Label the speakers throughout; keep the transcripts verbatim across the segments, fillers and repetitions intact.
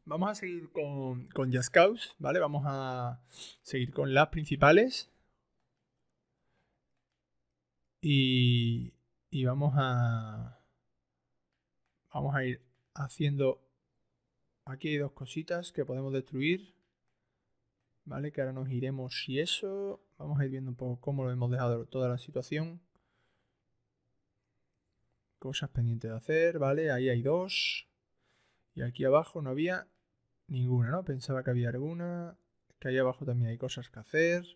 Speaker 1: vamos a seguir con, con Just Cause, ¿vale? Vamos a seguir con las principales. Y, y vamos a... Vamos a ir haciendo... Aquí hay dos cositas que podemos destruir. ¿Vale? Que ahora nos iremos y eso. Vamos a ir viendo un poco cómo lo hemos dejado toda la situación. Cosas pendientes de hacer, ¿vale? Ahí hay dos. Y aquí abajo no había ninguna, ¿no? Pensaba que había alguna. Que ahí abajo también hay cosas que hacer.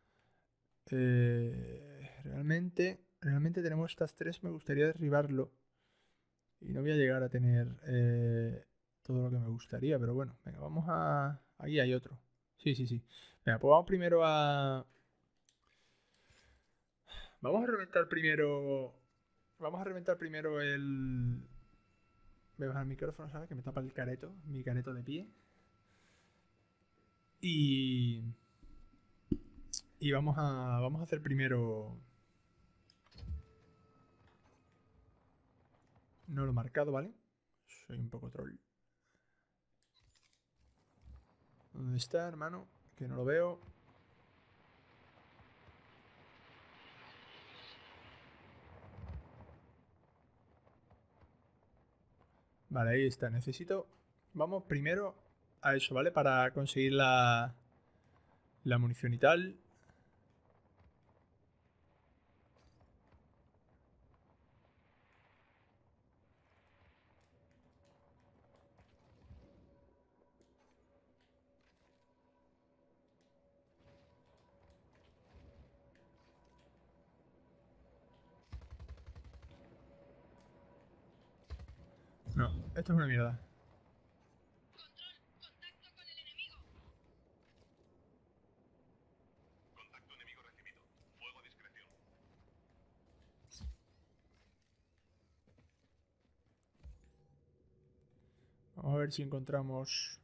Speaker 1: Eh, realmente, realmente tenemos estas tres. Me gustaría derribarlo. Y no voy a llegar a tener eh, todo lo que me gustaría. Pero bueno, venga, vamos a... Aquí hay otro. Sí, sí, sí. Venga, pues vamos primero a... Vamos a reventar primero... Vamos a reventar primero el... Voy a bajar el micrófono, ¿sabes? Que me tapa el careto. Mi careto de pie. Y... Y vamos a... Vamos a hacer primero... No lo he marcado, ¿vale? Soy un poco troll. ¿Dónde está, hermano? Que no lo veo. Vale, ahí está. Necesito... Vamos primero a eso, ¿vale? Para conseguir la... La munición y tal. No, esto es una mierda. Vamos a ver si encontramos...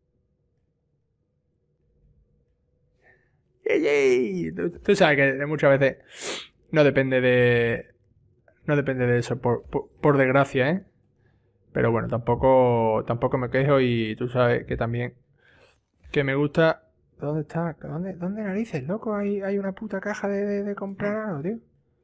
Speaker 1: ¡Ey, ey! Tú, tú sabes que muchas veces no depende de... No depende de eso, por, por, por desgracia, ¿eh? Pero bueno, tampoco, tampoco me quejo y tú sabes que también... Que me gusta... ¿Dónde está? ¿Dónde, dónde narices, loco? Hay, hay una puta caja de, de, de comprar algo, tío.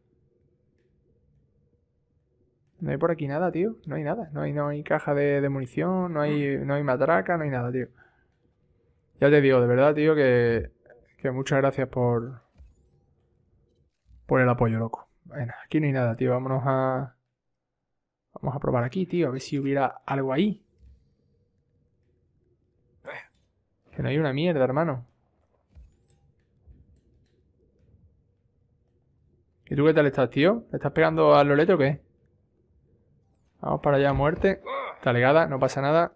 Speaker 1: No hay por aquí nada, tío. No hay nada. No hay, no hay caja de, de munición, no hay, no hay matraca, no hay nada, tío. Ya te digo, de verdad, tío, que, que muchas gracias por, por el apoyo, loco. Bueno, aquí no hay nada, tío. Vámonos a... Vamos a probar aquí, tío. A ver si hubiera algo ahí. Que no hay una mierda, hermano. ¿Y tú qué tal estás, tío? ¿Le estás pegando al lolete o qué? Vamos para allá a muerte. Está legada, no pasa nada.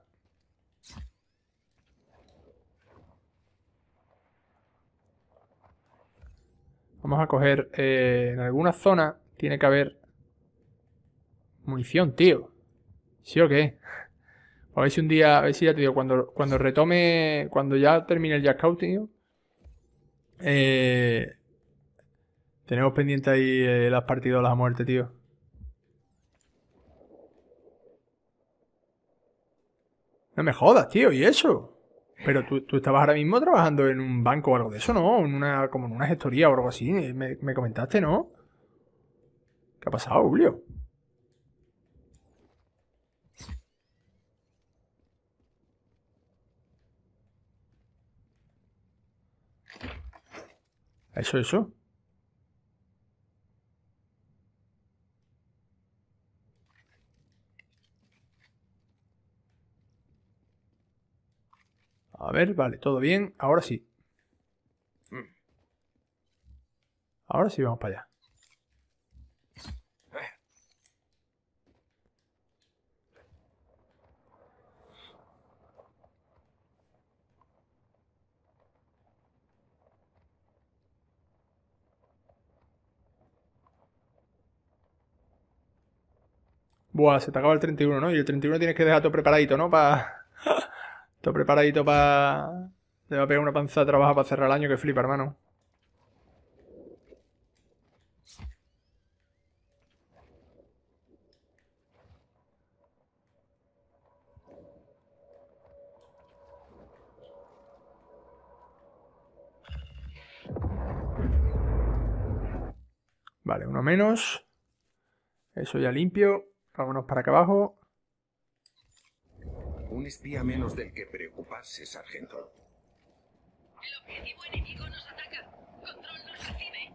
Speaker 1: Vamos a coger... Eh, en alguna zona tiene que haber... Munición, tío. ¿Sí o qué? A ver si un día... A ver si ya te digo, cuando, cuando retome... Cuando ya termine el Jack Out, tío... Eh... Tenemos pendiente ahí eh, las partidas a muerte, tío. No me jodas, tío, ¿y eso? Pero tú, tú estabas ahora mismo trabajando en un banco o algo de eso, ¿no? En una, como en una gestoría o algo así. Me, me comentaste, ¿no? ¿Qué ha pasado, Julio? Eso, eso. A ver, vale, todo bien. Ahora sí. Ahora sí vamos para allá. Buah, se te acaba el treinta y uno, ¿no? Y el treinta y uno tienes que dejar todo preparadito, ¿no? Para... todo preparadito para... Te va a pegar una panza de trabajo para cerrar el año que flipa, hermano. Vale, uno menos. Eso ya limpio. Vámonos para acá abajo.
Speaker 2: Un espía menos del que preocuparse, sargento.
Speaker 3: El objetivo enemigo nos ataca. Control nos recibe.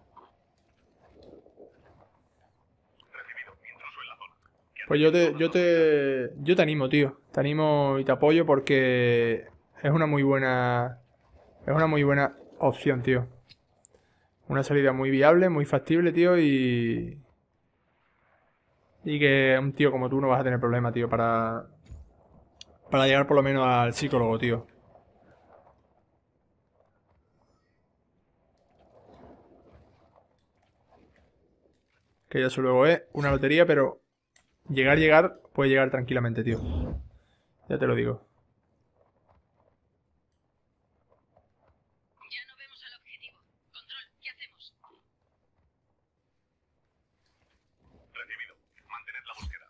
Speaker 2: Recibido. Intruso en la zona.
Speaker 1: Pues yo te, yo te, yo te animo, tío. Te animo y te apoyo porque es una muy buena, es una muy buena opción, tío. Una salida muy viable, muy factible, tío, y y que un tío como tú no vas a tener problema, tío, para para llegar por lo menos al psicólogo, tío. Que ya eso luego es una lotería, pero llegar, llegar, puede llegar tranquilamente, tío. Ya te lo digo.
Speaker 3: Ya no vemos al objetivo. Control, ¿qué hacemos?
Speaker 2: Recibido. Mantened la búsqueda.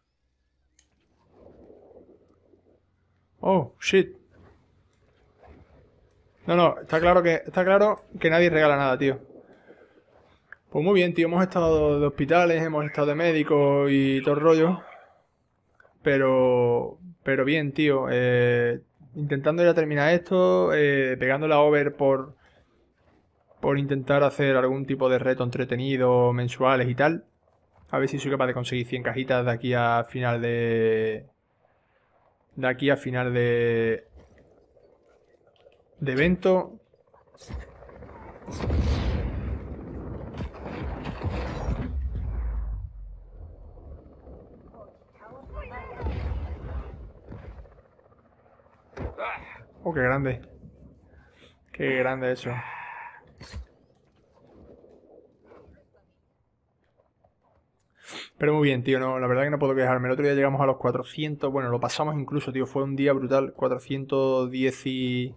Speaker 1: Oh, shit. No, no, está claro que está claro que nadie regala nada, tío. Pues muy bien, tío, hemos estado de hospitales, hemos estado de médicos y todo el rollo. Pero pero bien, tío, eh, intentando ya terminar esto, eh, pegando la over por por intentar hacer algún tipo de reto entretenido, mensuales y tal. A ver si soy capaz de conseguir cien cajitas de aquí a final de de aquí a final de de evento. Oh, qué grande. Qué grande eso. Pero muy bien, tío, no, la verdad que no puedo quejarme. El otro día llegamos a los cuatrocientos, bueno, lo pasamos incluso, tío, fue un día brutal. cuatrocientos diez y...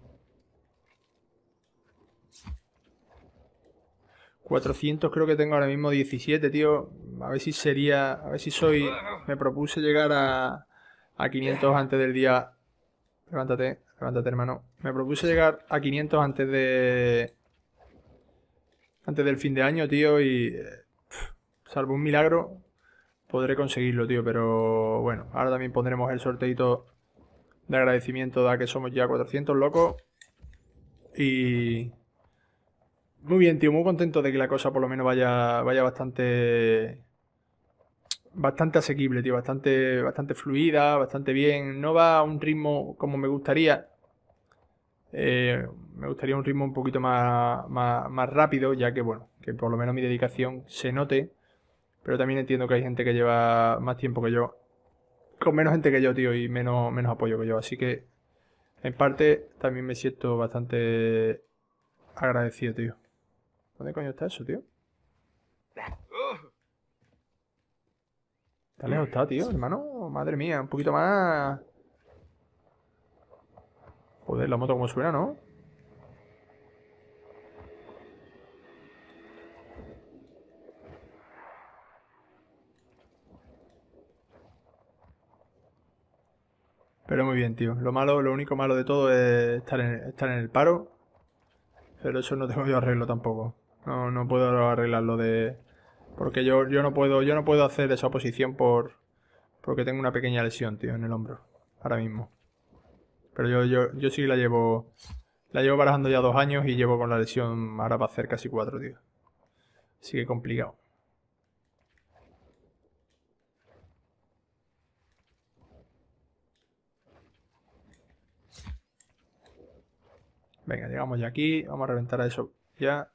Speaker 1: cuatrocientos creo que tengo ahora mismo diecisiete, tío. A ver si sería, a ver si soy... Me propuse llegar a, a quinientos antes del día... Levántate, levántate, hermano. Me propuse llegar a quinientos antes de... Antes del fin de año, tío, y... eh, salvo un milagro, podré conseguirlo, tío. Pero bueno, ahora también pondremos el sorteito de agradecimiento, da que somos ya cuatrocientos locos. Y... Muy bien, tío, muy contento de que la cosa por lo menos vaya, vaya bastante... Bastante asequible, tío, bastante, bastante fluida, bastante bien. No va a un ritmo como me gustaría. Eh, me gustaría un ritmo un poquito más, más, más rápido, ya que, bueno, que por lo menos mi dedicación se note. Pero también entiendo que hay gente que lleva más tiempo que yo. Con menos gente que yo, tío, y menos, menos apoyo que yo. Así que, en parte, también me siento bastante agradecido, tío. ¿Dónde coño está eso, tío? ¿Está lejos está, tío, hermano? Madre mía, un poquito más... Joder, la moto como suena, ¿no? Pero muy bien, tío. Lo malo, lo único malo de todo es estar en, estar en el paro. Pero eso no tengo yo arreglo tampoco. No, no puedo arreglarlo de... Porque yo, yo no puedo, yo no puedo hacer esa oposición por... Porque tengo una pequeña lesión, tío, en el hombro. Ahora mismo. Pero yo, yo, yo sí la llevo... La llevo barajando ya dos años y llevo con la lesión ahora va a hacer casi cuatro, tío. Así que complicado. Venga, llegamos ya aquí. Vamos a reventar a eso ya.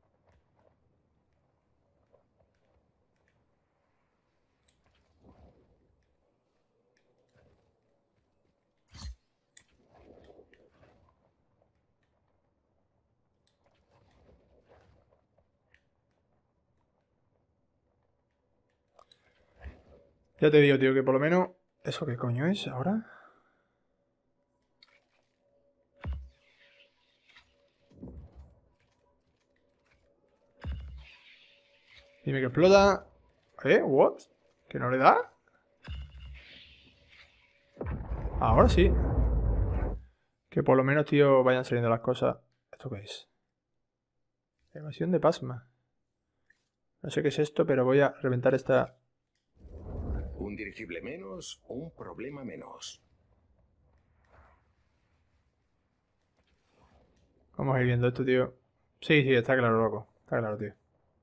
Speaker 1: Ya te digo, tío, que por lo menos... ¿Eso qué coño es ahora? Dime que explota. ¿Eh? ¿What? ¿Que no le da? Ahora sí. Que por lo menos, tío, vayan saliendo las cosas. ¿Esto qué es? Evasión de pasma. No sé qué es esto, pero voy a reventar esta...
Speaker 2: Un dirigible menos, un problema menos.
Speaker 1: Vamos a ir viendo esto, tío. Sí, sí, está claro, loco. Está claro, tío.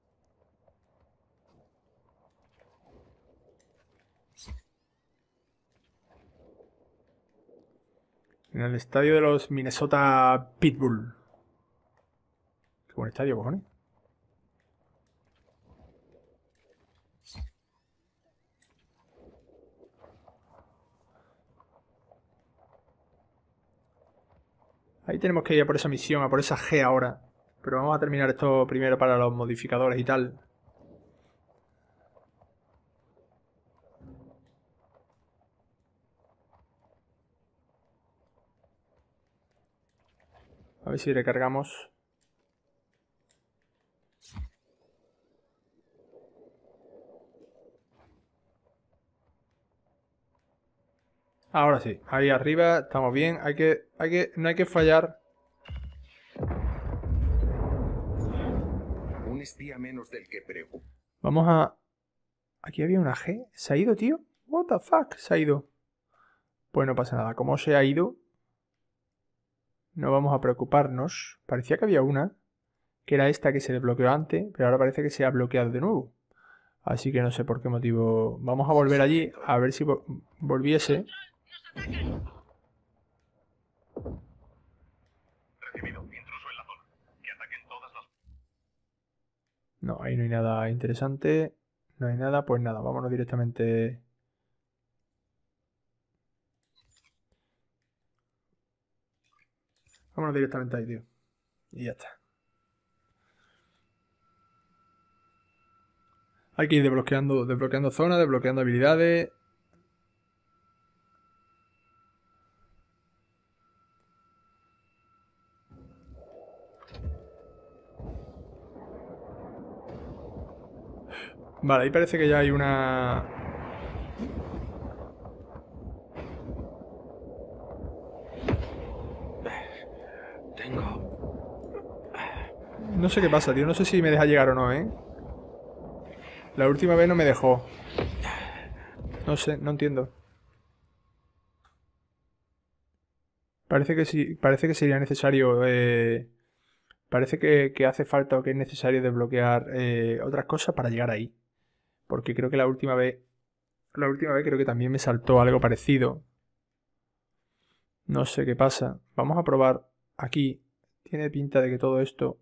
Speaker 1: En el estadio de los Minnesota Pitbull. Qué buen estadio, cojones. Ahí tenemos que ir a por esa misión, a por esa G ahora. Pero vamos a terminar esto primero para los modificadores y tal. A ver si recargamos. Ahora sí, ahí arriba estamos bien. Hay que, hay que, no hay que fallar.
Speaker 2: Un espía menos del que preocupa.
Speaker 1: Vamos a... Aquí había una G. ¿Se ha ido, tío? What the fuck? Se ha ido. Pues no pasa nada. Como se ha ido, no vamos a preocuparnos. Parecía que había una, que era esta que se desbloqueó antes, pero ahora parece que se ha bloqueado de nuevo. Así que no sé por qué motivo. Vamos a volver allí a ver si vo- volviese.
Speaker 2: Recibido. Intruso en la zona. Que ataquen todas las...
Speaker 1: No, ahí no hay nada interesante. No hay nada, pues nada, vámonos directamente. Vámonos directamente ahí, tío. Y ya está. Hay que ir desbloqueando, desbloqueando zonas, desbloqueando habilidades. Vale, ahí parece que ya hay una...
Speaker 2: Tengo...
Speaker 1: No sé qué pasa, tío. No sé si me deja llegar o no, ¿eh? La última vez no me dejó. No sé, no entiendo. Parece que sí, parece que sería necesario... eh, Parece que, que hace falta o que es necesario desbloquear eh, otras cosas para llegar ahí. Porque creo que la última vez... La última vez creo que también me saltó algo parecido. No sé qué pasa. Vamos a probar aquí. Tiene pinta de que todo esto...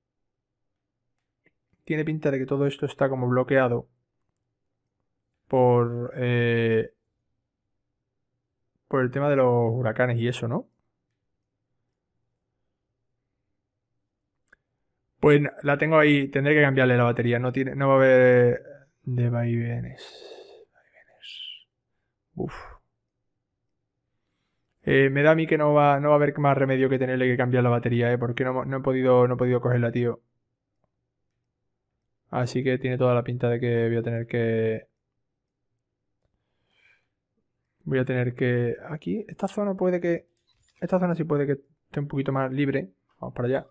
Speaker 1: Tiene pinta de que todo esto está como bloqueado. Por... eh, por el tema de los huracanes y eso, ¿no? Pues la tengo ahí. Tendré que cambiarle la batería. No tiene, no va a haber... De vaivenes. Vaivenes. Uf. Eh, me da a mí que no va, no va a haber más remedio que tenerle que cambiar la batería, ¿eh? Porque no, no he podido, no he podido cogerla, tío. Así que tiene toda la pinta de que voy a tener que... Voy a tener que... Aquí, esta zona puede que... Esta zona sí puede que esté un poquito más libre. Vamos para allá.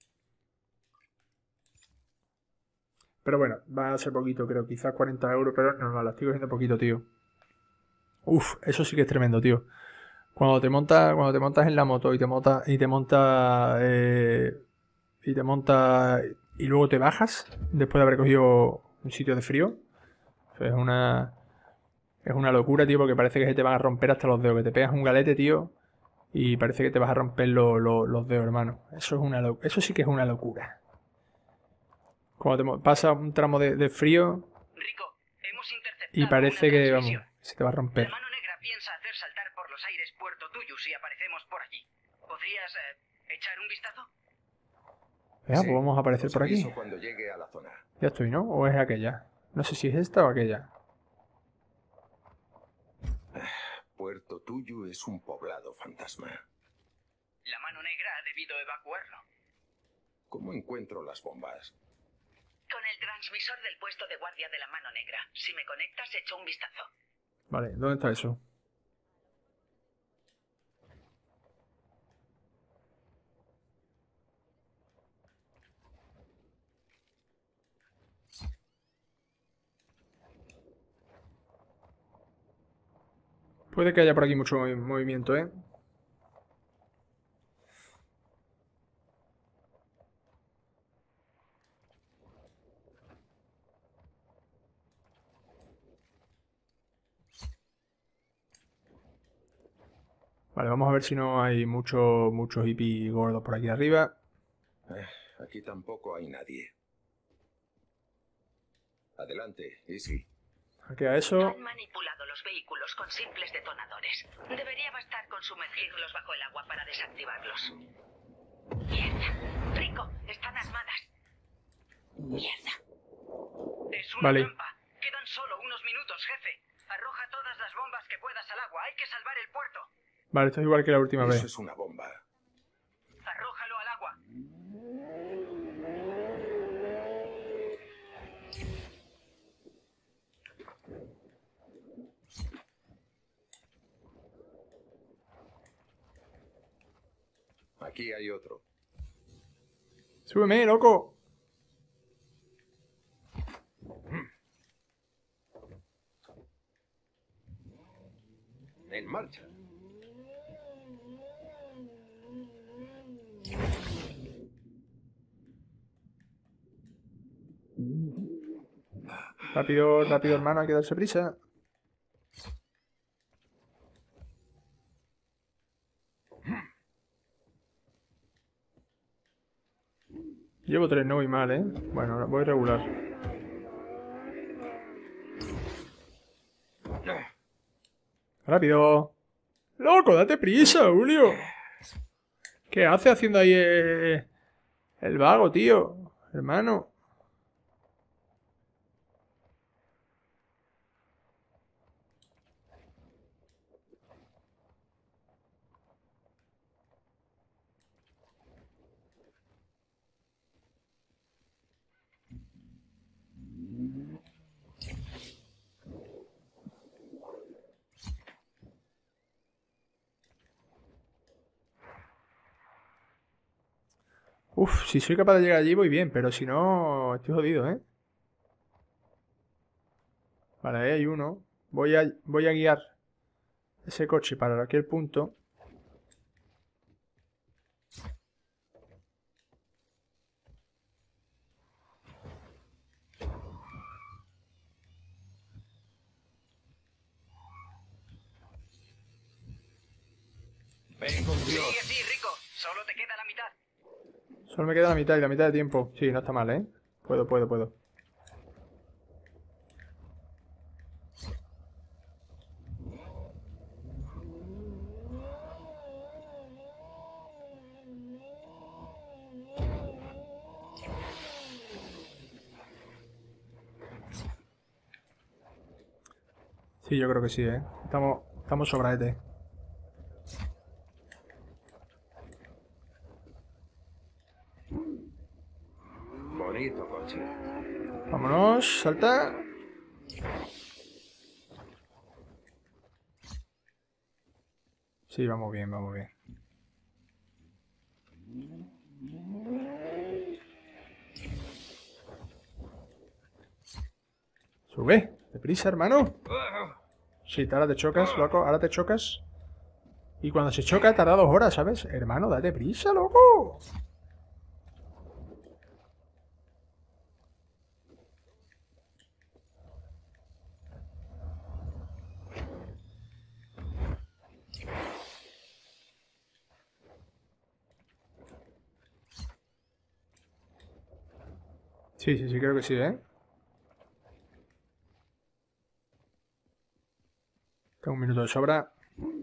Speaker 1: Pero bueno, va a ser poquito, creo. Quizás cuarenta euros, pero no, no, la estoy cogiendo poquito, tío. Uf, eso sí que es tremendo, tío. Cuando te montas, cuando te montas en la moto y te montas y te montas eh, y te montas y luego te bajas después de haber cogido un sitio de frío, es una es una locura, tío, porque parece que se te van a romper hasta los dedos, que te pegas un galete, tío, y parece que te vas a romper lo- lo- los dedos, hermano. Eso es una lo- eso sí que es una locura. Cuando te mo- pasa un tramo de, de frío
Speaker 3: Rico, hemos interceptado
Speaker 1: y parece
Speaker 3: una
Speaker 1: que, vamos,
Speaker 3: transmisión.
Speaker 1: se te va a
Speaker 3: La
Speaker 1: romper.
Speaker 3: mano negra piensa hacer saltar por los aires Puerto Tuyo si aparecemos por allí. ¿Podrías eh, echar un vistazo?
Speaker 1: Venga,
Speaker 2: Sí,
Speaker 1: pues vamos a aparecer
Speaker 2: os
Speaker 1: por aquí.
Speaker 2: aviso cuando llegue a la zona.
Speaker 1: Ya estoy, ¿no? ¿O es aquella? No sé si es esta o aquella.
Speaker 2: Puerto Tuyo es un poblado fantasma.
Speaker 3: La mano negra ha debido evacuarlo.
Speaker 2: ¿Cómo encuentro las bombas?
Speaker 3: Con el transmisor del puesto de guardia de la mano negra. Si me conectas, echo un vistazo.
Speaker 1: Vale, ¿dónde está eso? Puede que haya por aquí mucho movi- movimiento, ¿eh? Vale, vamos a ver si no hay mucho, mucho hippie gordo por aquí arriba.
Speaker 2: Eh, aquí tampoco hay nadie. Adelante, Easy.
Speaker 1: Hackea eso.
Speaker 4: Han manipulado los vehículos con simples detonadores. Debería bastar con sumergirlos bajo el agua para desactivarlos. Mierda. Rico, están armadas. Mierda.
Speaker 3: Es una
Speaker 1: Vale.
Speaker 3: trampa. Quedan solo unos minutos, jefe. Arroja todas las bombas que puedas al agua. Hay que salvar el puerto.
Speaker 1: Vale, esto es igual que la última
Speaker 2: Eso
Speaker 1: vez.
Speaker 2: es una bomba.
Speaker 3: Arrójalo al agua.
Speaker 2: Aquí hay otro.
Speaker 1: ¡Súbeme, loco!
Speaker 2: En marcha.
Speaker 1: Rápido, rápido, hermano, hay que darse prisa. Llevo tres, no voy mal, ¿eh? Bueno, voy regular. ¡Rápido! ¡Loco, date prisa, Julio! ¿Qué hace haciendo ahí eh, el vago, tío? Hermano. Uf, si soy capaz de llegar allí voy bien, pero si no, estoy jodido, ¿eh? Vale, ahí hay uno. Voy a, voy a guiar ese coche para aquel punto.
Speaker 2: Ven con Dios.
Speaker 3: Sigue así, Rico. Solo te queda la mitad.
Speaker 1: Solo me queda la mitad y la mitad de tiempo. Sí, no está mal, ¿eh? Puedo, puedo, puedo. Sí, yo creo que sí, ¿eh? Estamos, estamos sobraete.
Speaker 2: Bonito coche.
Speaker 1: Vámonos, salta. Sí, vamos bien, vamos bien. Sube, deprisa, hermano. Sí, ahora te chocas, loco, ahora te chocas. Y cuando se choca tarda dos horas, ¿sabes? Hermano, date prisa, loco. Sí, sí, sí, creo que sí, ¿eh? Tengo un minuto de sobra.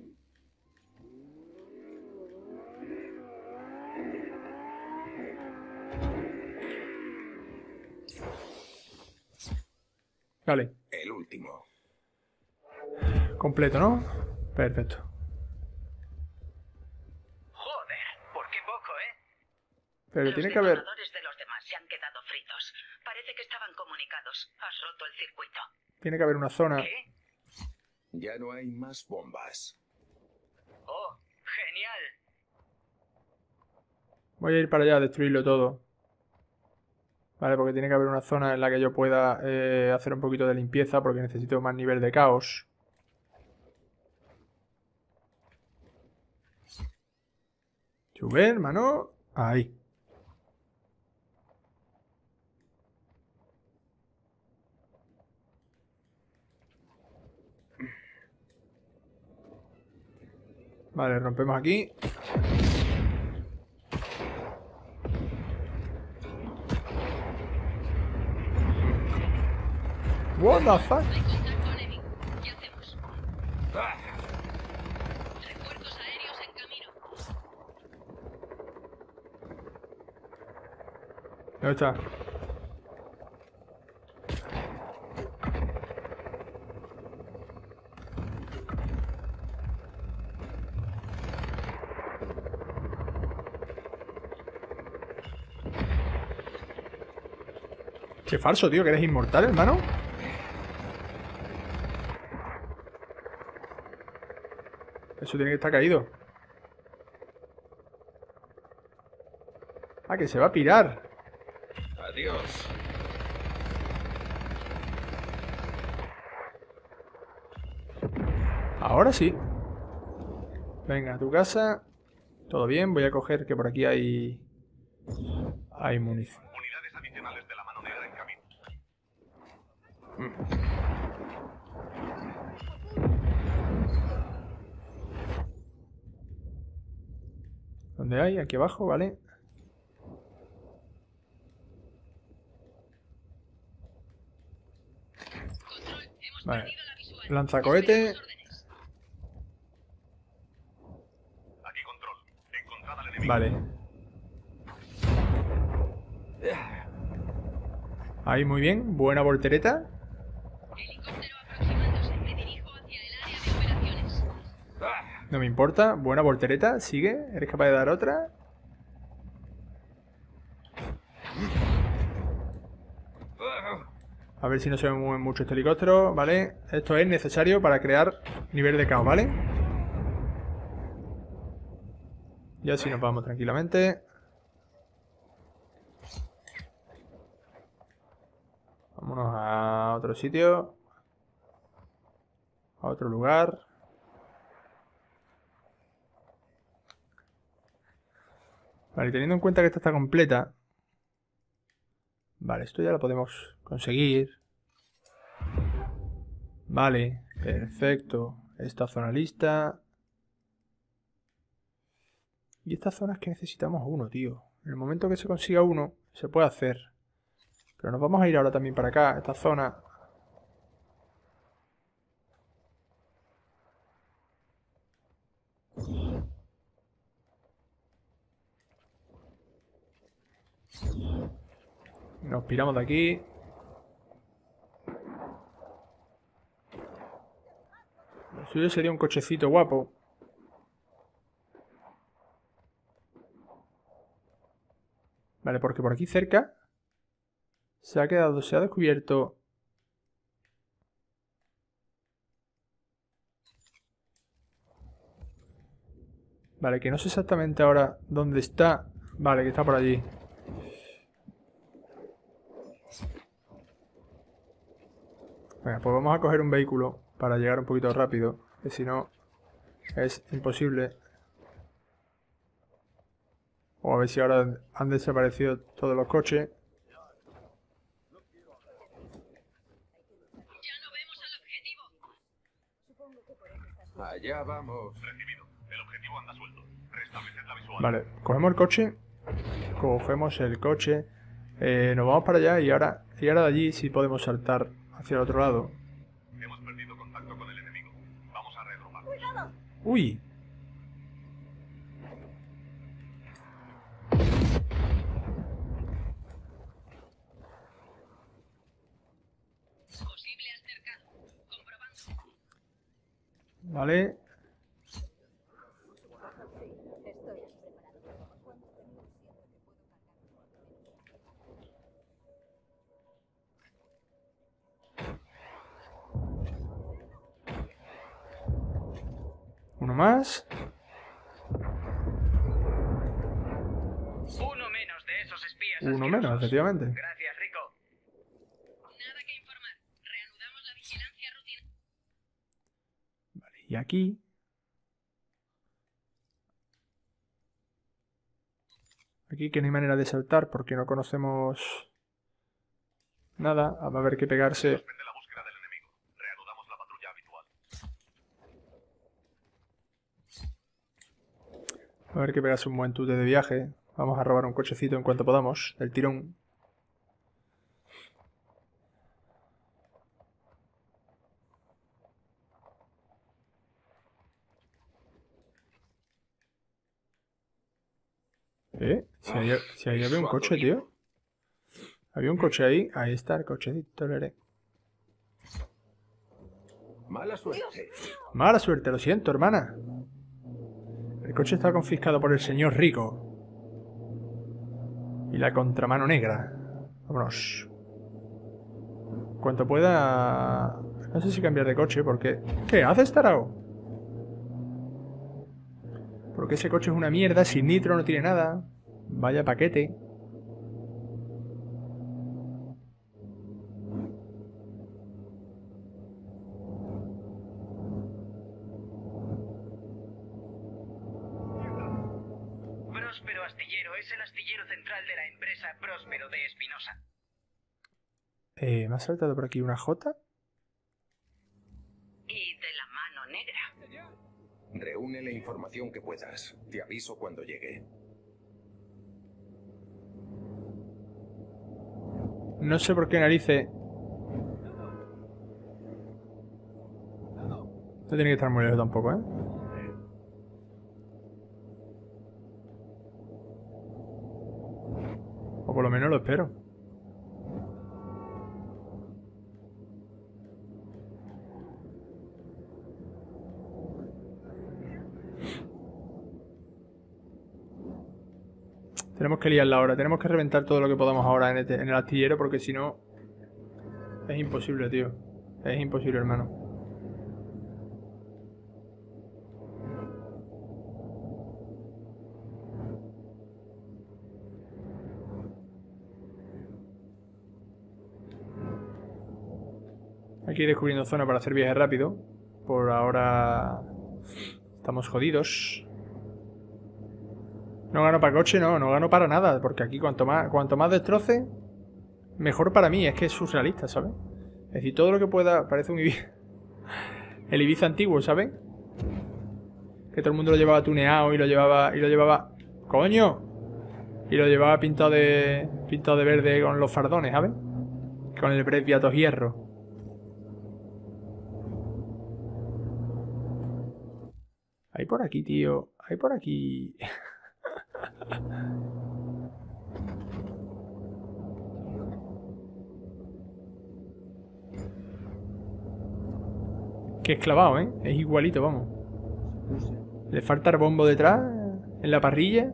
Speaker 1: Vale,
Speaker 2: El último.
Speaker 1: completo, ¿no? Perfecto.
Speaker 3: Joder, ¿por qué poco, eh?
Speaker 1: Pero
Speaker 4: Los
Speaker 1: tiene que haber...
Speaker 4: detonadores de los demás se han quedado fritos. Parece que estaban comunicados. Has roto el circuito.
Speaker 1: Tiene que haber una zona...
Speaker 3: ¿Qué?
Speaker 2: Ya no hay más bombas.
Speaker 3: Oh, genial.
Speaker 1: Voy a ir para allá a destruirlo todo. Vale, porque tiene que haber una zona en la que yo pueda eh, hacer un poquito de limpieza porque necesito más nivel de caos. Sube, hermano. Ahí. Vale, rompemos aquí. What the fuck?
Speaker 5: Hay contacto enemigo. ¿Qué hacemos? Refuerzos aéreos en camino.
Speaker 1: ¿Dónde está? Qué falso, tío, que eres inmortal, hermano. Eso tiene que estar caído. Ah, que se va a pirar.
Speaker 2: Adiós.
Speaker 1: Ahora sí. Venga, a tu casa. Todo bien, voy a coger que por aquí hay... Hay munición.
Speaker 2: Unidades adicionales de la mano negra en camino.
Speaker 1: ¿Dónde hay? Aquí abajo, ¿vale?
Speaker 5: Control, hemos
Speaker 1: Vale.
Speaker 5: perdido la visual.
Speaker 1: Lanzacohete.
Speaker 5: Esperemos órdenes.
Speaker 2: Aquí control. Encontrada al enemigo.
Speaker 1: Vale. Ahí, muy bien. Buena voltereta.
Speaker 5: Helicóptero aproximándose. Me dirijo hacia el área de operaciones.
Speaker 1: No me importa. Buena voltereta. Sigue. ¿Eres capaz de dar otra? A ver si no se me mueven mucho este helicóptero. Vale. Esto es necesario para crear nivel de caos, ¿vale? Y así nos vamos tranquilamente. Vámonos a otro sitio. A otro lugar. Vale, teniendo en cuenta que esta está completa. Vale, esto ya lo podemos conseguir. Vale, perfecto. Esta zona lista. Y estas zonas que necesitamos uno, tío. En el momento que se consiga uno, se puede hacer. Pero nos vamos a ir ahora también para acá, esta zona. Nos piramos de aquí. Lo suyo sería un cochecito guapo. Vale, porque por aquí cerca se ha quedado, se ha descubierto. Vale, que no sé exactamente ahora dónde está. Vale, que está por allí. Venga, pues vamos a coger un vehículo para llegar un poquito rápido, que si no es imposible. O a ver si ahora han desaparecido todos los coches.
Speaker 5: Ya no vemos al objetivo.
Speaker 2: Allá vamos.
Speaker 6: Recibido. El objetivo anda suelto. Restableced la visual.
Speaker 1: Vale, cogemos el coche. Cogemos el coche. Eh, nos vamos para allá y ahora, y ahora de allí sí podemos saltar hacia el otro lado.
Speaker 6: Hemos perdido contacto con el enemigo. Vamos a reagrupar.
Speaker 1: ¡Uy!
Speaker 5: Posible altercado. Comprobando.
Speaker 1: Vale. Uno más.
Speaker 3: Uno menos de esos espías.
Speaker 1: Uno
Speaker 3: asquerosos.
Speaker 1: menos, efectivamente.
Speaker 3: Gracias, Rico.
Speaker 5: Nada que informar. Reanudamos la vigilancia rutinaria.
Speaker 1: Vale, y aquí. Aquí que no hay manera de saltar porque no conocemos nada. Va a haber que pegarse.
Speaker 6: Suspende la búsqueda del enemigo. Reanudamos la patrulla habitual.
Speaker 1: Va a haber que pegarse un buen tute de viaje. Vamos a robar un cochecito en cuanto podamos. Del tirón. ¿Eh? Si ahí, si ahí había un coche, tío. Había un coche ahí. Ahí está el cochecito, Lere.
Speaker 2: Mala suerte.
Speaker 1: Mala suerte, lo siento, hermana. El coche está confiscado por el señor rico. Y la contramano negra. Vámonos. Cuanto pueda... No sé si cambiar de coche, porque... ¿Qué haces, tarao? Porque ese coche es una mierda, sin nitro, no tiene nada. Vaya paquete.
Speaker 3: Próspero Astillero es el astillero central de la empresa Próspero de Espinosa.
Speaker 1: Eh, ¿me ha saltado por aquí una J?
Speaker 4: Y de la mano negra.
Speaker 2: Reúne la información que puedas. Te aviso cuando llegue.
Speaker 1: No sé por qué narices. No tiene que estar muy lejos tampoco, ¿eh? O por lo menos lo espero. Tenemos que liarla ahora. Tenemos que reventar todo lo que podamos ahora en, este, en el astillero, porque si no... Es imposible, tío. Es imposible, hermano. Hay que ir descubriendo zona para hacer viaje rápido. Por ahora... Estamos jodidos. No gano para coche, no, no gano para nada. Porque aquí cuanto más, cuanto más destroce, mejor para mí. Es que es surrealista, ¿sabes? Es decir, todo lo que pueda... Parece un Ibiza... El Ibiza antiguo, ¿sabes? Que todo el mundo lo llevaba tuneado y lo llevaba... Y lo llevaba... ¡Coño! Y lo llevaba pintado de... Pintado de verde con los fardones, ¿sabes? Con el Bresviato hierro. Hay por aquí, tío. Hay por aquí... Qué esclavado, ¿eh? Es igualito, vamos. Le falta el bombo detrás, en la parrilla.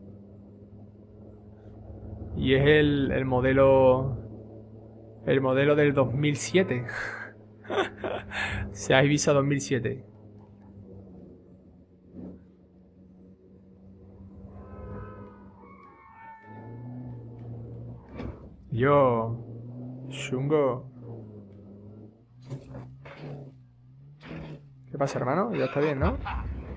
Speaker 1: Y es el, el modelo... El modelo del dos mil siete. Sea Ibiza dos mil siete. Yo... Chungo... ¿Qué pasa, hermano? Ya está bien, ¿no?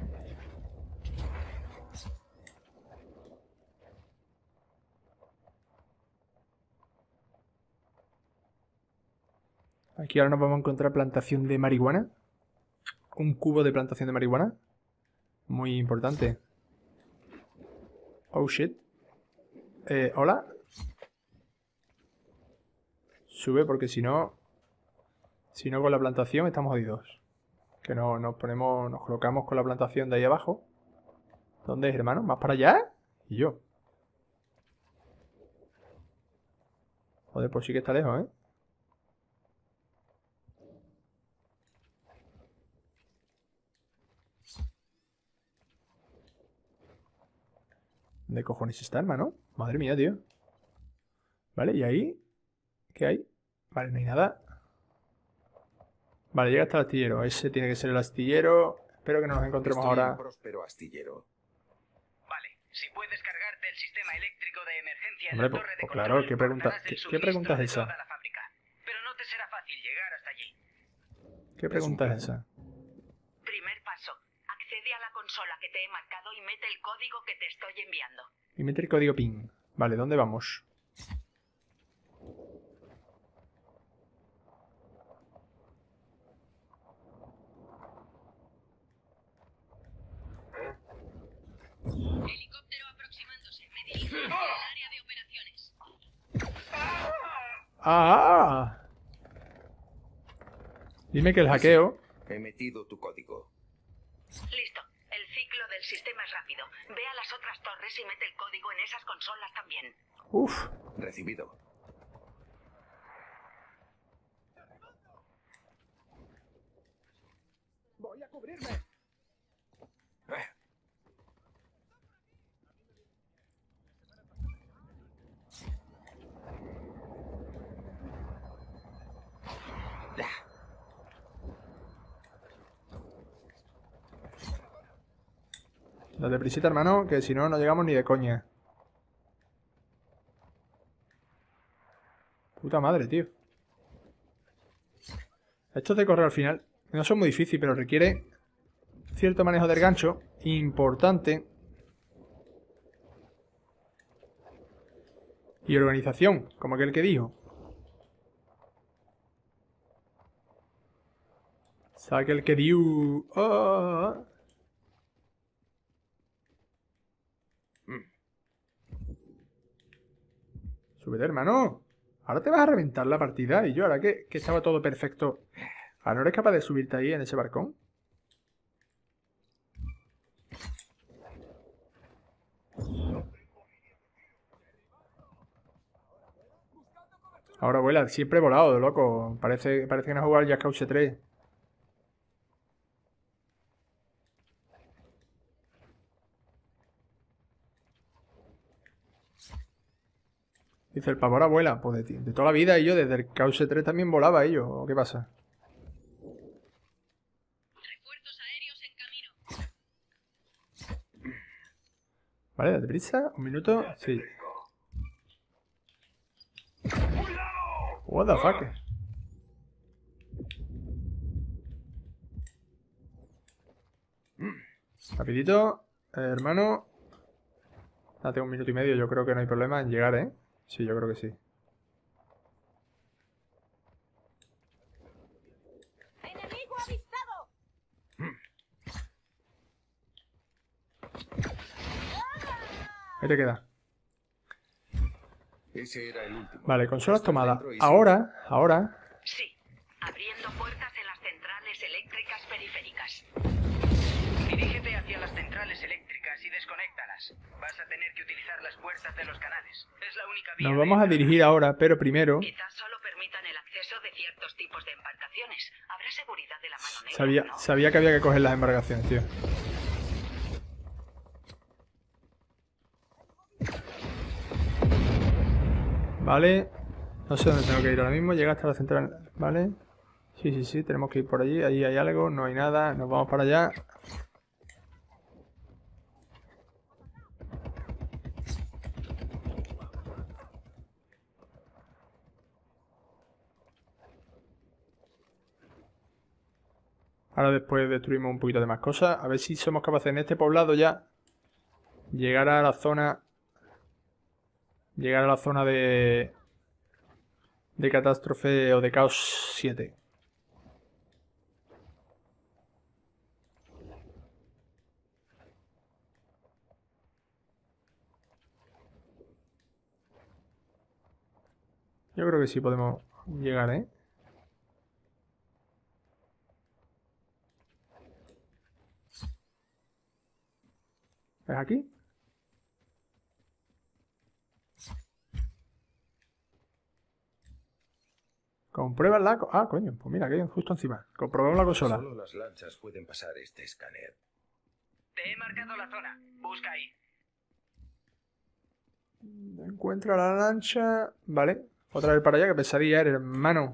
Speaker 1: Aquí ahora nos vamos a encontrar plantación de marihuana. Un cubo de plantación de marihuana. Muy importante. Oh, shit. Eh, ¿hola? Sube porque si no... Si no con la plantación estamos jodidos. Que no, nos ponemos... Nos colocamos con la plantación de ahí abajo. ¿Dónde es, hermano? ¿Más para allá? Y yo. Joder, pues sí que está lejos, ¿eh? ¿Dónde cojones está, hermano? Madre mía, tío. Vale, ¿y ahí? ¿Qué hay? Vale, no hay nada. Vale, llega hasta el astillero. Ese tiene que ser el astillero. Espero que no nos encontremos
Speaker 2: Estoy
Speaker 1: ahora.
Speaker 2: en Próspero Astillero.
Speaker 3: Vale, si puedes cargarte el sistema eléctrico de emergencia en
Speaker 1: Hombre,
Speaker 3: la
Speaker 1: pues,
Speaker 3: torre de
Speaker 1: pues
Speaker 3: control,
Speaker 1: claro, ¿qué pregunta,
Speaker 3: cortarás el
Speaker 1: qué, qué
Speaker 3: suministro
Speaker 1: pregunta es
Speaker 3: de
Speaker 1: esa?
Speaker 3: toda la fábrica. Pero no te será fácil llegar hasta allí.
Speaker 1: ¿Qué pregunta es esa?
Speaker 4: Primer paso. Accede a la consola que te he marcado y mete el código que te estoy enviando.
Speaker 1: Y mete el código PIN. Vale, ¿dónde vamos?
Speaker 5: Helicóptero aproximándose. Me dirijo hacia el área de operaciones.
Speaker 1: ¡Ah! Dime que el hackeo...
Speaker 2: He metido tu código.
Speaker 4: Listo. El ciclo del sistema es rápido. Ve a las otras torres y mete el código en esas consolas también.
Speaker 1: Uf.
Speaker 2: Recibido.
Speaker 1: Voy a cubrirme. Date prisita, hermano, que si no, no llegamos ni de coña. Puta madre, tío. Estos de correr al final no son muy difíciles, pero requiere cierto manejo del gancho importante. Y organización, como aquel que dijo. Saque el que dio. Oh. Súbete, hermano. Ahora te vas a reventar la partida. Y yo, ahora que, que estaba todo perfecto. ¿Ahora no eres capaz de subirte ahí en ese barcón? Ahora vuela, siempre he volado, loco. Parece, parece que no ha jugado al Just Cause tres. Dice, el pavo ahora vuela. Pues de, de toda la vida, y yo desde el Cause tres también volaba, ellos. ¿O qué pasa?
Speaker 5: Refuerzos aéreos en camino.
Speaker 1: Vale, date prisa. Un minuto. Sí. What the fuck? Rapidito, eh, hermano. Date un minuto y medio, yo creo que no hay problema en llegar, ¿eh? Sí, yo creo que sí.
Speaker 7: ¡Enemigo avistado!
Speaker 1: Ahí te queda.
Speaker 2: Ese era el último.
Speaker 1: Vale, consolas
Speaker 2: Estás
Speaker 1: tomadas.
Speaker 2: dentro y sí.
Speaker 1: Ahora, ahora...
Speaker 4: Sí. Abriendo puertas en las centrales eléctricas periféricas.
Speaker 3: Dirígete hacia las centrales eléctricas y desconéctalas. Vas a tener que utilizar las puertas de los canales. Es la única vía.
Speaker 1: Nos
Speaker 3: de
Speaker 1: vamos a
Speaker 3: entrada.
Speaker 1: dirigir ahora, pero primero...
Speaker 4: Quizás solo permitan el acceso de ciertos tipos de embarcaciones. Habrá seguridad de la mano negra,
Speaker 1: Sabía,
Speaker 4: ¿no?
Speaker 1: sabía que había que coger las embarcaciones, tío. Vale. No sé dónde tengo que ir ahora mismo. Llega hasta la central. Vale. Sí, sí, sí. Tenemos que ir por allí. Allí hay algo. No hay nada. Nos vamos para allá. Ahora después destruimos un poquito de más cosas. A ver si somos capaces en este poblado ya llegar a la zona... Llegar a la zona de... De catástrofe o de caos siete. Yo creo que sí podemos llegar, ¿eh? ¿Es aquí? Comprueba la... co- Ah, coño, pues mira, que hay justo encima. Comprobamos la consola.
Speaker 2: Solo las lanchas pueden pasar este escáner.
Speaker 3: Te he marcado la zona. Busca ahí.
Speaker 1: Encuentra la lancha... Vale. Otra vez para allá, que pesadilla eres, hermano.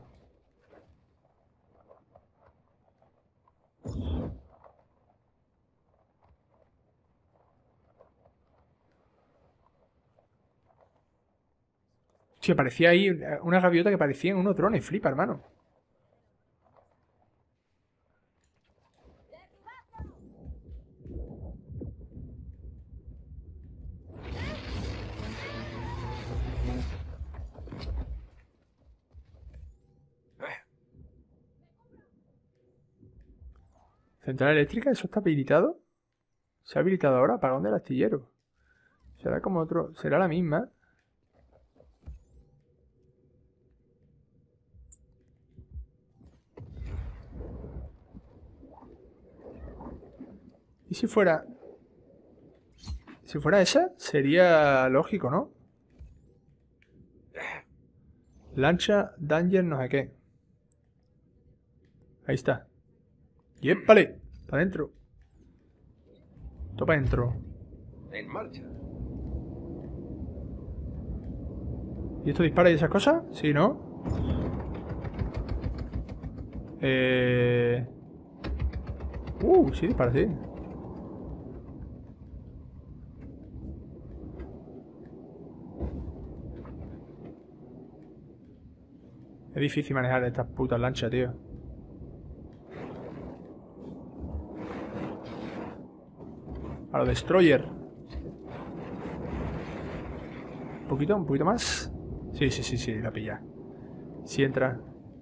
Speaker 1: Sí, aparecía ahí una gaviota que parecía en unos drones. Flipa, hermano. Central eléctrica, ¿eso está habilitado? ¿Se ha habilitado ahora? Apagón del astillero. Será como otro... Será la misma. ¿Y si fuera... Si fuera esa, sería lógico, ¿no? Lancha, danger, no sé qué. Ahí está. ¡Yépale! Para adentro. Todo para adentro.
Speaker 2: En marcha.
Speaker 1: ¿Y esto dispara y esas cosas? Sí, ¿no? Eh... Uh, sí dispara, sí. Es difícil manejar estas putas lanchas, tío. A lo Destroyer. Un poquito, un poquito más. Sí, sí, sí, sí, la pilla. Sí entra.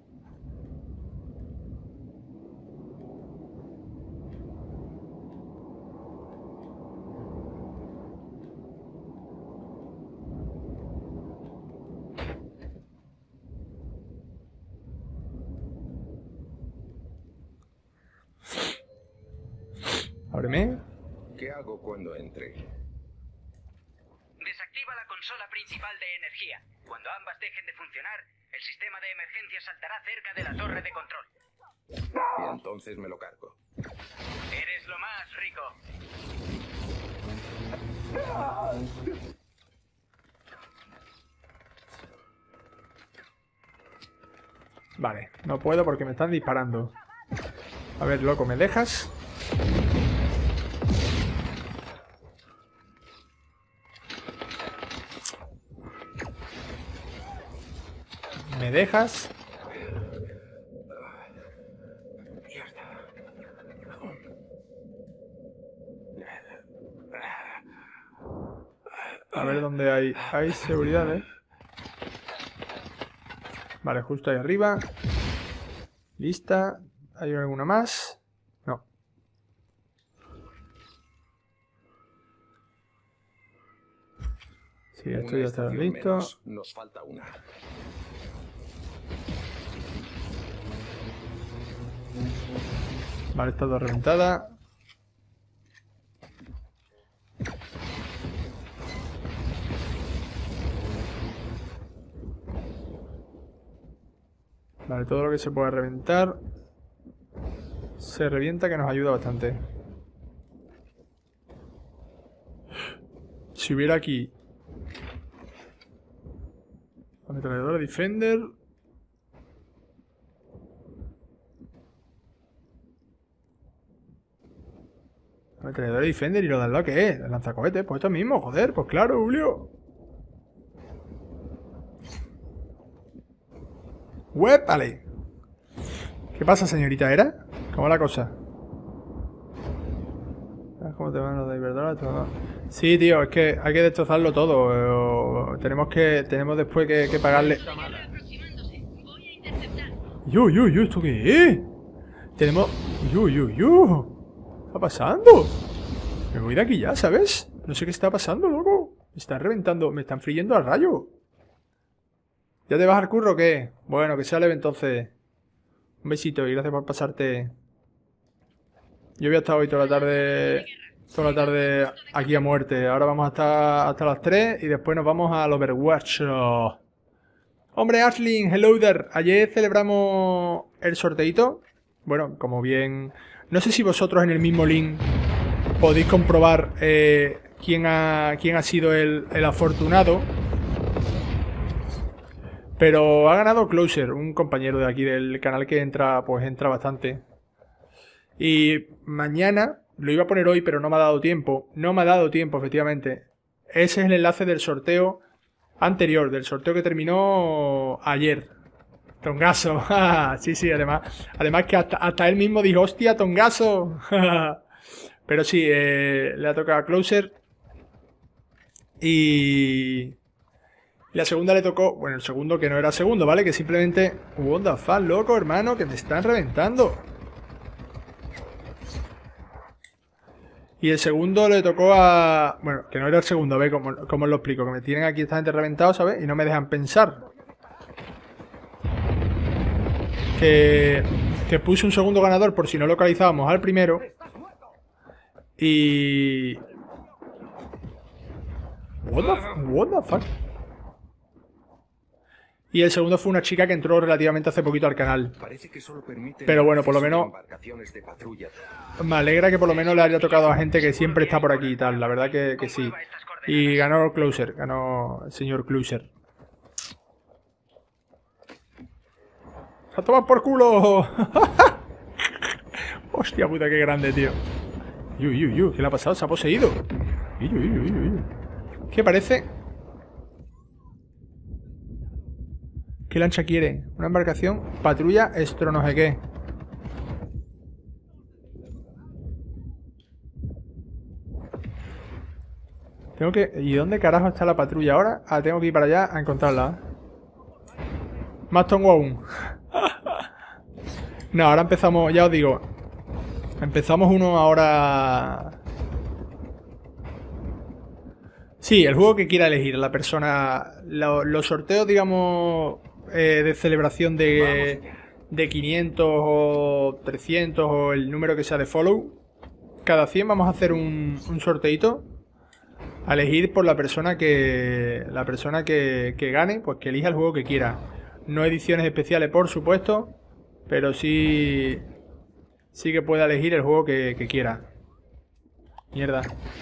Speaker 1: Ábreme.
Speaker 2: ¿Qué hago cuando entre?
Speaker 3: Desactiva la consola principal de energía. Cuando ambas dejen de funcionar, el sistema de emergencia saltará cerca de la torre de control.
Speaker 2: Y entonces me lo cargo.
Speaker 3: Eres lo más, Rico.
Speaker 1: Vale, no puedo porque me están disparando. A ver, loco, ¿me dejas? ¿Me dejas? A ver dónde hay... Hay seguridad, ¿eh? Vale, justo ahí arriba. Lista. ¿Hay alguna más? No. Sí, esto ya está listo.
Speaker 2: Menos. Nos falta una.
Speaker 1: Vale, está todo reventada. Vale, todo lo que se pueda reventar se revienta, que nos ayuda bastante. Si hubiera aquí ametralladora Defender. Ametralladora Defender y lo de al lado, ¿qué es? El lanzacohetes, pues esto mismo, joder, pues claro, Julio. ¡Huépale! ¿Qué pasa, señorita Era? ¿Cómo va la cosa? ¿Cómo te van los de Iberdrola? Sí, tío, es que hay que destrozarlo todo. Tenemos que, tenemos después que, que pagarle. Yo, yo, yo, ¿esto qué es? Tenemos... Yo, yo, yo. ¿Qué está pasando? Me voy de aquí ya, ¿sabes? No sé qué está pasando, loco. Me están reventando, me están friendo al rayo. ¿Ya te vas al curro o qué? Bueno, que sea leve entonces. Un besito y gracias por pasarte. Yo voy a estar hoy toda la tarde... Toda la tarde aquí a muerte. Ahora vamos a estar hasta las tres y después nos vamos al Overwatch. Oh. Hombre, Ashling, hello there. Ayer celebramos el sorteito. Bueno, como bien... No sé si vosotros en el mismo link podéis comprobar eh, quién, ha, quién ha sido el, el afortunado. Pero ha ganado Closer, un compañero de aquí del canal que entra, pues entra bastante. Y mañana, lo iba a poner hoy, pero no me ha dado tiempo. No me ha dado tiempo, efectivamente. Ese es el enlace del sorteo anterior, del sorteo que terminó ayer. Tongazo. Sí, sí, además. Además que hasta, hasta él mismo dijo, hostia, Tongazo. Pero sí, eh, le ha tocado a Closer. Y... la segunda le tocó... Bueno, el segundo que no era segundo, ¿vale? Que simplemente... What the fuck, loco, hermano, que me están reventando. Y el segundo le tocó a... Bueno, que no era el segundo, a ver cómo, cómo os lo explico. Que me tienen aquí esta gente reventado, ¿sabes? Y no me dejan pensar. Que, que puse un segundo ganador por si no localizábamos al primero. Y... What the, what the fuck? Y el segundo fue una chica que entró relativamente hace poquito al canal.
Speaker 2: Parece que solo permite
Speaker 1: Pero bueno, por lo
Speaker 2: acceso a
Speaker 1: menos...
Speaker 2: embarcaciones de patrulla.
Speaker 1: Me alegra que por lo menos le haya tocado a gente que siempre está por aquí y tal. La verdad que, que sí. Y ganó Closer. Ganó el señor Closer. ¡A tomar por culo! Hostia puta, qué grande, tío. Yu, yu, yu, ¿qué le ha pasado? Se ha poseído. Yu, yu, yu, yu, yu. ¿Qué parece? ¿Qué lancha quiere? Una embarcación. Patrulla estro no sé qué. Tengo que... ¿Y dónde carajo está la patrulla ahora? Ah, tengo que ir para allá a encontrarla. Más tongo aún. No, ahora empezamos... Ya os digo. Empezamos uno ahora... Sí, el juego que quiera elegir la persona... Lo, los sorteos, digamos... Eh, de celebración de... De quinientos o trescientos o el número que sea de follow. Cada cien vamos a hacer un, un sorteito. A elegir por la persona que... La persona que, que gane, pues que elija el juego que quiera. No ediciones especiales, por supuesto. Pero sí... Sí que pueda elegir el juego que, que quiera. Mierda.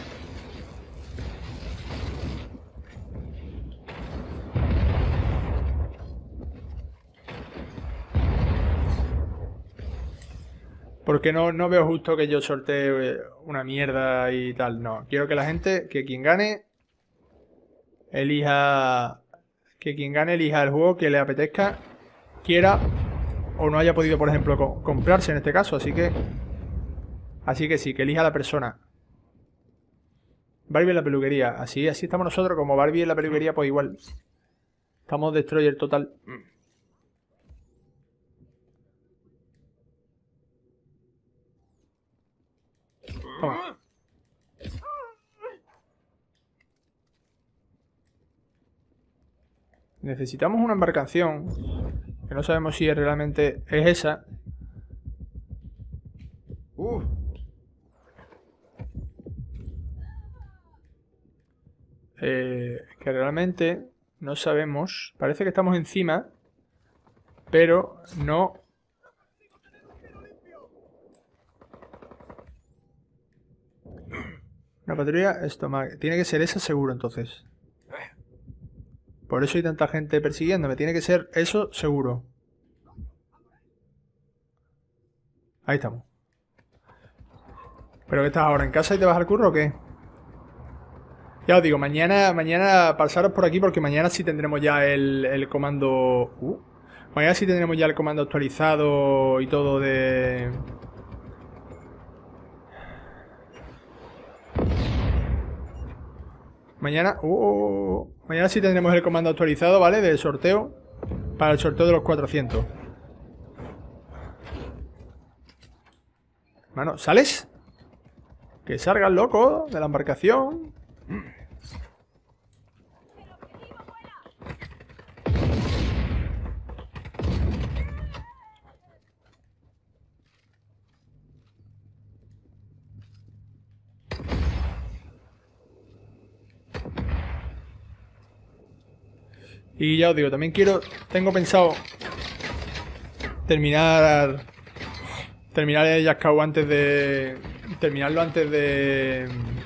Speaker 1: Porque no, no veo justo que yo sortee una mierda y tal. No, quiero que la gente, que quien gane, elija... Que quien gane elija el juego que le apetezca, quiera o no haya podido, por ejemplo, co comprarse en este caso. Así que... Así que sí, que elija la persona. Barbie en la peluquería. Así, así estamos nosotros, como Barbie en la peluquería, pues igual. Estamos destroyer total. Toma. Necesitamos una embarcación. Que no sabemos si realmente es esa. Uh. Eh, que realmente no sabemos. Parece que estamos encima. Pero no... Una patrulla estómago. Tiene que ser esa seguro entonces. Por eso hay tanta gente persiguiéndome. Tiene que ser eso seguro. Ahí estamos. ¿Pero qué estás ahora? ¿En casa y te vas al curro o qué? Ya os digo, mañana, mañana pasaros por aquí porque mañana sí tendremos ya el, el comando... Uh, mañana sí tendremos ya el comando actualizado y todo de... Mañana... Uh, mañana sí tendremos el comando actualizado, ¿vale? Del sorteo. Para el sorteo de los cuatrocientos. Mano, ¿sales? Que salga el loco de la embarcación. Y ya os digo, también quiero... Tengo pensado terminar... Terminar el Jack-Cow antes de... Terminarlo antes de...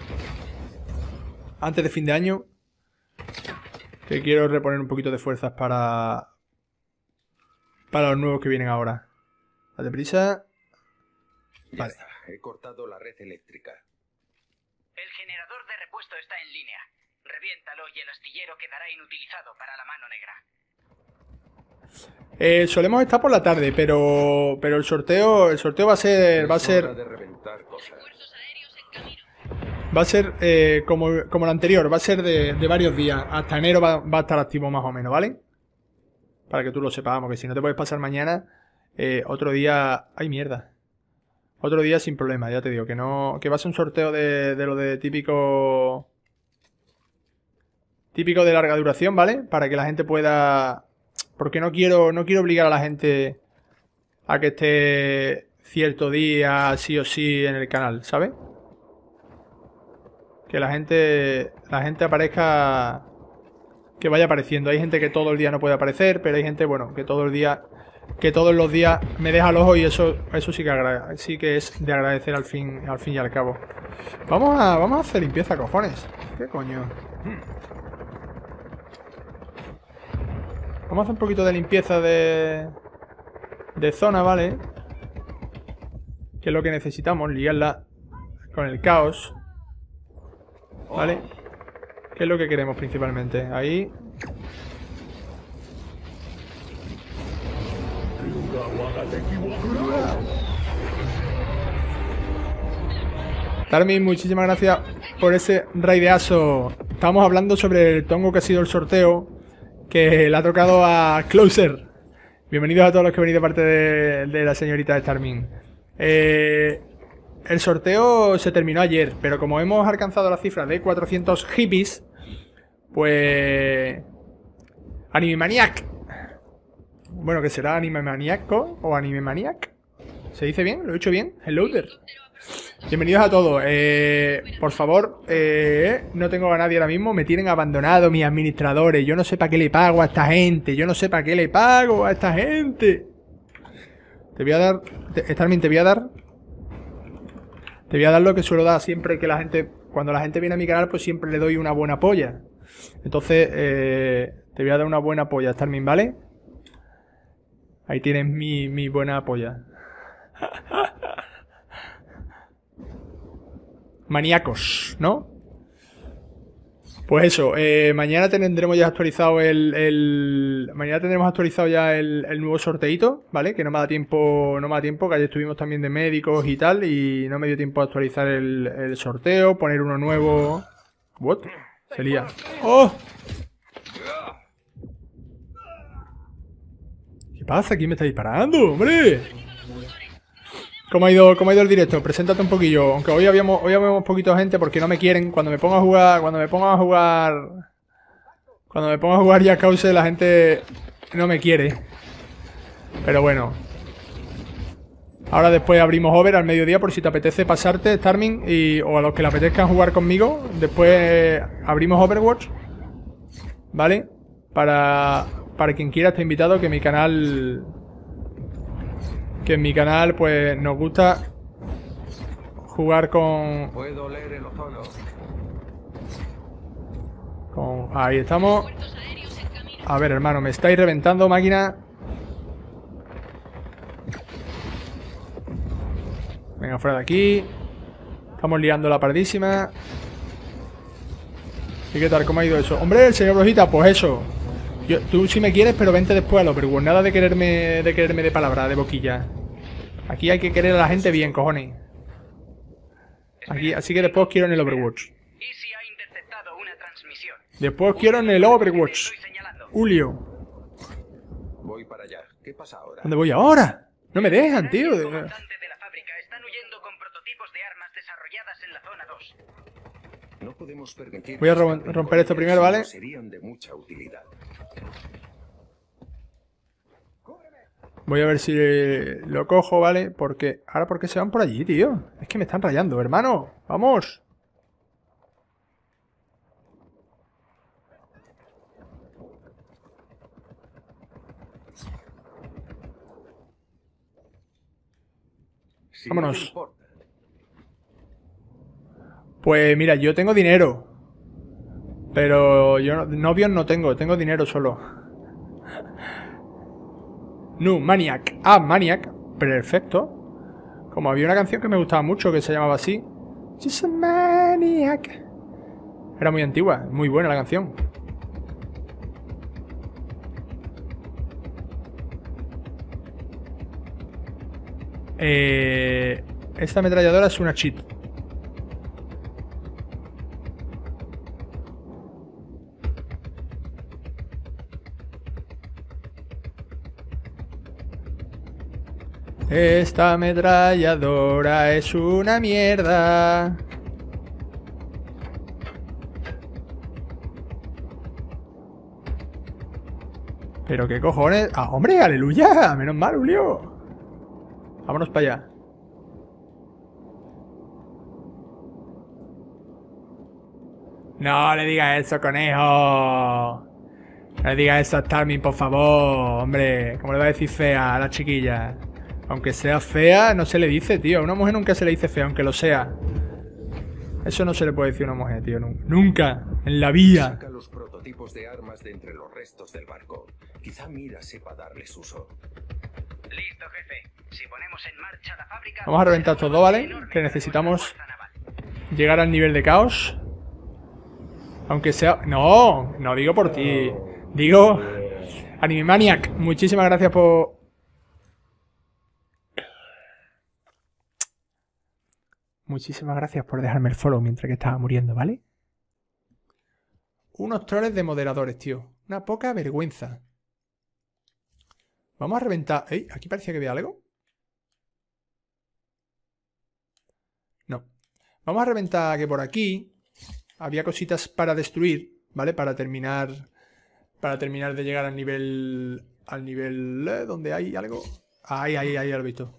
Speaker 1: Antes de fin de año. Que quiero reponer un poquito de fuerzas para... Para los nuevos que vienen ahora. Date prisa.
Speaker 2: Ya
Speaker 1: Vale.
Speaker 2: está, he cortado la red eléctrica.
Speaker 3: El generador de repuesto está en línea. Reviéntalo y el astillero quedará inutilizado para la mano negra.
Speaker 1: Eh, solemos estar por la tarde, pero pero el sorteo el sorteo va a ser va a
Speaker 2: Es hora
Speaker 1: ser
Speaker 2: de reventar cosas.
Speaker 5: Refuerzos aéreos en camino.
Speaker 1: va a ser eh, como como el anterior, va a ser de, de varios días. Hasta enero va, va a estar activo más o menos, ¿vale? Para que tú lo sepas, porque si no te puedes pasar mañana, eh, otro día... ¡Ay, mierda! Otro día sin problema, ya te digo, que no. Que va a ser un sorteo de, de lo de típico. Típico de larga duración, ¿vale? Para que la gente pueda. Porque no quiero. No quiero obligar a la gente a que esté cierto día, sí o sí, en el canal, ¿sabes? Que la gente. La gente aparezca. Que vaya apareciendo. Hay gente que todo el día no puede aparecer, pero hay gente, bueno, que todo el día. Que todos los días me deja el ojo y eso eso sí que agrade, sí que es de agradecer al fin al fin y al cabo. Vamos a vamos a hacer limpieza, cojones. ¿Qué coño? Vamos a hacer un poquito de limpieza de de zona, ¿vale? Que es lo que necesitamos, liarla con el caos. ¿Vale? Que es lo que queremos principalmente. Ahí. Tarmin, muchísimas gracias por ese raideazo. Estamos hablando sobre el tongo que ha sido el sorteo que le ha tocado a Closer. Bienvenidos a todos los que venís de parte de, de la señorita Starmin. Eh, el sorteo se terminó ayer, pero como hemos alcanzado la cifra de cuatrocientos hippies, pues... Anime Maniac. Bueno, que será Anime Maniaco o Anime Maniac. ¿Se dice bien? ¿Lo he dicho bien? Hello there. Bienvenidos a todos. Eh, por favor, eh, no tengo a nadie ahora mismo. Me tienen abandonado mis administradores. Yo no sé para qué le pago a esta gente. Yo no sé para qué le pago a esta gente. Te voy a dar... Starmin, te voy a dar... Te voy a dar lo que suelo dar siempre que la gente... Cuando la gente viene a mi canal, pues siempre le doy una buena polla. Entonces, eh, te voy a dar una buena polla, Starmin, ¿vale? Ahí tienes mi, mi buena polla. Maníacos, ¿no? Pues eso, eh, mañana tendremos ya actualizado el, el... Mañana tendremos actualizado ya el, el nuevo sorteito, ¿vale? Que no me da tiempo, no me da tiempo, que ayer estuvimos también de médicos y tal, y no me dio tiempo a actualizar el, el sorteo, poner uno nuevo... ¿What? Se lía. ¡Oh! ¿Qué pasa? ¿Quién me está disparando, hombre? ¿Cómo ha ido, cómo ha ido el directo? Preséntate un poquillo. Aunque hoy habíamos, hoy habíamos poquito gente porque no me quieren. Cuando me pongo a jugar, cuando me pongo a jugar, cuando me pongo a jugar ya cause, la gente no me quiere. Pero bueno. Ahora después abrimos over al mediodía por si te apetece pasarte, Starmin, y, o a los que le apetezcan jugar conmigo. Después abrimos Overwatch, ¿vale? Para, para quien quiera estar invitado, que mi canal... Que en mi canal, pues, nos gusta jugar con...
Speaker 2: Puedo leer el ozono.
Speaker 1: Con... Ahí estamos. A ver, hermano, me estáis reventando, máquina. Venga, fuera de aquí. Estamos liando la pardísima. ¿Y qué tal? ¿Cómo ha ido eso? Hombre, el señor Brojita, pues eso. Yo, tú sí me quieres, pero vente después al Overwatch. Nada de quererme de quererme de palabra, de boquilla. Aquí hay que querer a la gente bien, cojones. Aquí, así que después quiero en el Overwatch.
Speaker 3: Easy ha interceptado una transmisión.
Speaker 1: Después quiero en el Overwatch.
Speaker 3: Estoy señalando.
Speaker 1: Julio.
Speaker 2: Voy para allá. ¿Qué pasa ahora?
Speaker 1: ¿Dónde voy ahora? No me dejan, tío.
Speaker 3: El comandante de la fábrica están huyendo con prototipos de armas desarrolladas en la zona dos.
Speaker 2: No podemos permitir...
Speaker 1: Voy a rom- romper esto primero, ¿vale?
Speaker 2: Serían de mucha utilidad.
Speaker 1: Voy a ver si lo cojo, ¿vale? Porque... Ahora, ¿por qué se van por allí, tío? Es que me están rayando, hermano. ¡Vamos!
Speaker 2: Si
Speaker 1: Vámonos.
Speaker 2: no te importa,
Speaker 1: Pues mira, yo tengo dinero. Pero yo no- novios no tengo, tengo dinero solo. No, Maniac. Ah, Maniac. Perfecto. Como había una canción que me gustaba mucho que se llamaba así. Just a Maniac. Era muy antigua, muy buena la canción. Eh, esta ametralladora es una cheat. Esta ametralladora es una mierda. Pero qué cojones. ¡Ah, hombre! ¡Aleluya! Menos mal, Julio. Vámonos para allá. No le digas eso, conejo. No le digas eso a Starmin, por favor. Hombre, ¿cómo le va a decir fea a la chiquilla? Aunque sea fea, no se le dice, tío. A una mujer nunca se le dice fea, aunque lo sea. Eso no se le puede decir a una mujer, tío. Nunca. En la vida.
Speaker 2: Saca los prototipos de armas de entre los restos del barco. Quizá Mira sepa darles uso.
Speaker 3: Listo, jefe. Si ponemos en marcha la fábrica...
Speaker 1: Vamos a reventar todo, ¿vale? Que necesitamos llegar al nivel de caos. Aunque sea... No, no digo por ti. Digo... Animemaniac, muchísimas gracias por... Muchísimas gracias por dejarme el follow mientras que estaba muriendo, ¿vale? Unos troles de moderadores, tío. Una poca vergüenza. Vamos a reventar... ¿Eh? Aquí parecía que había algo. No. Vamos a reventar que por aquí había cositas para destruir, ¿vale? Para terminar... Para terminar de llegar al nivel... Al nivel... ¿eh? Donde hay algo... Ahí, ahí, ahí, ya lo he visto.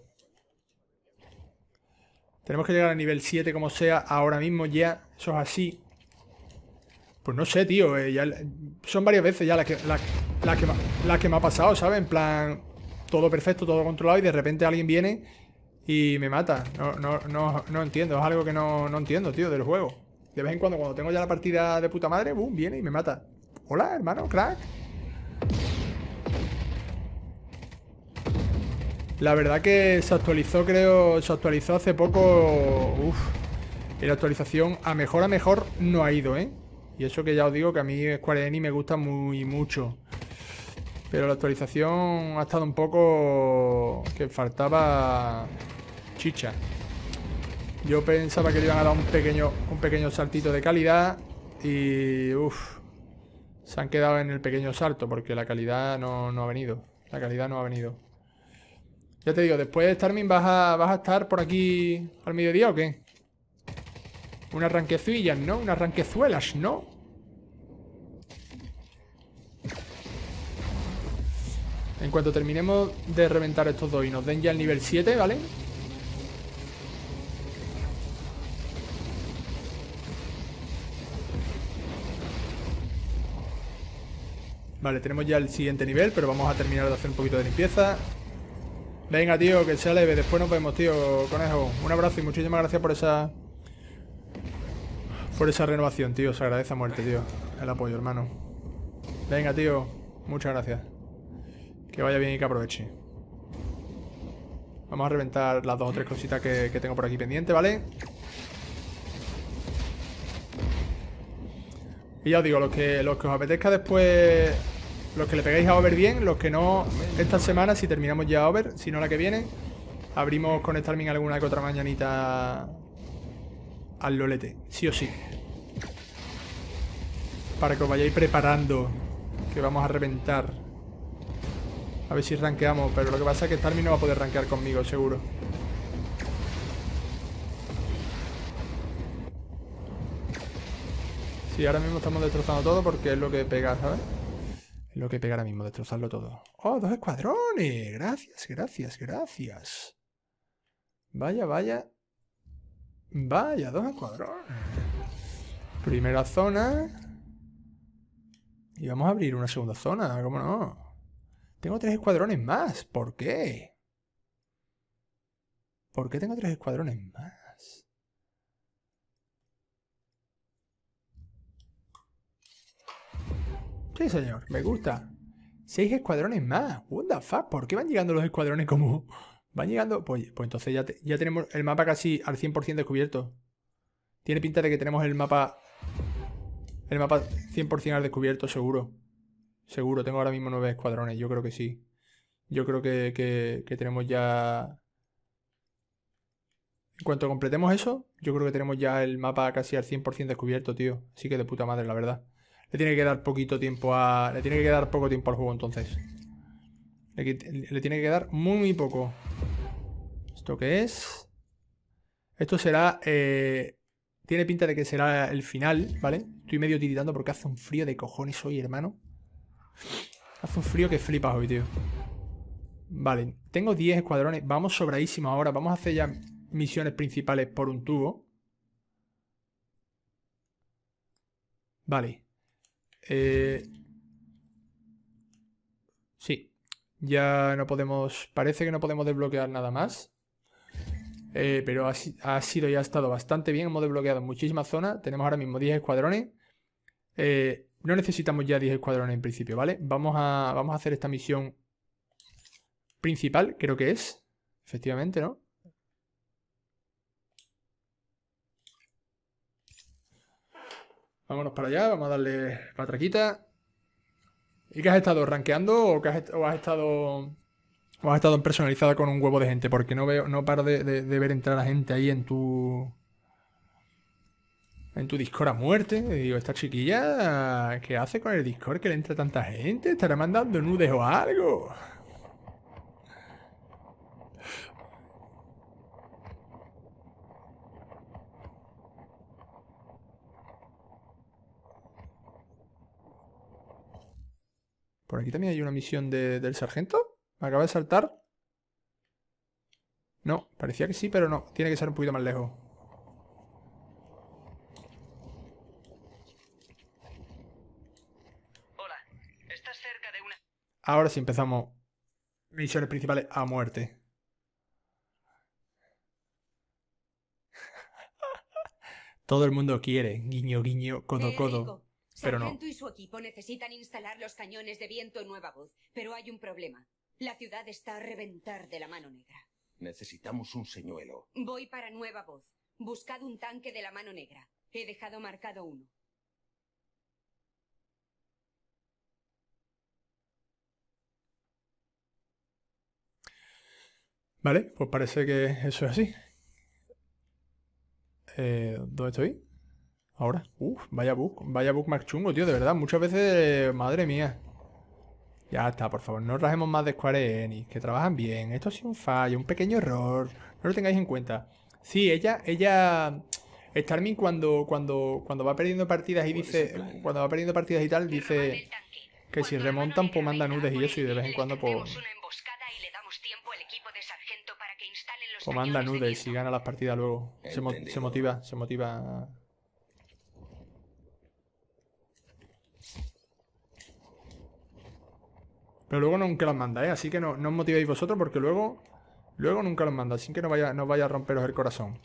Speaker 1: Tenemos que llegar al nivel siete como sea. Ahora mismo ya. Eso es así. Pues no sé, tío. Eh, ya, son varias veces ya las que, la, la que, la que me ha pasado, ¿sabes? En plan... Todo perfecto, todo controlado. Y de repente alguien viene y me mata. No, no, no, no entiendo. Es algo que no, no entiendo, tío, del juego. De vez en cuando, cuando tengo ya la partida de puta madre, boom, viene y me mata. Hola, hermano, crack. La verdad que se actualizó, creo, se actualizó hace poco. Uff. Y la actualización a mejor a mejor no ha ido, ¿eh? Y eso que ya os digo que a mí Square Enix me gusta muy mucho. Pero la actualización ha estado un poco... que faltaba chicha. Yo pensaba que le iban a dar un pequeño, un pequeño saltito de calidad. Y... uff. Se han quedado en el pequeño salto porque la calidad no, no ha venido. La calidad no ha venido. Ya te digo, después de Starmin, ¿vas a, ¿vas a estar por aquí al mediodía o qué? Unas ranquecillas, ¿no? Unas ranquezuelas, ¿no? En cuanto terminemos de reventar estos dos y nos den ya el nivel siete, ¿vale? Vale, tenemos ya el siguiente nivel, pero vamos a terminar de hacer un poquito de limpieza. Venga, tío, que sea leve. Después nos vemos, tío, conejo. Un abrazo y muchísimas gracias por esa... Por esa renovación, tío. Se agradece a muerte, tío. El apoyo, hermano. Venga, tío. Muchas gracias. Que vaya bien y que aproveche. Vamos a reventar las dos o tres cositas que, que tengo por aquí pendiente, ¿vale? Y ya os digo, los que, los que os apetezca después... Los que le pegáis a Over bien, los que no, esta semana, si terminamos ya Over, si no la que viene, abrimos con Starmin alguna que otra mañanita al lolete, sí o sí. Para que os vayáis preparando, que vamos a reventar. A ver si rankeamos, pero lo que pasa es que Starmin no va a poder rankear conmigo, seguro. Sí, ahora mismo estamos destrozando todo porque es lo que pega, ¿sabes? Lo que pega ahora mismo, destrozarlo todo. ¡Oh, dos escuadrones! Gracias, gracias, gracias. Vaya, vaya. Vaya, dos escuadrones. Primera zona. Y vamos a abrir una segunda zona, ¿cómo no? Tengo tres escuadrones más. ¿Por qué? ¿Por qué tengo tres escuadrones más? Sí, señor, me gusta. Seis escuadrones más. What the fuck, ¿por qué van llegando los escuadrones como...? Van llegando... Pues, pues entonces ya, te, ya tenemos el mapa casi al cien por cien descubierto. Tiene pinta de que tenemos el mapa... El mapa cien por cien al descubierto, seguro. Seguro, tengo ahora mismo nueve escuadrones, yo creo que sí. Yo creo que, que, que tenemos ya... En cuanto completemos eso, yo creo que tenemos ya el mapa casi al cien por cien descubierto, tío. Así que de puta madre, la verdad. Le tiene que dar poquito tiempo a... Le tiene que dar poco tiempo al juego, entonces. Le, le tiene que dar muy, muy poco. ¿Esto qué es? Esto será... Eh, tiene pinta de que será el final, ¿vale? Estoy medio tiritando porque hace un frío de cojones hoy, hermano. Hace un frío que flipas hoy, tío. Vale, tengo diez escuadrones. Vamos sobradísimos ahora. Vamos a hacer ya misiones principales por un tubo. Vale. Eh... Sí. Ya no podemos... Parece que no podemos desbloquear nada más. Eh, pero ha, ha sido ya ha estado bastante bien. Hemos desbloqueado muchísimas zonas. Tenemos ahora mismo diez escuadrones. Eh, no necesitamos ya diez escuadrones en principio, ¿vale? Vamos a, vamos a hacer esta misión principal, creo que es. Efectivamente, ¿no? Vámonos para allá. Vamos a darle patraquita. ¿Y qué has estado? ¿Rankeando o, que has, o has estado... O has estado personalizada con un huevo de gente? Porque no veo, no paro de, de, de ver entrar a gente ahí en tu... En tu Discord a muerte. Y digo, esta chiquilla, ¿qué hace con el Discord que le entra tanta gente? ¿Estará mandando nudes o algo? Por aquí también hay una misión de, del sargento. ¿Me acaba de saltar? No, parecía que sí, pero no. Tiene que ser un poquito más lejos.
Speaker 3: Hola, estás cerca de una...
Speaker 1: Ahora sí empezamos misiones principales a muerte. Todo el mundo quiere. Guiño, guiño, codo,
Speaker 7: Eh,
Speaker 1: codo.
Speaker 7: Rico,
Speaker 1: Pero no.
Speaker 7: Sargento y su equipo necesitan instalar los cañones de viento en Nueva Voz, pero hay un problema. La ciudad está a reventar de la mano negra.
Speaker 2: Necesitamos un señuelo.
Speaker 7: Voy para Nueva Voz. Buscad un tanque de la mano negra. He dejado marcado uno.
Speaker 1: Vale, pues parece que eso es así. Eh, ¿Dónde estoy? Ahora. Uf, vaya bug. Vaya bug más chungo, tío, de verdad. Muchas veces... Madre mía. Ya está, por favor. No rajemos más de Square Enix. Que trabajan bien. Esto ha sido un fallo, un pequeño error. No lo tengáis en cuenta. Sí, ella... Ella... Starmin cuando, cuando, cuando va perdiendo partidas y dice... Cuando va perdiendo partidas y tal, dice... Que si remontan, pues manda nudes y eso. Y de vez en cuando, pues... Pues manda nudes y gana las partidas luego. Se, mo se motiva, se motiva... Pero luego nunca las manda, ¿eh? Así que no, no os motivéis vosotros porque luego... Luego nunca los manda. Así que no vaya, no vaya a romperos el corazón.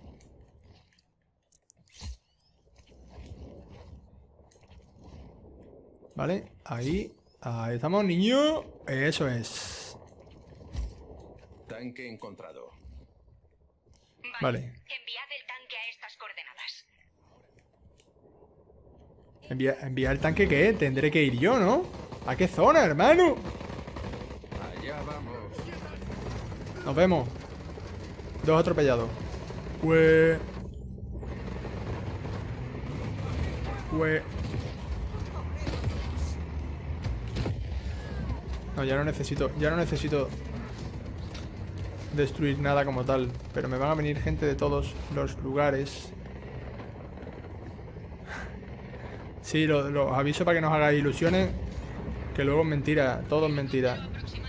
Speaker 1: Vale, ahí. Ahí estamos, niño. Eso es.
Speaker 2: Tanque encontrado.
Speaker 1: Vale.
Speaker 4: Enviad el tanque a estas coordenadas.
Speaker 1: Envía, envía el tanque que tendré que ir yo, ¿no? ¿A qué zona, hermano?
Speaker 2: Allá vamos.
Speaker 1: Nos vemos. Dos atropellados. Pues... Pues... No, ya no necesito... Ya no necesito... destruir nada como tal. Pero me van a venir gente de todos los lugares. Sí, lo, lo aviso para que nos hagáis ilusiones. Que luego es mentira. Todo es mentira.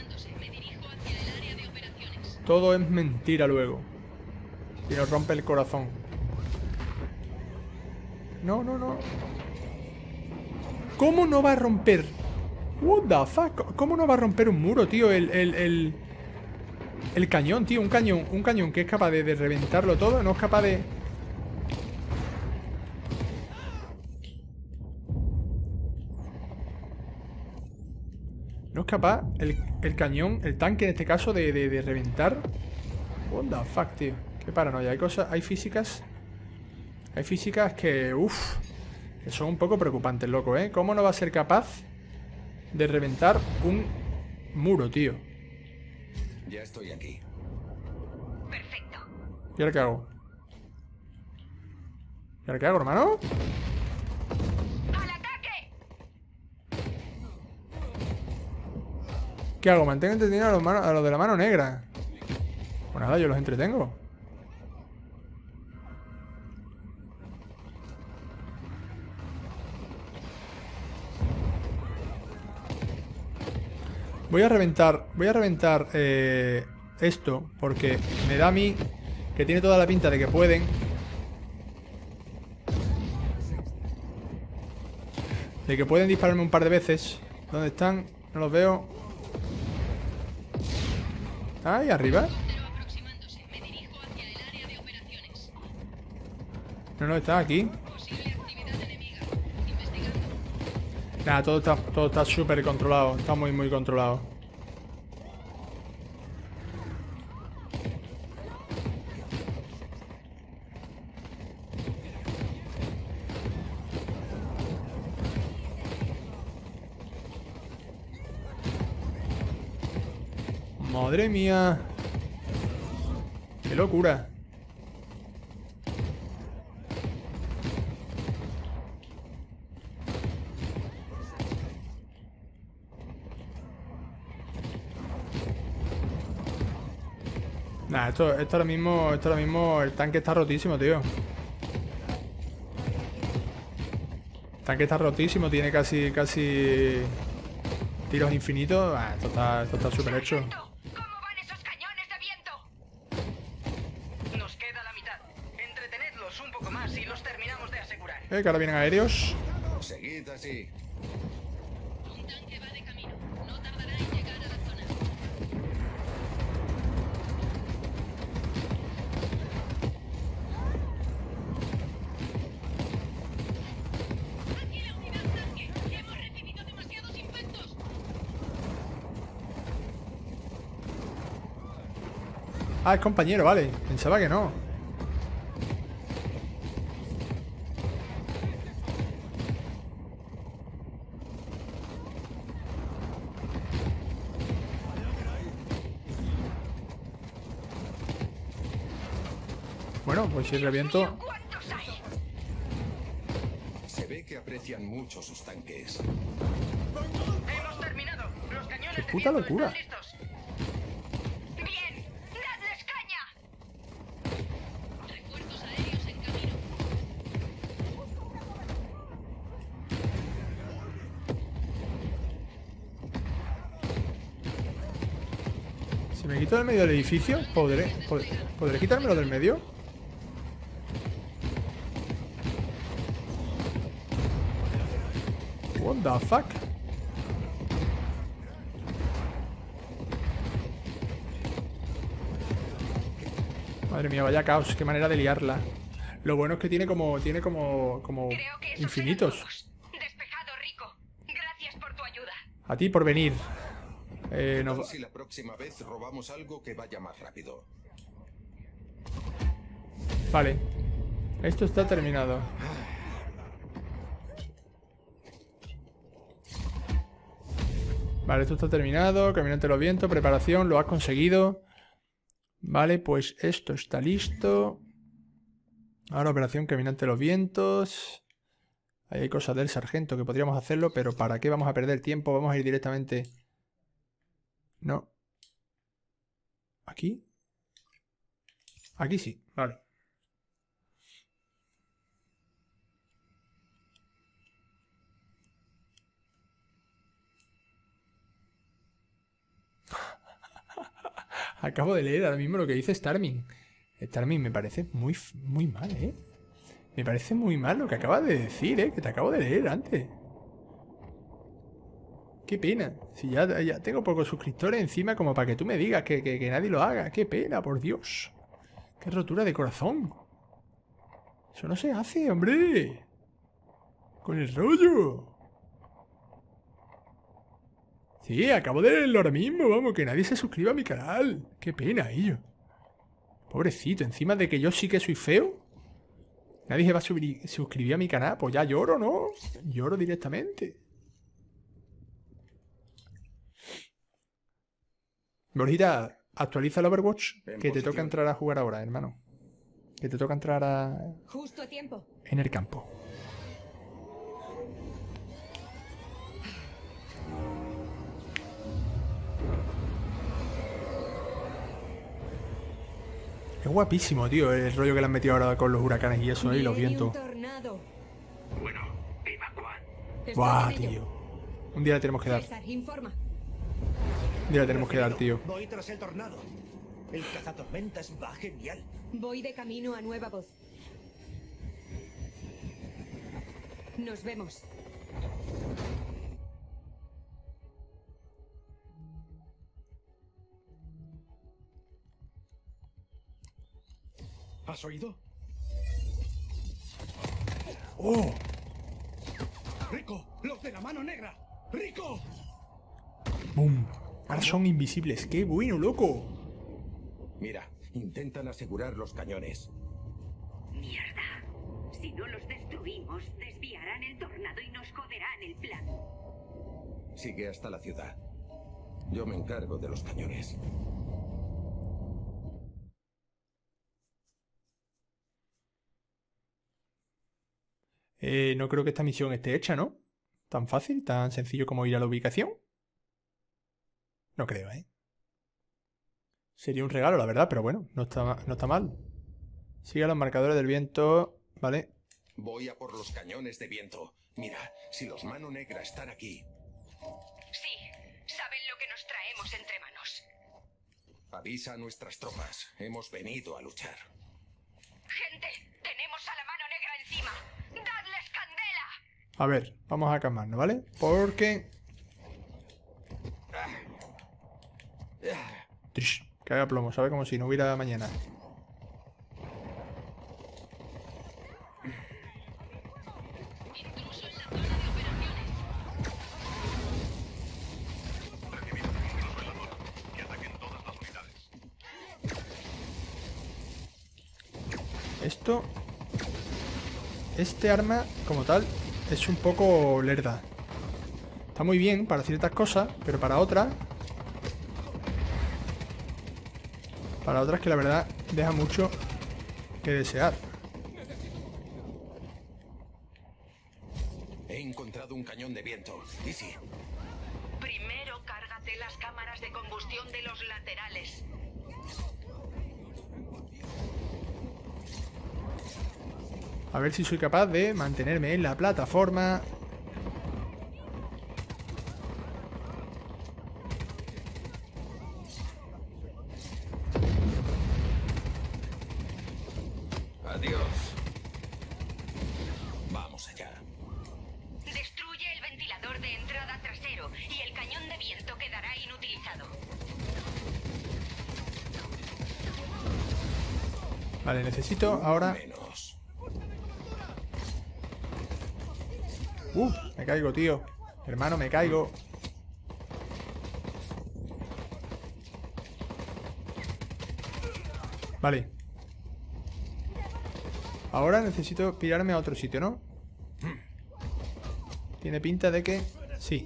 Speaker 1: Todo es mentira luego. Y nos rompe el corazón. No, no, no. ¿Cómo no va a romper? What the fuck? ¿Cómo no va a romper un muro, tío? El, el, el, el cañón, tío. Un cañón, un cañón que es capaz de, de reventarlo todo. No es capaz de... No es capaz el, el cañón, el tanque en este caso, de, de, de reventar. What the fuck, tío. Qué paranoia. Hay cosas, hay físicas. Hay físicas que, uff, que son un poco preocupantes, loco, ¿eh? ¿Cómo no va a ser capaz de reventar un muro, tío?
Speaker 2: Ya estoy aquí.
Speaker 4: Perfecto.
Speaker 1: ¿Y ahora qué hago? ¿Y ahora qué hago, hermano?
Speaker 4: ¡Al ataque!
Speaker 1: ¿Qué hago? Mantengo entretenido a los, mano, a los de la mano negra. Pues nada, yo los entretengo. Voy a reventar, voy a reventar eh, esto, porque me da a mí que tiene toda la pinta de que pueden. De que pueden dispararme un par de veces. ¿Dónde están? No los veo. Ah, ahí arriba. No, no, está aquí. Nada, todo está todo está súper controlado. Está muy, muy controlado. Madre mía. Qué locura. Nah, esto, esto ahora mismo, esto ahora mismo, el tanque está rotísimo, tío. El tanque está rotísimo, tiene casi, casi tiros infinitos. Ah, esto está, esto está súper hecho.
Speaker 3: ¿Cómo van esos cañones de viento? Nos queda la mitad. Entretenedlos un poco más y los terminamos de asegurar.
Speaker 1: Eh, que ahora vienen aéreos.
Speaker 2: Seguid así.
Speaker 5: Un tanque va de camino. No tardará en llegar a la zona. Aquí la unidad tanque. Hemos recibido demasiados impactos.
Speaker 1: Ah, es compañero, vale. Pensaba que no. Bueno, pues si reviento.
Speaker 3: ¿Cuántos hay?
Speaker 2: Se ve que aprecian mucho sus tanques.
Speaker 3: Hemos terminado. Los cañones
Speaker 1: ¡Qué
Speaker 3: de
Speaker 1: puta
Speaker 3: viento
Speaker 1: locura!
Speaker 3: están listos. Bien, dadles caña.
Speaker 5: Refuerzos aéreos en camino.
Speaker 1: Si me quito del medio del edificio, ¿podré, pod- ¿podré quitármelo del medio? What the fuck? Madre mía, vaya caos, qué manera de liarla. Lo bueno es que tiene como, tiene como, como
Speaker 3: Creo que esos
Speaker 1: infinitos.
Speaker 3: eran todos. Despejado, Rico. Gracias por tu ayuda.
Speaker 1: A ti por venir. Eh,
Speaker 2: ¿Qué tal
Speaker 1: nos-
Speaker 2: si la próxima vez robamos algo que vaya más rápido?
Speaker 1: Vale. Esto está terminado. Vale, esto está terminado. Caminante de los vientos, preparación, lo has conseguido. Vale, pues esto está listo. Ahora operación Caminante de los vientos. Ahí hay cosas del sargento que podríamos hacerlo, pero ¿para qué vamos a perder tiempo? Vamos a ir directamente... No. ¿Aquí? Aquí sí, vale. Acabo de leer ahora mismo lo que dice Starmin. Starmin me parece muy, f- muy mal, ¿eh? Me parece muy mal lo que acabas de decir, ¿eh? Que te acabo de leer antes. Qué pena. Si ya, ya tengo pocos suscriptores encima como para que tú me digas que, que- que nadie lo haga. Qué pena, por Dios. Qué rotura de corazón. Eso no se hace, hombre. Con el rollo. Sí, acabo de leerlo ahora mismo, vamos, que nadie se suscriba a mi canal. Qué pena, ello. Pobrecito, encima de que yo sí que soy feo. Nadie se va a subir- suscribir a mi canal. Pues ya lloro, ¿no? Lloro directamente. Borjita, actualiza el Overwatch,
Speaker 2: En
Speaker 1: que te toca
Speaker 2: posición.
Speaker 1: entrar a jugar ahora, hermano. Que te toca entrar a...
Speaker 7: Justo a tiempo.
Speaker 1: en el campo. Es guapísimo, tío, el rollo que le han metido ahora con los huracanes y eso, ¿eh? Y los
Speaker 7: Viene
Speaker 1: vientos.
Speaker 7: un tornado.
Speaker 6: Bueno, evacúan.
Speaker 7: Estoy
Speaker 1: Buah,
Speaker 7: en ello.
Speaker 1: tío. Un día le tenemos que dar.
Speaker 7: César, informa.
Speaker 1: Un día le tenemos que dar, tío.
Speaker 8: Voy tras el tornado. El cazatormentas va genial.
Speaker 7: Voy de camino a Nueva Voz. Nos vemos.
Speaker 8: ¿Has oído?
Speaker 1: ¡Oh!
Speaker 8: ¡Rico! ¡Los de la mano negra! ¡Rico!
Speaker 1: ¡Bum! Ahora son invisibles. ¡Qué bueno, loco!
Speaker 2: Mira, intentan asegurar los cañones.
Speaker 4: Mierda. Si no los destruimos, desviarán el tornado y nos joderán el plan.
Speaker 2: Sigue hasta la ciudad. Yo me encargo de los cañones.
Speaker 1: Eh, no creo que esta misión esté hecha, ¿no? Tan fácil, tan sencillo como ir a la ubicación. No creo, ¿eh? Sería un regalo, la verdad, pero bueno, no está, no está mal. Sigue a los marcadores del viento, ¿vale?
Speaker 2: Voy a por los cañones de viento. Mira, si los Mano Negra están aquí.
Speaker 4: Sí, saben lo que nos traemos entre manos.
Speaker 2: Avisa a nuestras tropas. Hemos venido a luchar.
Speaker 4: Gente, tenemos a la Mano Negra encima. ¡Dadles candela!
Speaker 1: A ver, vamos a calmarnos, ¿vale? Porque... Trish, que haga plomo, ¿sabe? Como si no hubiera mañana.
Speaker 5: Intruso en la zona de operaciones.
Speaker 6: Recibido peligros en la zona. Que ataquen todas las unidades.
Speaker 1: Esto... Este arma, como tal, es un poco lerda. Está muy bien para ciertas cosas, pero para otras... Para otras que la verdad deja mucho que desear.
Speaker 2: He encontrado un cañón de viento. ¿Y sí?
Speaker 4: Primero cárgate las cámaras de combustión de los laterales.
Speaker 1: A ver si soy capaz de mantenerme en la plataforma.
Speaker 2: Adiós. Vamos allá.
Speaker 4: Destruye el ventilador de entrada trasero y el cañón de viento quedará inutilizado.
Speaker 1: Vale, necesito ahora...
Speaker 2: Menos.
Speaker 1: Uh, me caigo, tío. Hermano, me caigo. Vale. Ahora necesito pirarme a otro sitio, ¿no? Tiene pinta de que... Sí.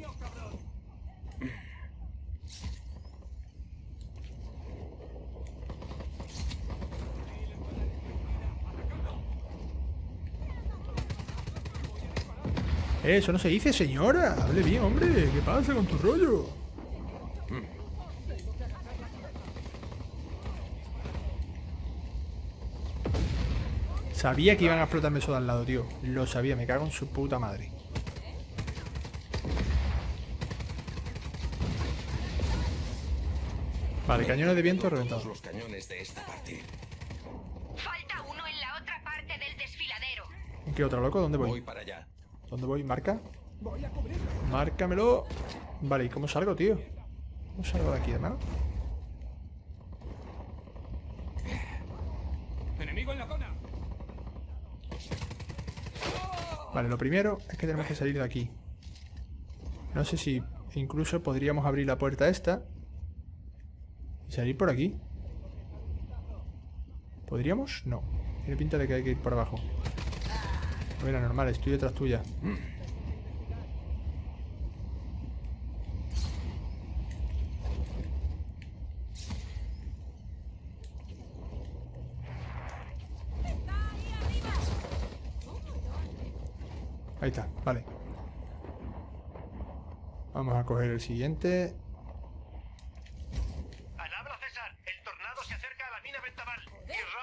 Speaker 1: Eh, eso no se dice, señora. Hable bien, hombre. ¿Qué pasa con tu rollo? Sabía que iban a explotarme eso de al lado, tío. Lo sabía, me cago en su puta madre. Vale, cañones de viento reventados.
Speaker 2: Los cañones de esta parte.
Speaker 4: Falta uno en la otra parte del desfiladero.
Speaker 1: ¿En qué otra, loco? ¿Dónde
Speaker 2: Voy
Speaker 1: voy?
Speaker 2: para allá.
Speaker 1: ¿Dónde voy? ¿Marca? Márcamelo. Vale, ¿y cómo salgo, tío? ¿Cómo salgo de aquí, hermano?
Speaker 8: ¡Enemigo en la zona!
Speaker 1: Vale, lo primero es que tenemos que salir de aquí. No sé si incluso podríamos abrir la puerta esta y salir por aquí. ¿Podríamos? No. Tiene pinta de que hay que ir por abajo. Mira, normal, estoy detrás tuya. Ahí está, vale. Vamos a coger el siguiente.
Speaker 8: Al habla, César. El tornado se acerca a la mina Ventaval. Y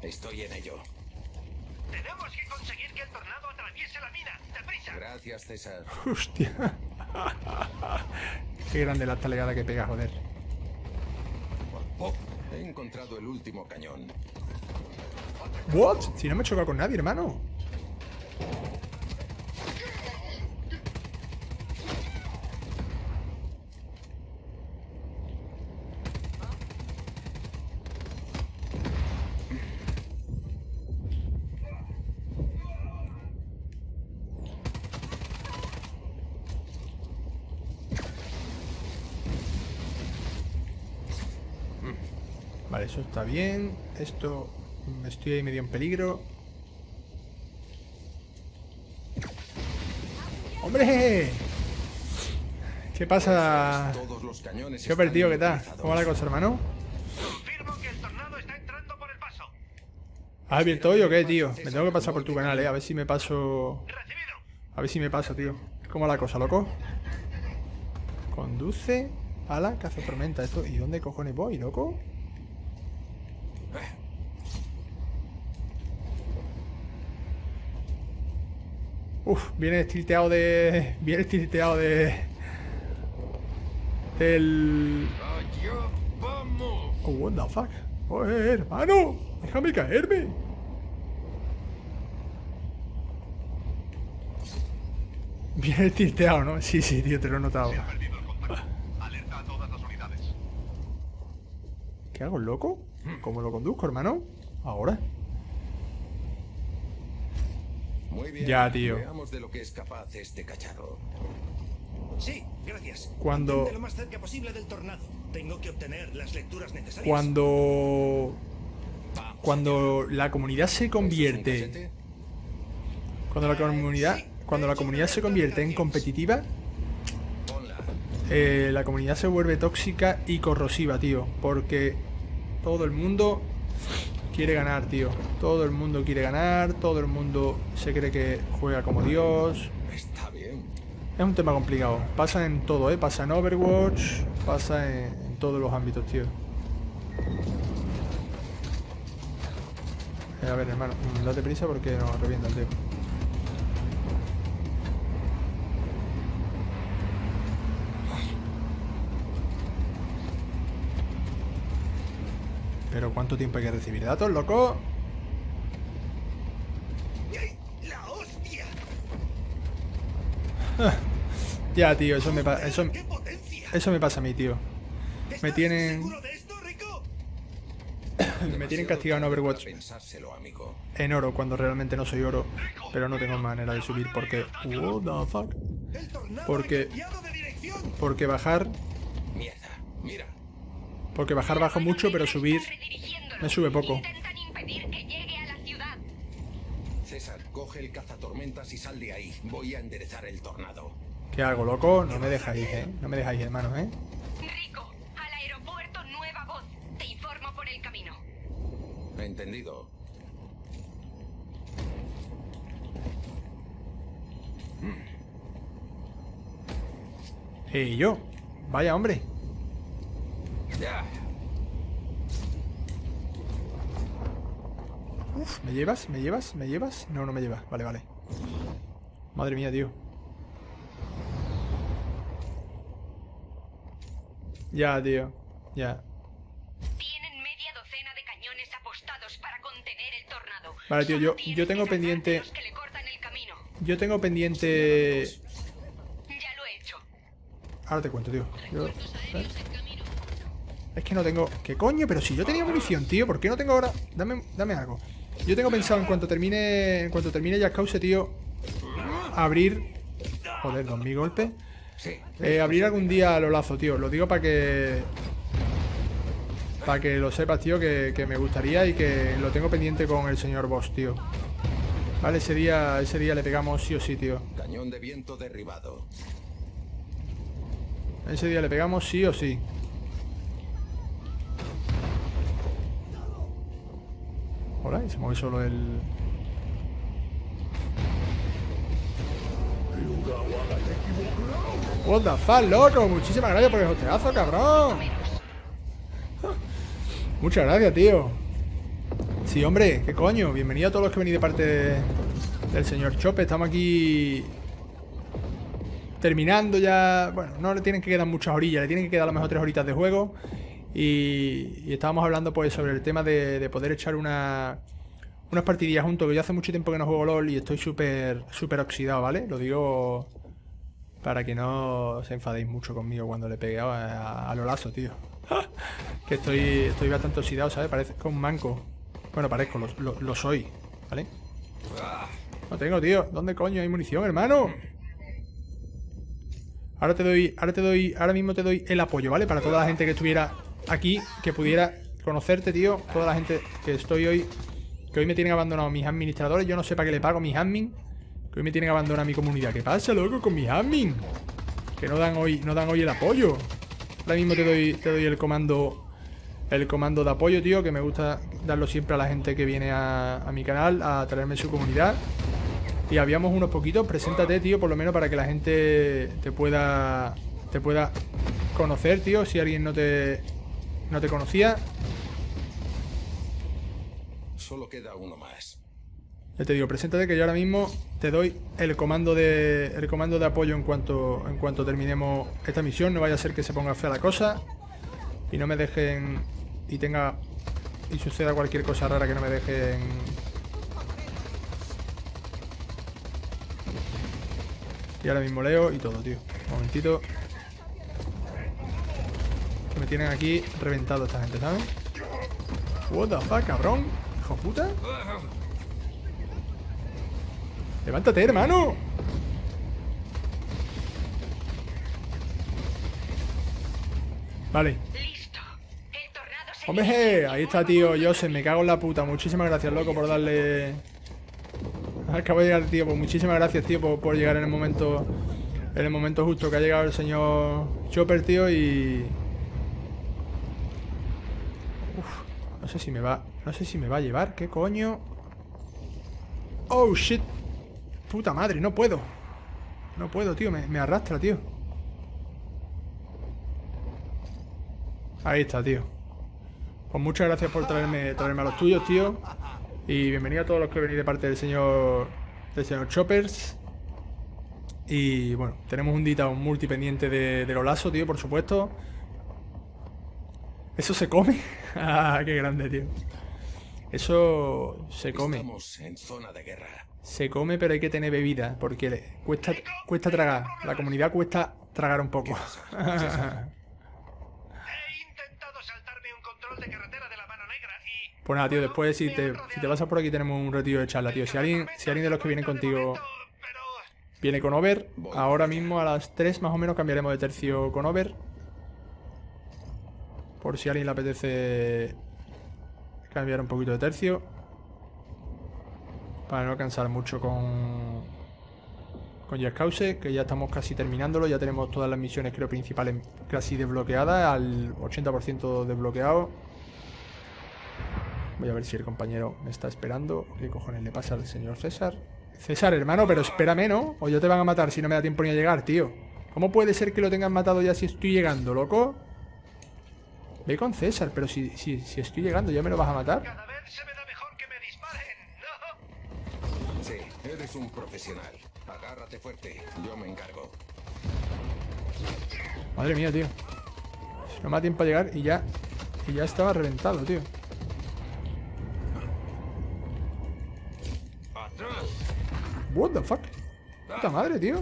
Speaker 2: Estoy en ello.
Speaker 6: Tenemos que conseguir que el tornado atraviese la mina. ¡Deprisa!
Speaker 2: Gracias, César.
Speaker 1: Hostia. Qué grande la talegada que pega, joder.
Speaker 2: Oh, he encontrado el último cañón.
Speaker 1: ¿What? Si no me he chocado con nadie, hermano. Vale, eso está bien. Esto... Estoy ahí medio en peligro. ¡Hombre! ¿Qué pasa?
Speaker 2: Todos los cañones
Speaker 1: ¿Qué opera, tío? ¿Qué tal?
Speaker 2: están
Speaker 1: ¿Cómo va la cosa, hermano?
Speaker 6: Confirmo que el tornado está entrando por el paso.
Speaker 1: ¿Has abierto hoy o qué, tío? Me tengo que pasar por tu canal, eh. A ver si me paso...
Speaker 6: Recibido.
Speaker 1: A ver si me paso, tío. ¿Cómo va la cosa, loco? Conduce a la cazatormenta. Esto... ¿Y dónde cojones voy, loco? Uf, viene tilteado de... Viene tilteado de... Del...
Speaker 6: Allá vamos.
Speaker 1: Oh, what the fuck. Oh, eh, hermano. Déjame caerme. Viene tilteado, ¿no? Sí, sí, tío, te lo he notado.
Speaker 6: Se ha perdido el contacto. Alerta a todas las unidades.
Speaker 1: ¿Qué hago, loco? ¿Cómo lo conduzco, hermano? Ahora.
Speaker 2: Muy bien.
Speaker 1: Ya, tío.
Speaker 2: Veamos de lo que es capaz este cacharro.
Speaker 8: Sí, gracias.
Speaker 1: Cuando-
Speaker 8: Mantente lo más cerca posible del tornado. Tengo que obtener las lecturas necesarias.
Speaker 1: Cuando...
Speaker 2: Vamos.
Speaker 1: Cuando la comunidad se
Speaker 2: ¿Eso es un
Speaker 1: convierte...
Speaker 2: cachete?
Speaker 1: Cuando la comunidad... Cuando la comunidad se convierte en competitiva...
Speaker 2: Ponla.
Speaker 1: eh, la comunidad se vuelve tóxica y corrosiva, tío. Porque todo el mundo quiere ganar, tío. Todo el mundo quiere ganar. Todo el mundo se cree que juega como Dios.
Speaker 2: Está bien.
Speaker 1: Es un tema complicado. Pasa en todo, ¿eh? Pasa en Overwatch. Pasa en, en todos los ámbitos, tío. Eh, a ver, hermano. mm, Date prisa porque nos revientan, tío. Pero ¿cuánto tiempo hay que recibir datos, loco?
Speaker 8: ¡Ey! ¡La hostia!
Speaker 1: Ya, tío, eso me pasa. Eso,
Speaker 8: ¡Qué potencia!
Speaker 1: eso me pasa a mí, tío.
Speaker 8: ¿Estás
Speaker 1: tienen-
Speaker 8: seguro de esto, Rico?
Speaker 1: Me tienen castigado en Overwatch
Speaker 2: Para pensárselo, amigo.
Speaker 1: en oro cuando realmente no soy oro. Pero no tengo manera de subir porque... What the fuck?
Speaker 8: El tornado
Speaker 1: Porque-
Speaker 8: ha cambiado de dirección.
Speaker 1: Porque bajar...
Speaker 2: Mierda. Mira.
Speaker 1: Porque bajar bajo mucho, pero subir... me sube poco.
Speaker 4: Intentan impedir que llegue a la ciudad.
Speaker 2: César, coge el cazatormentas y sal de ahí. Voy a enderezar el tornado.
Speaker 1: ¿Qué hago, loco? No me dejáis, ¿eh? No me dejáis, hermanos, ¿eh?
Speaker 4: Rico, al aeropuerto Nueva Voz. Te informo por el camino.
Speaker 2: Entendido.
Speaker 1: Y yo. Vaya, hombre.
Speaker 2: Ya.
Speaker 1: Uf, ¿me llevas? ¿Me llevas? ¿Me llevas? No, no me llevas. Vale, vale. Madre mía, tío. Ya, tío. Ya.
Speaker 4: Tienen media docena de cañones apostados para contener el tornado.
Speaker 1: Vale, tío, yo-
Speaker 4: Solo tienen
Speaker 1: yo tengo
Speaker 4: que salvar
Speaker 1: pendiente-
Speaker 4: de los que le cortan el camino.
Speaker 1: Yo tengo pendiente...
Speaker 4: Ya lo he hecho.
Speaker 1: Ahora te cuento, tío. Yo- Es que no tengo... ¿Qué coño? Pero si yo tenía munición, tío. ¿Por qué no tengo ahora? Dame, dame algo. Yo tengo pensado en cuanto termine... En cuanto termine Just Cause, tío, abrir... Joder, dos mil golpes.
Speaker 2: Sí.
Speaker 1: Eh, abrir algún día los lazos, tío. Lo digo para que... Para que lo sepas, tío, que, que me gustaría y que lo tengo pendiente con el señor Boss, tío. Vale, ese día, ese día le pegamos sí o sí, tío.
Speaker 2: Cañón de viento derribado.
Speaker 1: Ese día le pegamos sí o sí. Hola, y se mueve solo el... What the fuck, loco. Muchísimas gracias por el hosteazo, cabrón. Muchas gracias, tío. Sí, hombre, qué coño. Bienvenido a todos los que venís de parte de, del señor Chope. Estamos aquí terminando ya. Bueno, no le tienen que quedar muchas orillas, le tienen que quedar a lo mejor tres horitas de juego. Y, y estábamos hablando pues sobre el tema de, de poder echar una, unas partidillas juntos, que yo hace mucho tiempo que no juego LOL y estoy súper súper oxidado, ¿vale? Lo digo para que no os enfadéis mucho conmigo cuando le pegue a, a, a Lolazo, tío. Que estoy, estoy bastante oxidado, ¿sabes? Parece como un manco. Bueno, parezco, lo, lo, lo soy, ¿vale? No tengo, tío. ¿Dónde coño hay munición, hermano? Ahora te doy, ahora te doy, ahora mismo te doy el apoyo, ¿vale? Para toda la gente que estuviera aquí, que pudiera conocerte, tío. Toda la gente que estoy hoy, que hoy me tienen abandonado mis administradores. Yo no sé para qué le pago a mis admin, que hoy me tienen abandonado mi comunidad. ¿Qué pasa, loco, con mis admin? Que no dan hoy, no dan hoy el apoyo. Ahora mismo te doy, te doy el comando, el comando de apoyo, tío, que me gusta darlo siempre a la gente que viene a, a mi canal a traerme su comunidad. Y habíamos unos poquitos. Preséntate, tío, por lo menos para que la gente te pueda te pueda conocer, tío, si alguien no te no te conocía.
Speaker 2: Solo queda uno más.
Speaker 1: Ya te digo, preséntate, que yo ahora mismo te doy el comando de el comando de apoyo en cuanto en cuanto terminemos esta misión. No vaya a ser que se ponga fea la cosa y no me dejen y tenga y suceda cualquier cosa rara que no me dejen. Y ahora mismo leo y todo, tío. Un momentito. Que me tienen aquí reventado esta gente, ¿sabes? What the fuck, cabrón. Hijo puta. Levántate, hermano. Vale. Hombre, ahí está, tío. Joseph, me cago en la puta. Muchísimas gracias, loco, por darle... Acabo de llegar, tío. Pues muchísimas gracias, tío, por, por llegar en el momento En el momento justo que ha llegado el señor Chopper, tío. Y... Uf, no sé si me va No sé si me va a llevar. ¿Qué coño? Oh, shit. Puta madre, no puedo No puedo, tío, me, me arrastra, tío. Ahí está, tío. Pues muchas gracias por traerme, traerme a los tuyos, tío. Y bienvenido a todos los que venís de parte del señor Del señor Choppers. Y bueno, tenemos un dita, un multi pendiente de, de Lolazo, tío, por supuesto. ¿Eso se come? Ah, qué grande, tío. Eso se come.
Speaker 2: Estamos en zona de guerra.
Speaker 1: Se come, pero hay que tener bebida, porque le cuesta, cuesta tragar. La comunidad cuesta tragar un poco.
Speaker 6: He intentado saltarme un control de carretera de la mano negra y...
Speaker 1: Pues nada, tío, después si te, si te pasas por aquí tenemos un retiro de charla, tío. Si alguien, si alguien de los que vienen contigo viene con Over, ahora mismo a las tres más o menos cambiaremos de tercio con Over. Por si a alguien le apetece cambiar un poquito de tercio. Para no cansar mucho con Con Just Cause, que ya estamos casi terminándolo. Ya tenemos todas las misiones, creo, principales casi desbloqueadas, al ochenta por ciento desbloqueado. Voy a ver si el compañero me está esperando. ¿Qué cojones le pasa al señor César? César, hermano, pero espérame, ¿no? O yo te van a matar si no me da tiempo ni a llegar, tío. ¿Cómo puede ser que lo tengan matado ya si estoy llegando, loco? Ve con César, pero si, si, si estoy llegando, ¿ya me lo vas a matar?
Speaker 6: Cada vez se me da mejor que me disparen, ¿no?
Speaker 2: Sí, eres un profesional. Agárrate fuerte, yo me encargo.
Speaker 1: Madre mía, tío. No me da tiempo a llegar y ya Y ya estaba reventado, tío. What the fuck. Puta madre, tío.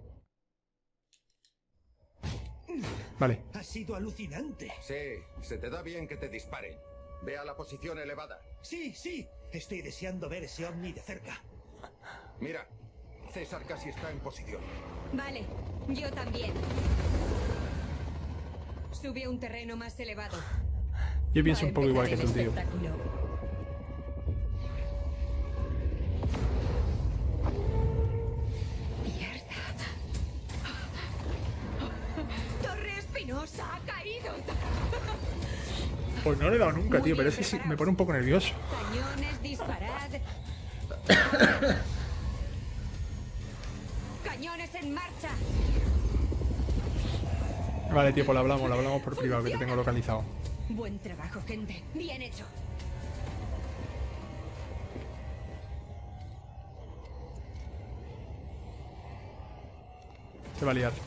Speaker 1: Vale.
Speaker 8: Ha sido alucinante.
Speaker 2: Sí, se te da bien que te disparen. Ve a la posición elevada.
Speaker 8: Sí, sí. Estoy deseando ver ese ovni de cerca.
Speaker 2: Mira, César casi está en posición.
Speaker 7: Vale, yo también. Sube a un terreno más elevado.
Speaker 1: Yo pienso
Speaker 7: Va a
Speaker 1: un poco igual que
Speaker 7: empezar
Speaker 1: tú,
Speaker 7: el
Speaker 1: tío.
Speaker 7: espectáculo. Torre Espinosa ha caído.
Speaker 1: Pues no le he dado nunca, tío, pero ese sí me pone un poco nervioso.
Speaker 7: Cañones, disparad. Cañones en marcha.
Speaker 1: Vale, tío, pues lo hablamos, lo hablamos por privado, que te tengo localizado.
Speaker 7: Buen trabajo, gente. Bien hecho.
Speaker 1: Se va a liar.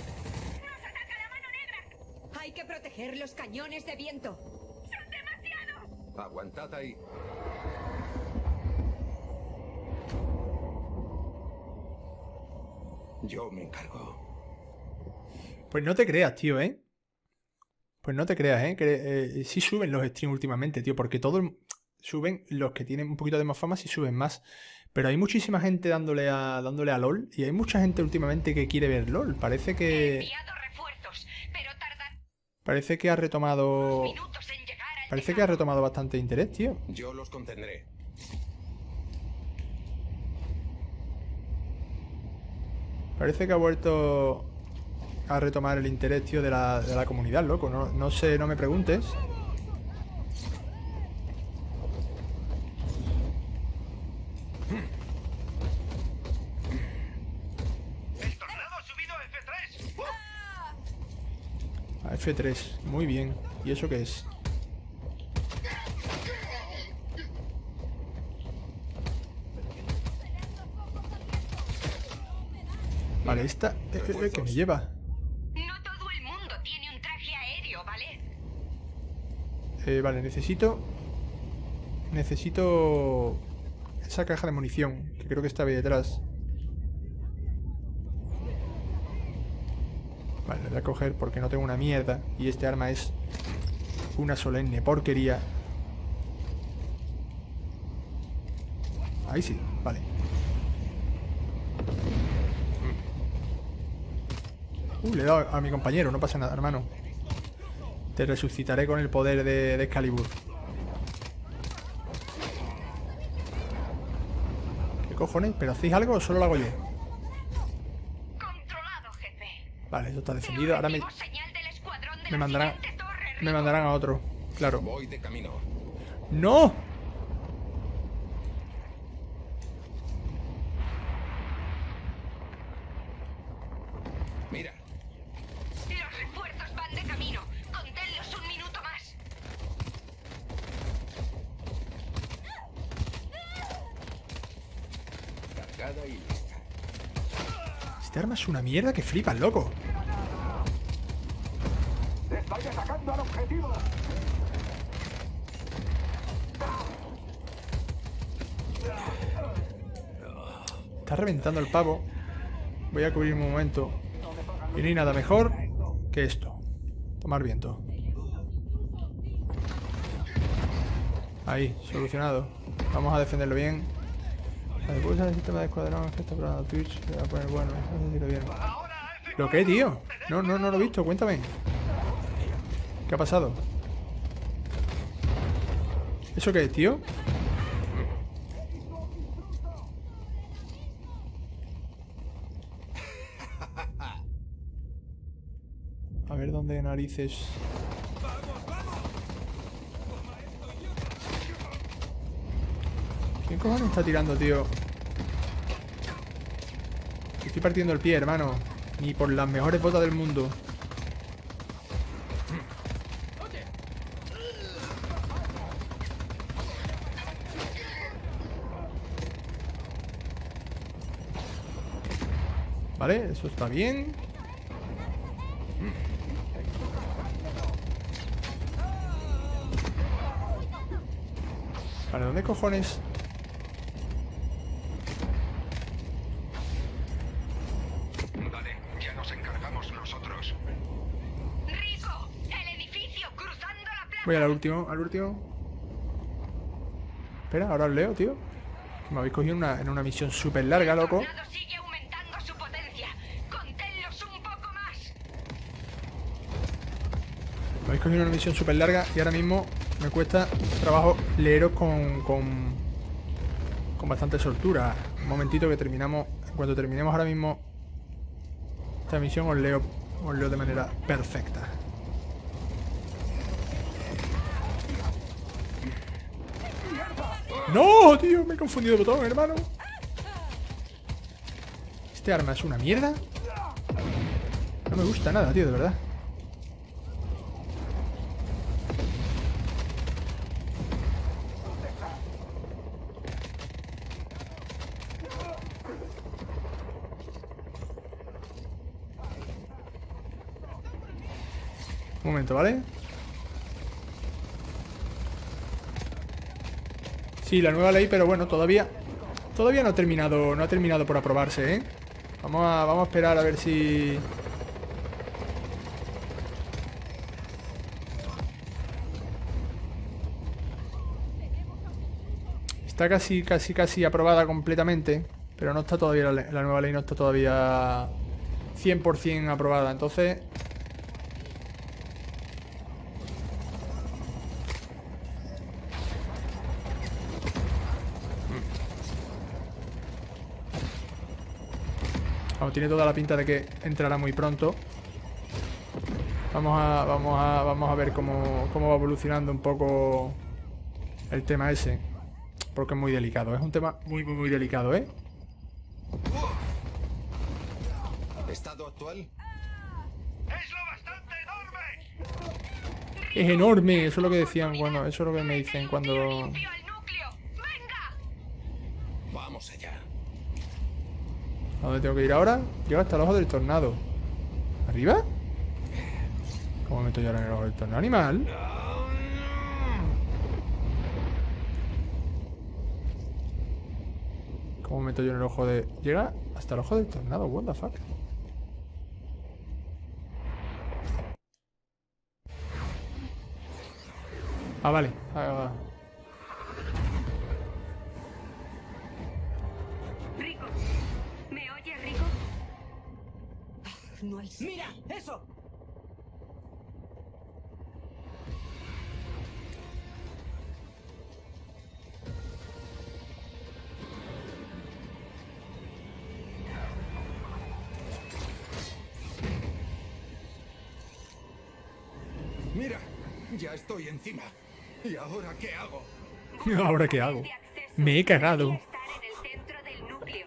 Speaker 7: Hay que proteger los cañones de viento.
Speaker 2: Aguantad ahí. Yo me encargo.
Speaker 1: Pues no te creas, tío, ¿eh? Pues no te creas, ¿eh? Que eh, sí suben los streams últimamente, tío, porque todos suben, los que tienen un poquito de más fama sí suben más. Pero hay muchísima gente dándole a dándole a LOL y hay mucha gente últimamente que quiere ver LOL. Parece que Parece que ha retomado Parece que ha retomado bastante interés, tío.
Speaker 2: Yo los contendré.
Speaker 1: Parece que ha vuelto a retomar el interés, tío, de la, de la comunidad, loco. No, no sé, no me preguntes.
Speaker 6: ¡El tornado ha subido a F tres!
Speaker 1: A F tres, muy bien. ¿Y eso qué es? Vale, esta... Eh, eh, que me lleva.
Speaker 4: No todo el mundo tiene un traje aéreo, ¿vale?
Speaker 1: Eh, vale, necesito... Necesito... Esa caja de munición, que creo que está ahí detrás. Vale, la voy a coger porque no tengo una mierda. Y este arma es una solemne porquería. Ahí sí, vale. Uh, le he dado a mi compañero, no pasa nada, hermano. Te resucitaré con el poder de, de Excalibur. ¿Qué cojones? ¿Pero hacéis algo o solo lo hago yo?
Speaker 4: Controlado, jefe.
Speaker 1: Vale, eso está defendido. Ahora me,
Speaker 4: Señal del escuadrón de
Speaker 1: me
Speaker 4: la
Speaker 1: mandarán
Speaker 4: siguiente torre,
Speaker 1: Me mandarán a otro. Claro.
Speaker 2: Voy de camino.
Speaker 1: ¡No!
Speaker 2: Mira,
Speaker 4: Los refuerzos van de camino. Conténlos un minuto más.
Speaker 2: cargada y lista.
Speaker 1: Este arma es una mierda que flipas, loco.
Speaker 8: ¡Estoy atacando al objetivo!
Speaker 1: Está reventando el pavo. Voy a cubrirme un momento. Y no hay nada mejor que esto. Tomar viento. Ahí, solucionado. Vamos a defenderlo bien. Vale, puedo usar el sistema de escuadrón que está probando Twitch. Le voy a poner bueno, no sé si lo vieron. ¿Lo qué, tío? No, no, no lo he visto, cuéntame. ¿Qué ha pasado? ¿Eso qué es, tío? A ver dónde narices. ¿Quién cojones está tirando, tío? Estoy partiendo el pie, hermano. Ni por las mejores botas del mundo. Vale, eso está bien. Vale, ¿dónde cojones?
Speaker 6: Vale, ya nos encargamos nosotros.
Speaker 4: Rico, el edificio cruzando la plaza.
Speaker 1: Voy al último, al último. Espera, ahora os leo, tío. Me habéis cogido en una, en una misión súper larga, loco.
Speaker 4: El tornado sigue aumentando su potencia. Conténlos un poco más.
Speaker 1: Me habéis cogido en una misión súper larga y ahora mismo me cuesta trabajo leeros con, con, con bastante soltura. Un momentito que terminamos. En cuanto terminemos ahora mismo esta misión os leo, os leo de manera perfecta. ¡No, tío! Me he confundido de botón, hermano. Este arma es una mierda. No me gusta nada, tío, de verdad. Un momento, ¿vale? Sí, la nueva ley, pero bueno, todavía Todavía no ha terminado No ha terminado por aprobarse, ¿eh? Vamos a, vamos a esperar a ver si... Está casi, casi, casi aprobada completamente, pero no está todavía, la, la nueva ley no está todavía cien por cien aprobada, entonces... Vamos, tiene toda la pinta de que entrará muy pronto. Vamos a, vamos a, vamos a ver cómo, cómo va evolucionando un poco el tema ese. Porque es muy delicado, es un tema muy, muy, muy delicado, ¿eh?
Speaker 2: ¿Estado actual?
Speaker 6: ¡Es lo bastante enorme!
Speaker 1: Es enorme, eso es lo que decían cuando... Eso es lo que me dicen cuando...
Speaker 4: ¡Limpio el núcleo! ¡Venga!
Speaker 2: Vamos allá.
Speaker 1: ¿A dónde tengo que ir ahora? Llego hasta el ojo del tornado. ¿Arriba? ¿Cómo me meto yo ahora en el ojo del tornado? ¡Animal! ¿Cómo me meto yo en el ojo de...? Llega hasta el ojo del tornado, what the fuck. Ah, vale. Ah, ah.
Speaker 7: Rico, ¿me oyes, Rico? No hay...
Speaker 8: ¡Mira! ¡Eso!
Speaker 2: Mira, ya estoy encima. ¿Y ahora qué hago?
Speaker 1: ¿Ahora qué hago? Me he cagado.
Speaker 7: Estar en el centro del núcleo.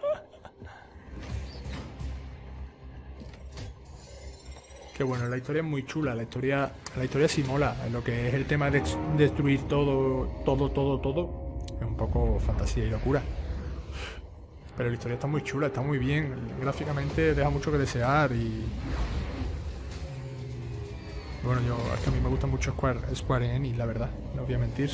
Speaker 1: Qué bueno, la historia es muy chula, la historia, la historia sí mola, lo que es el tema de destruir todo, todo, todo, todo, es un poco fantasía y locura. Pero la historia está muy chula, está muy bien, gráficamente deja mucho que desear y... Bueno, yo, es que a mí me gusta mucho Square, Square Enix, la verdad, no voy a mentir.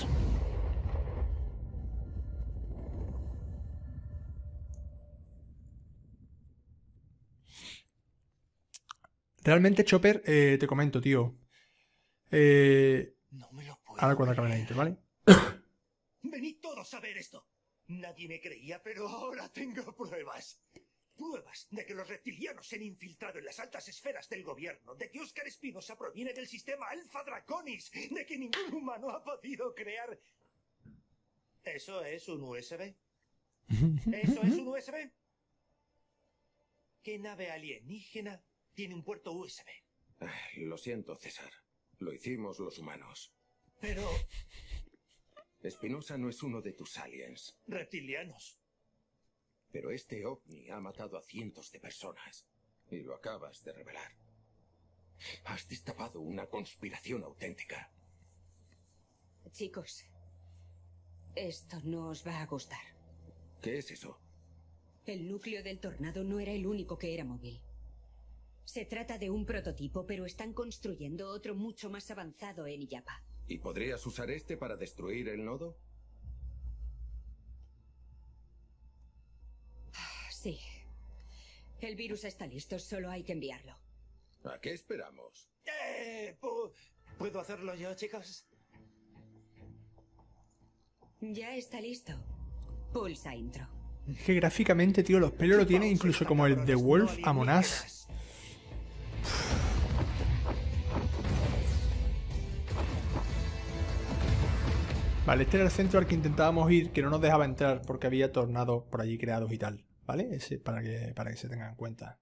Speaker 1: Realmente, Chopper, eh, te comento, tío. Eh,
Speaker 8: No me lo puedo
Speaker 1: ahora cuando acabe la
Speaker 8: creer.
Speaker 1: intro, ¿vale?
Speaker 8: Venid todos a ver esto. Nadie me creía, pero ahora tengo pruebas. Pruebas de que los reptilianos se han infiltrado en las altas esferas del gobierno, de que Óscar Espinosa proviene del sistema Alpha Draconis, de que ningún humano ha podido crear... ¿Eso es un U S B? ¿Eso es un U S B? ¿Qué nave alienígena tiene un puerto U S B?
Speaker 2: Lo siento, César. Lo hicimos los humanos.
Speaker 8: Pero...
Speaker 2: Espinosa no es uno de tus aliens.
Speaker 8: reptilianos.
Speaker 2: Pero este ovni ha matado a cientos de personas. Y lo acabas de revelar. Has destapado una conspiración auténtica.
Speaker 7: Chicos, esto no os va a gustar.
Speaker 2: ¿Qué es eso?
Speaker 7: El núcleo del tornado no era el único que era móvil. Se trata de un prototipo, pero están construyendo otro mucho más avanzado en Illapa.
Speaker 2: ¿Y podrías usar este para destruir el nodo?
Speaker 7: Sí. El virus está listo, solo hay que enviarlo.
Speaker 2: ¿A qué esperamos?
Speaker 8: Eh, pu- ¿Puedo hacerlo yo, chicos?
Speaker 7: Ya está listo. Pulsa intro.
Speaker 1: Es que gráficamente, tío, los pelos lo tiene incluso como el de Wolf Among Us. Vale, este era el centro al que intentábamos ir, que no nos dejaba entrar porque había tornados por allí creados y tal. ¿Vale? Ese para que, para que se tengan en cuenta.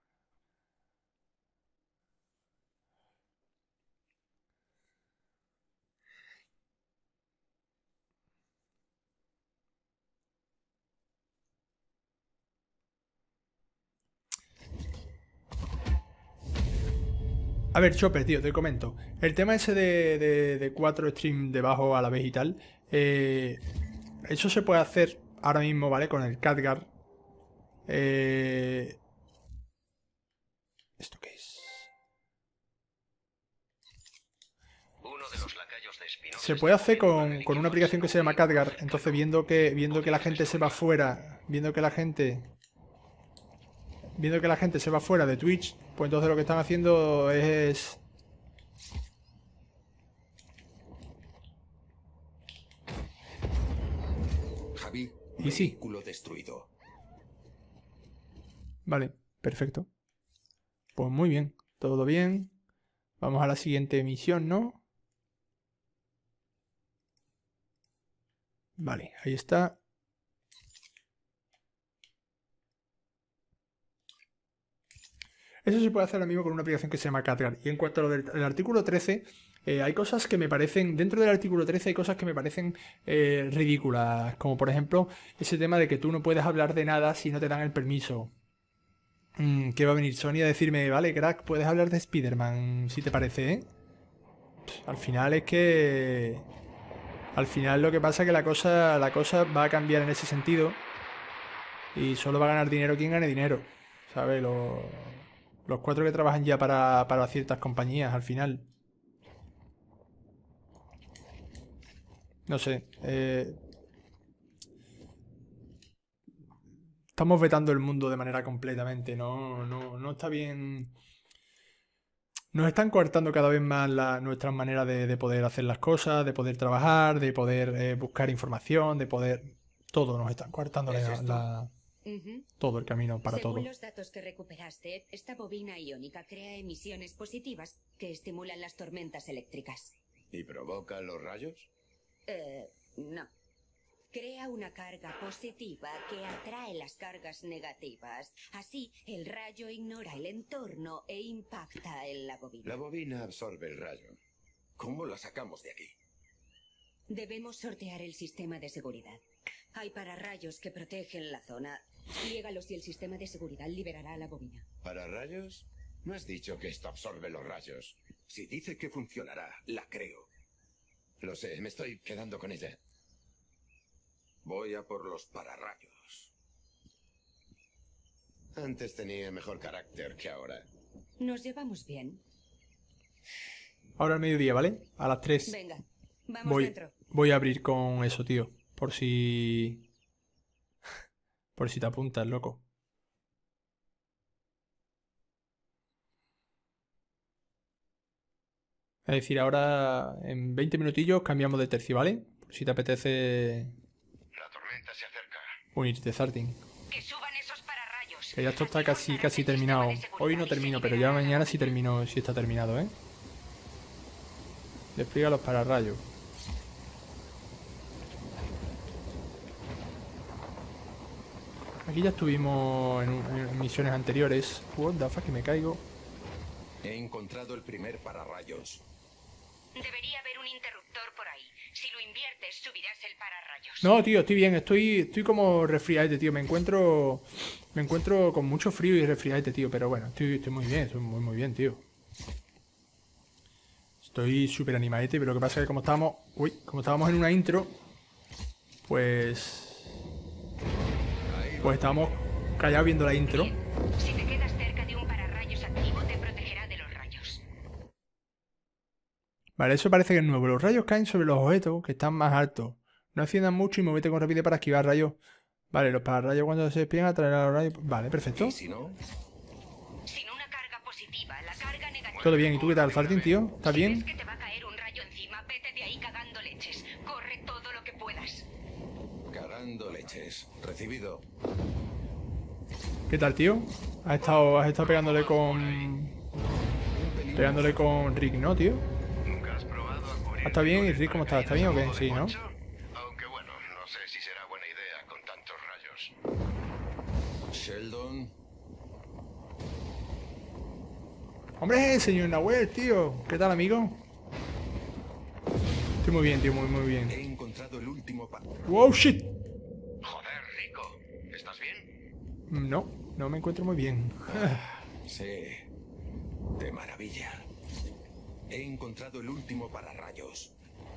Speaker 1: A ver, Chopper, tío, te comento. El tema ese de, de, de cuatro streams debajo a la vez y tal, eh, eso se puede hacer ahora mismo, ¿vale? Con el Khadgar. Eh, ¿Esto qué es?
Speaker 6: lacayos de Espinosa
Speaker 1: Se puede hacer
Speaker 6: están
Speaker 1: con,
Speaker 6: moviendo
Speaker 1: con una
Speaker 6: religiosos
Speaker 1: aplicación que se llama
Speaker 6: en un
Speaker 1: Khadgar. Entonces, viendo que, viendo que la gente se va fuera, viendo que la gente, viendo que la gente se va fuera de Twitch, pues entonces lo que están haciendo es...
Speaker 2: Javi,
Speaker 1: Y sí.
Speaker 2: vehículo destruido.
Speaker 1: Vale, perfecto. Pues muy bien, todo bien. Vamos a la siguiente misión, ¿no? Vale, ahí está. Eso se puede hacer ahora mismo con una aplicación que se llama Khadgar. Y en cuanto a lo del el artículo trece, eh, hay cosas que me parecen, dentro del artículo trece hay cosas que me parecen eh, ridículas. Como por ejemplo, ese tema de que tú no puedes hablar de nada si no te dan el permiso. Mm, que va a venir Sony a decirme, vale, crack, puedes hablar de Spider-Man, si te parece, ¿eh? Pff, Al final es que... Al final lo que pasa es que la cosa, la cosa va a cambiar en ese sentido. Y solo va a ganar dinero quien gane dinero. ¿Sabes? Los, los cuatro que trabajan ya para, para ciertas compañías, al final. No sé. Eh, estamos vetando el mundo de manera completamente. No, no, no está bien. Nos están coartando cada vez más la- nuestras maneras de, de poder hacer las cosas, de poder trabajar, de poder eh, buscar información, de poder... Todo nos están coartando
Speaker 2: ¿Es
Speaker 1: la-
Speaker 2: esto?
Speaker 1: la-
Speaker 7: Ujú.
Speaker 1: todo el camino para
Speaker 7: Según
Speaker 1: todo.
Speaker 7: los datos que recuperaste, esta bobina iónica crea emisiones positivas que estimulan las tormentas eléctricas.
Speaker 2: ¿Y provoca los rayos?
Speaker 7: Eh, no. Crea una carga positiva que atrae las cargas negativas. Así, el rayo ignora el entorno e impacta en la bobina.
Speaker 2: La bobina absorbe el rayo. ¿Cómo la sacamos de aquí?
Speaker 7: Debemos sortear el sistema de seguridad. Hay pararrayos que protegen la zona. Liégalos y el sistema de seguridad liberará la bobina.
Speaker 2: ¿Para rayos? No has dicho que esto absorbe los rayos. Si dice que funcionará, la creo. Lo sé, me estoy quedando con ella. Voy a por los pararrayos. Antes tenía mejor carácter que ahora.
Speaker 7: Nos llevamos bien.
Speaker 1: Ahora al mediodía, ¿vale? A las tres.
Speaker 7: Venga, vamos
Speaker 1: Voy,
Speaker 7: dentro.
Speaker 1: voy a abrir con eso, tío. Por si... Por si te apuntas, loco. Es decir, ahora en veinte minutillos cambiamos de tercio, ¿vale? Por si te apetece
Speaker 6: La tormenta se acerca.
Speaker 1: unirte, Zartin.
Speaker 4: Que suban esos pararrayos.
Speaker 1: Que ya esto está
Speaker 4: Así
Speaker 1: casi,
Speaker 4: forzarán
Speaker 1: casi
Speaker 4: el sistema
Speaker 1: terminado.
Speaker 4: de seguridad
Speaker 1: Hoy no
Speaker 4: y se
Speaker 1: termino, pero ya
Speaker 4: liberará la
Speaker 1: mañana sí
Speaker 4: bobina.
Speaker 1: termino, sí está terminado, ¿eh? Despliega los pararrayos. Aquí ya estuvimos en, un- en misiones anteriores. What the fuck, que me caigo.
Speaker 2: He encontrado el primer pararrayos.
Speaker 4: Debería haber un interruptor por ahí. Si lo inviertes, subirás el pararrayos.
Speaker 1: No, tío, estoy bien, estoy, estoy como resfriadete, tío. Me encuentro, me encuentro con mucho frío y resfriadete, tío. Pero bueno, estoy, estoy muy bien, estoy muy, muy bien, tío. Estoy súper animadete, pero lo que pasa es que como estábamos, uy, como estábamos en una intro, pues, pues estábamos callados viendo la intro.
Speaker 4: Bien. Si te quedas cerca de un pararrayos activo, te protegerá de los rayos.
Speaker 1: Vale, eso parece que es nuevo. Los rayos caen sobre los objetos que están más altos. No asciendan mucho y muévete con rapidez para esquivar rayos. Vale, los pararrayos cuando se despliegan atraerán a los rayos. Vale, perfecto.
Speaker 2: ¿Y si no?
Speaker 4: Sin una carga positiva, la carga negativa.
Speaker 1: Todo bien. ¿Y tú qué tal, Zartin, tío? ¿Estás
Speaker 4: Si ves
Speaker 1: bien?
Speaker 4: que te va a caer un rayo encima, vete de ahí cagando leches. Corre todo lo que puedas.
Speaker 2: Cagando leches. Recibido.
Speaker 1: ¿Qué tal, tío? Has estado, has estado pegándole con... Pegándole con Rick, ¿no, tío?
Speaker 6: ¿Nunca has probado a cubrir
Speaker 1: ¿Está bien? ¿Y
Speaker 6: con el
Speaker 1: Rick cómo está? ¿Está bien o qué?
Speaker 6: paracaídas a
Speaker 1: Sí,
Speaker 6: modo
Speaker 1: ¿no?
Speaker 6: de poncho? Aunque bueno, no sé si será buena idea con tantos rayos.
Speaker 2: Sheldon.
Speaker 1: ¡Hombre, señor Nahuel, tío! ¿Qué tal, amigo? Estoy muy bien, tío, muy, muy bien.
Speaker 2: He encontrado el último pa...
Speaker 1: ¡Wow, shit!
Speaker 6: Joder, Rico. ¿Estás bien?
Speaker 1: No, no me encuentro muy bien.
Speaker 2: Sí. De maravilla. He encontrado el último pararrayos.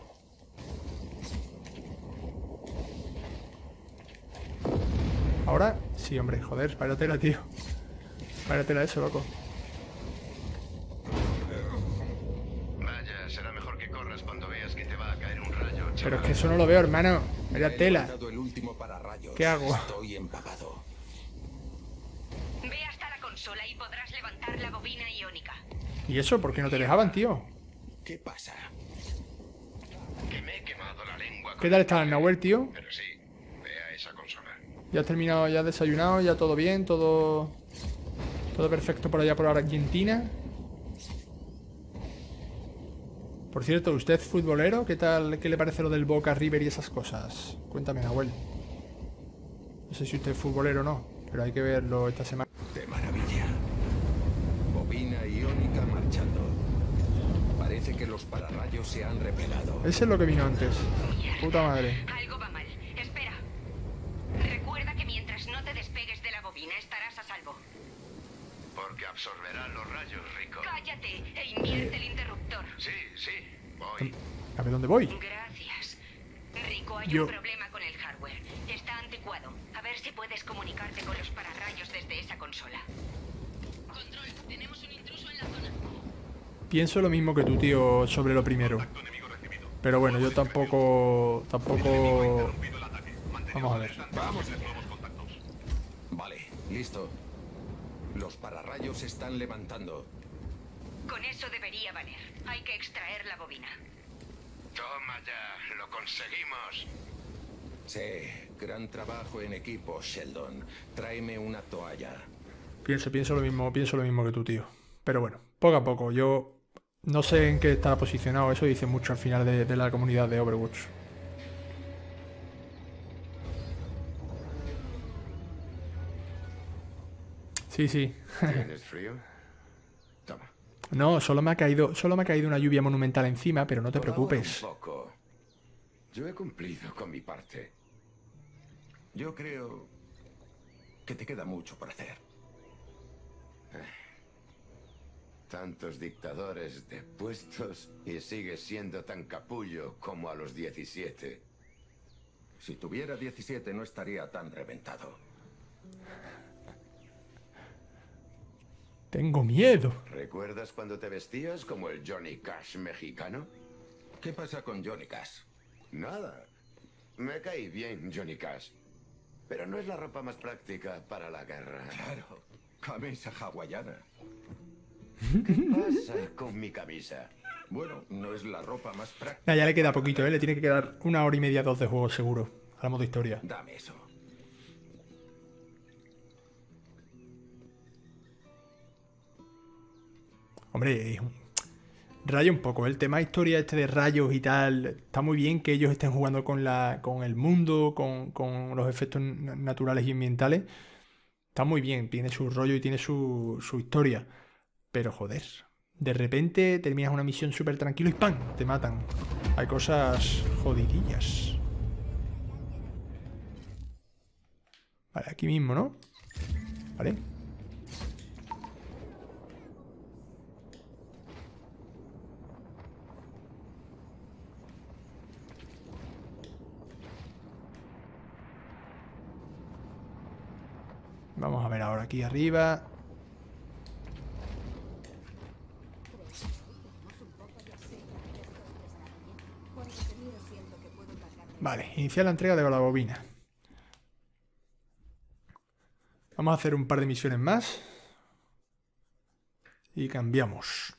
Speaker 1: Ahora, sí, hombre, joder, páratela, tío. Páratela eso, loco.
Speaker 6: Vaya, será mejor que corras cuando veas
Speaker 1: Pero es que eso no lo veo, hermano. Vaya
Speaker 2: He
Speaker 1: tela.
Speaker 2: levantado el último pararrayos.
Speaker 1: ¿Qué hago?
Speaker 2: Estoy empapado.
Speaker 4: Ve hasta la consola y podrás levantar la bobina iónica.
Speaker 1: ¿Y eso? ¿Por qué no te dejaban, tío?
Speaker 2: ¿Qué pasa?
Speaker 6: Que me he quemado la lengua. con
Speaker 1: ¿Qué tal
Speaker 6: el
Speaker 1: está el
Speaker 6: cable.
Speaker 1: Nahuel, tío?
Speaker 6: Pero sí, ve a esa consola.
Speaker 1: Ya has terminado, ya has desayunado, ya todo bien, todo... Todo perfecto por allá por Argentina. Por cierto, ¿usted es futbolero? ¿Qué tal? ¿Qué le parece lo del Boca River y esas cosas? Cuéntame, Nahuel. No sé si usted es futbolero o no, pero hay que verlo esta semana.
Speaker 2: De maravilla. Bobina iónica marchando. Parece que los pararrayos se han replegado.
Speaker 1: Ese es lo que vino antes. Puta madre.
Speaker 4: Algo va mal. Espera. Recuerda que mientras no te despegues de la bobina estarás a salvo.
Speaker 6: Porque absorberá los rayos, Rico.
Speaker 4: Cállate e invierte el interruptor.
Speaker 6: Sí, sí, voy.
Speaker 1: A ver dónde voy.
Speaker 4: Gracias. Rico, hay
Speaker 1: Yo-
Speaker 4: un problema con el hardware. Está anticuado. A ver si puedes comunicarte con los pararrayos desde esa consola.
Speaker 5: Control, tenemos un intruso en la zona.
Speaker 1: Pienso lo mismo que tú, tío, sobre lo primero. Pero bueno, yo tampoco... Tampoco... Vamos a ver.
Speaker 2: Vamos. Vale, listo. Los pararrayos se están levantando.
Speaker 4: Con eso debería valer. Hay que extraer la bobina.
Speaker 6: Toma ya, lo conseguimos.
Speaker 2: Sí, gran trabajo en equipo, Sheldon. Tráeme una toalla.
Speaker 1: Pienso, pienso lo mismo, pienso lo mismo que tú, tío. Pero bueno, poco a poco. Yo no sé en qué estará posicionado. Eso dice mucho al final de, de la comunidad de Overwatch. Sí, sí.
Speaker 2: ¿Tienes frío? Toma.
Speaker 1: No, solo me ha caído, solo me ha caído una lluvia monumental encima, pero no te
Speaker 2: Colabora
Speaker 1: preocupes.
Speaker 2: un poco. Yo he cumplido con mi parte. Yo creo que te queda mucho por hacer. Tantos dictadores depuestos y sigues siendo tan capullo como a los diecisiete. Si tuviera diecisiete no estaría tan reventado.
Speaker 1: Tengo miedo.
Speaker 2: ¿Recuerdas cuando te vestías como el Johnny Cash mexicano? ¿Qué pasa con Johnny Cash? Nada. Me cae bien Johnny Cash. Pero no es la ropa más práctica para la guerra. Claro. Camisa hawaiana. ¿Qué pasa con mi camisa? Bueno, no es la ropa más práctica.
Speaker 1: Nah, ya le queda poquito, ¿eh? Le tiene que quedar una hora y media, dos de juego seguro. Al modo historia.
Speaker 2: Dame eso.
Speaker 1: Hombre, es un- raya un poco. El tema historia este de rayos y tal. Está muy bien que ellos estén jugando con la, con el mundo, con, con los efectos na- naturales y ambientales. Está muy bien, tiene su rollo y tiene su, su historia. Pero joder, de repente terminas una misión súper tranquilo y ¡pam! Te matan. Hay cosas jodidillas. Vale, aquí mismo, ¿no? Vale. Vamos a ver ahora aquí arriba. Vale, iniciar la entrega de la bobina. Vamos a hacer un par de misiones más. Y cambiamos.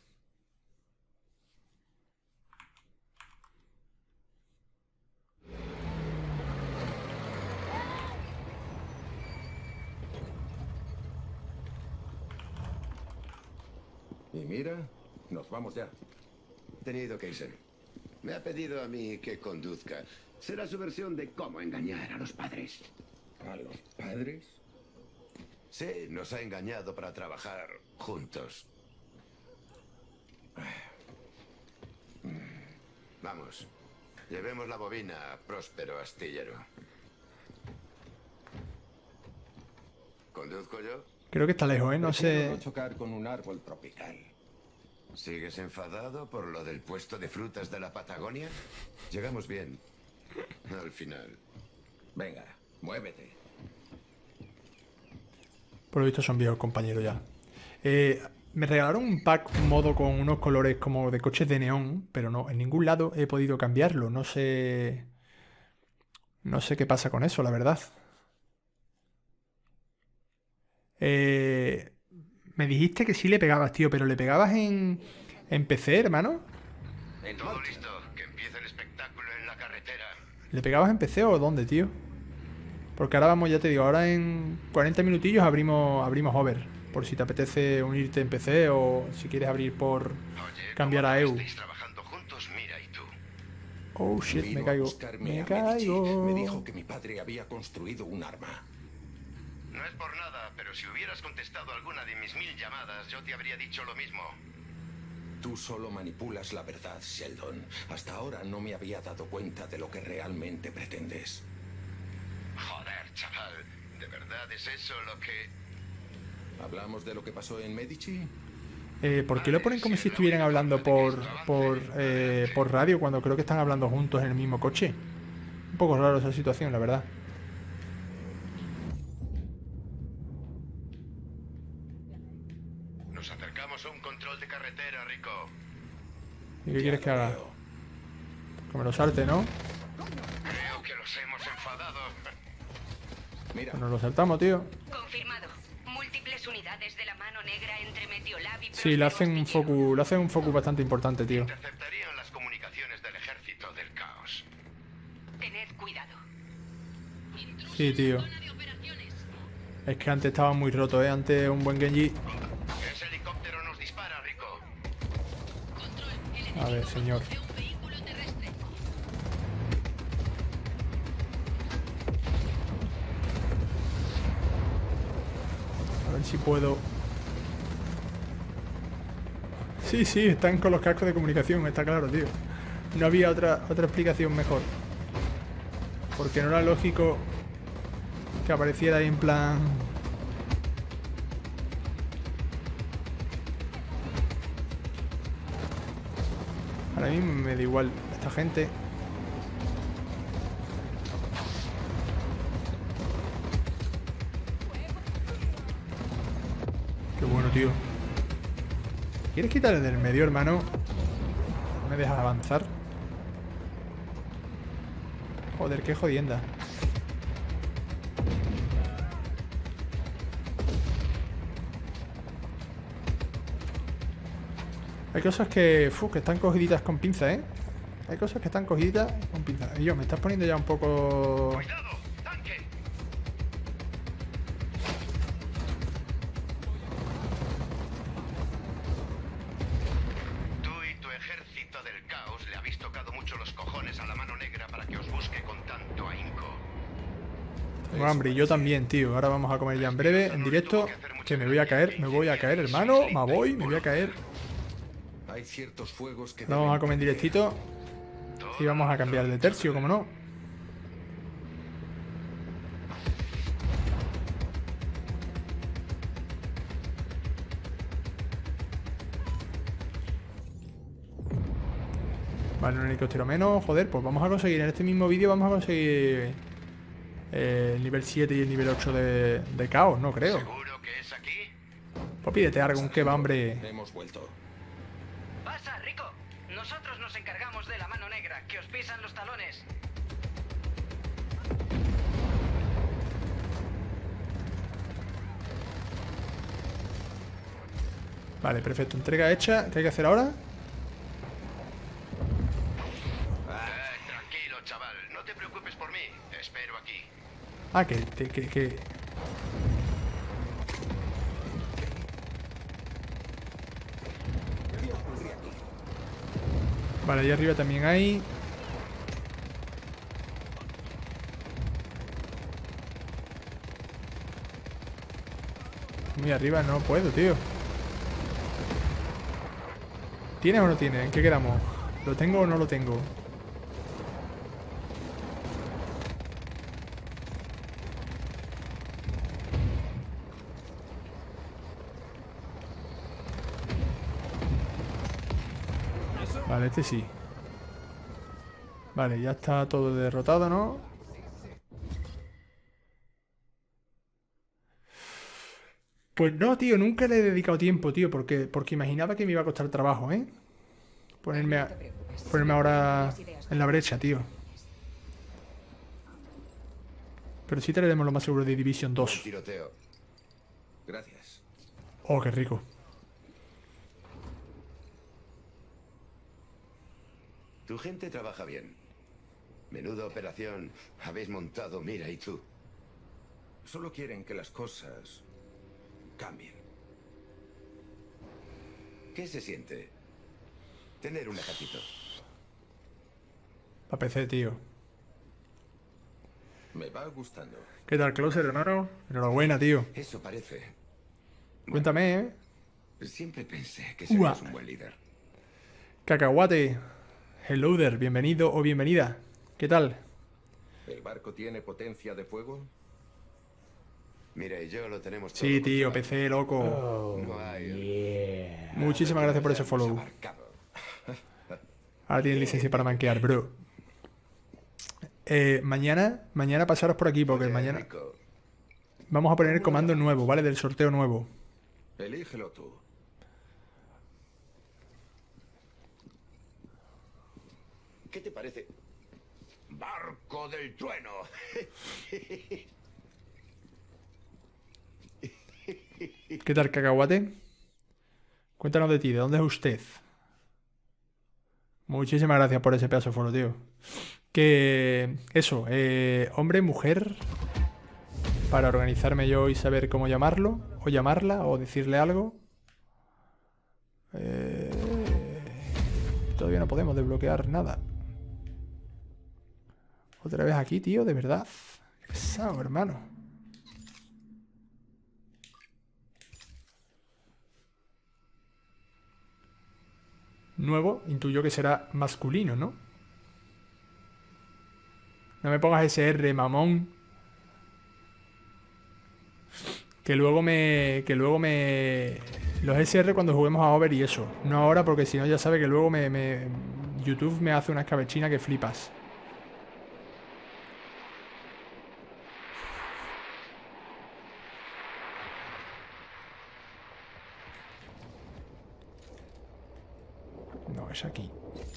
Speaker 2: Y mira, nos vamos ya.
Speaker 6: Tenido que irse. Me ha pedido a mí que conduzca. Será su versión de cómo engañar a los padres.
Speaker 2: ¿A los padres?
Speaker 6: Sí, nos ha engañado para trabajar juntos. Vamos, llevemos la bobina a Próspero Astillero. ¿Conduzco yo?
Speaker 1: Creo que está lejos, ¿eh? No
Speaker 2: Prefiero
Speaker 1: sé.
Speaker 2: no chocar con un árbol tropical.
Speaker 6: ¿Sigues enfadado por lo del puesto de frutas de la Patagonia? Llegamos bien. Al final.
Speaker 2: Venga, muévete.
Speaker 1: Por lo visto son viejos compañeros ya. Eh, Me regalaron un pack, un modo con unos colores como de coches de neón, pero no, en ningún lado he podido cambiarlo. No sé... No sé qué pasa con eso, la verdad. Eh, me dijiste que sí le pegabas, tío, pero ¿le pegabas en, en P C, hermano?
Speaker 6: Todo listo, que empiece el espectáculo en la carretera.
Speaker 1: ¿Le pegabas en P C o dónde, tío? Porque ahora vamos, ya te digo, ahora en cuarenta minutillos abrimos, abrimos Over. Por si te apetece unirte en P C o si quieres abrir por
Speaker 6: Oye,
Speaker 1: cambiar
Speaker 6: como
Speaker 1: a
Speaker 6: no
Speaker 1: E U.
Speaker 6: estéis trabajando juntos, mira y tú.
Speaker 1: Oh shit,
Speaker 2: Vino
Speaker 1: me
Speaker 2: a
Speaker 1: caigo.
Speaker 2: buscarme
Speaker 1: Me
Speaker 2: a Medici.
Speaker 1: caigo.
Speaker 2: Me dijo que mi padre había construido un arma.
Speaker 6: No es por nada, pero si hubieras contestado alguna de mis mil llamadas, yo te habría dicho lo mismo.
Speaker 2: Tú solo manipulas la verdad, Sheldon. Hasta ahora no me había dado cuenta de lo que realmente pretendes.
Speaker 6: Joder, chaval, ¿de verdad es eso lo que...?
Speaker 2: ¿Hablamos de lo que pasó en Medici?
Speaker 1: Eh, ¿Por qué lo ponen como si estuvieran hablando por, por, eh, por radio cuando creo que están hablando juntos en el mismo coche? Un poco raro esa situación, la verdad.
Speaker 6: Nos acercamos a un control de carretera, Rico.
Speaker 1: ¿Y qué
Speaker 2: Ya
Speaker 1: quieres que
Speaker 2: lo
Speaker 1: haga?
Speaker 2: veo.
Speaker 1: Que me lo salte, ¿no?
Speaker 6: Creo que los hemos enfadado.
Speaker 2: Mira,
Speaker 1: Pues nos lo saltamos, tío.
Speaker 4: Confirmado. Múltiples unidades de la mano negra entre Mediolab y
Speaker 1: Sí, le hacen un
Speaker 4: Próspero
Speaker 1: focus, le hacen un focus bastante importante, tío.
Speaker 6: Interceptarían las comunicaciones del ejército del caos.
Speaker 4: Astillero. Tened cuidado.
Speaker 1: Sí, tío.
Speaker 5: Zona de operaciones.
Speaker 1: Es que antes estaba muy roto, ¿eh? Antes un buen Genji.
Speaker 6: Ese helicóptero nos dispara, Rico.
Speaker 5: Control. El
Speaker 1: A ver,
Speaker 5: enemigo
Speaker 1: señor.
Speaker 5: conduce un vehículo terrestre.
Speaker 1: A ver si puedo. Sí, sí, están con los cascos de comunicación, está claro, tío. No había otra, otra explicación mejor. Porque no era lógico que apareciera ahí en plan... Ahora mismo me da igual esta gente. Qué bueno, tío. ¿Quieres quitarle del medio, hermano? ¿No me dejas avanzar? Joder, qué jodienda. Hay cosas que, uf, que están cogiditas con pinza, ¿eh? Hay cosas que están cogiditas con pinza. Y yo, me estás poniendo ya un poco...
Speaker 6: ¡Cuidado! ¡Tanque! Tú y tu ejército del caos le habéis tocado mucho los cojones a la mano negra para que os busque con tanto ahínco.
Speaker 1: Tengo hambre y yo también, tío. Ahora vamos a comer ya en breve, en directo. Que me voy a caer, me voy a caer, hermano. Me voy, me voy a caer.
Speaker 2: hay ciertos fuegos que
Speaker 1: Ahora vamos a
Speaker 2: deben
Speaker 1: comer en directito. Y vamos a cambiar de tercio, como no. Vale, un helicóptero menos. Joder, pues vamos a conseguir en este mismo vídeo. Vamos a conseguir eh, el nivel siete y el nivel ocho de, de caos, no creo.
Speaker 6: ¿Seguro que es aquí?
Speaker 1: Pues pídete algo, un kebab, hombre.
Speaker 2: Hemos vuelto.
Speaker 3: Pasa, Rico. Nosotros nos encargamos de la mano negra, que os pisan los talones.
Speaker 1: Vale, perfecto. Entrega hecha. ¿Qué hay que hacer ahora?
Speaker 6: Eh, tranquilo, chaval. No te preocupes por mí. Te espero aquí.
Speaker 1: Ah, que... que, que, que... Vale, ahí arriba también hay... Muy arriba no puedo, tío. ¿Tiene o no tiene? ¿En qué quedamos? ¿Lo tengo o no lo tengo? Vale, este sí. Vale, ya está todo derrotado, ¿no? Pues no, tío, nunca le he dedicado tiempo, tío, porque, porque imaginaba que me iba a costar trabajo, ¿eh? Ponerme, a- ponerme ahora en la brecha, tío. Pero sí traeremos lo más seguro de Division dos.
Speaker 6: Tiroteo.
Speaker 2: Gracias.
Speaker 1: Oh, qué rico.
Speaker 6: Tu gente trabaja bien. Menuda operación habéis montado, mira, y tú.
Speaker 2: Solo quieren que las cosas cambien.
Speaker 6: ¿Qué se siente tener un ejército?
Speaker 1: Pa' P C, tío.
Speaker 2: Me va gustando.
Speaker 1: ¿Qué tal, Closer, hermano? Enhorabuena, tío.
Speaker 6: Eso parece.
Speaker 1: Cuéntame, ¿eh?
Speaker 6: Siempre pensé que serías
Speaker 1: Ua.
Speaker 6: un buen líder.
Speaker 1: Cacahuate. Hello there, bienvenido o bienvenida. ¿Qué tal?
Speaker 2: ¿El barco tiene potencia de fuego?
Speaker 6: Mira, y yo lo tenemos todo
Speaker 1: Sí, tío,
Speaker 6: controlado.
Speaker 1: P C, loco.
Speaker 6: No hay...
Speaker 1: Muchísimas gracias por ese follow.
Speaker 6: Abarcado.
Speaker 1: Ahora tienes licencia para manquear, bro. Eh, mañana, mañana pasaros por aquí porque
Speaker 6: Oye,
Speaker 1: mañana
Speaker 6: Rico,
Speaker 1: vamos a poner el comando nuevo, ¿vale? Del sorteo nuevo.
Speaker 2: Elígelo tú.
Speaker 6: ¿qué te parece? Barco del trueno.
Speaker 1: ¿Qué tal, Cacahuate? Cuéntanos de ti, ¿de dónde es usted? Muchísimas gracias por ese pedazo de follow, tío. Que... Eso, eh, hombre, mujer... Para organizarme yo y saber cómo llamarlo, o llamarla, o decirle algo. Eh, Todavía no podemos desbloquear nada. Otra vez aquí, tío, de verdad. Qué pesado, hermano. Nuevo, intuyo que será masculino, ¿no? No me pongas ese R, mamón. Que luego me... Que luego me... Los S R cuando juguemos a Over y eso. No ahora porque si no ya sabe que luego me... me- YouTube me hace una escabechina que flipas. No, es aquí.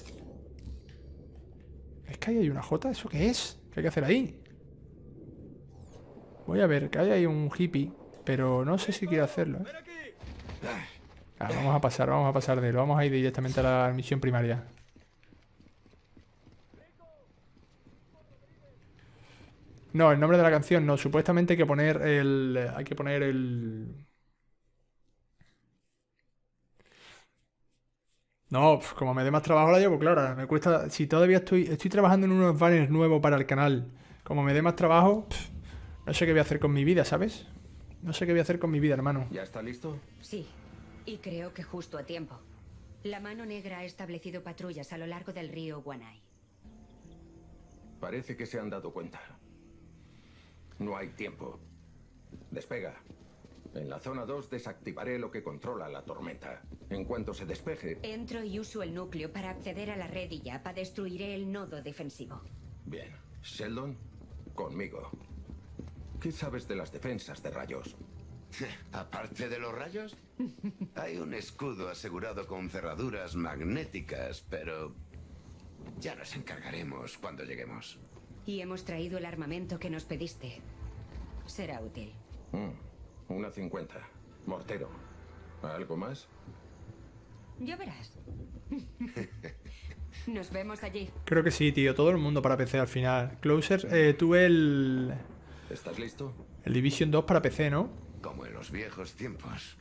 Speaker 1: Es que ahí hay una J, ¿eso qué es? ¿Qué hay que hacer ahí? Voy a ver, que hay ahí un hippie, pero no sé si quiero hacerlo, ¿eh? Ah, vamos a pasar, vamos a pasar de él. Vamos a ir directamente a la misión primaria. No, el nombre de la canción no. Supuestamente hay que poner el... Hay que poner el... No, pf, como me dé más trabajo la llevo, claro. Me cuesta... Si todavía estoy... Estoy trabajando en unos banners nuevos para el canal. Como me dé más trabajo... pf, no sé qué voy a hacer con mi vida, ¿sabes? No sé qué voy a hacer con mi vida, hermano.
Speaker 2: ¿Ya está listo?
Speaker 7: Sí, y creo que justo a tiempo. La Mano Negra ha establecido patrullas a lo largo del río Guanay.
Speaker 2: Parece que se han dado cuenta. No hay tiempo. Despega. En la zona dos desactivaré lo que controla la tormenta. En cuanto se despeje...
Speaker 7: Entro y uso el núcleo para acceder a la red y ya destruiré el nodo defensivo.
Speaker 2: Bien. Sheldon, conmigo. ¿Qué sabes de las defensas de rayos?
Speaker 6: Aparte de los rayos, hay un escudo asegurado con cerraduras magnéticas, pero ya nos encargaremos cuando lleguemos.
Speaker 7: Y hemos traído el armamento que nos pediste. Será útil.
Speaker 2: Mm, una cincuenta. Mortero. ¿Algo más?
Speaker 7: Ya verás. Nos vemos allí.
Speaker 1: Creo que sí, tío. Todo el mundo para P C al final. Closer, eh, tú el...
Speaker 2: ¿Estás listo?
Speaker 1: El Division dos para P C, ¿no?
Speaker 6: Como en los viejos tiempos.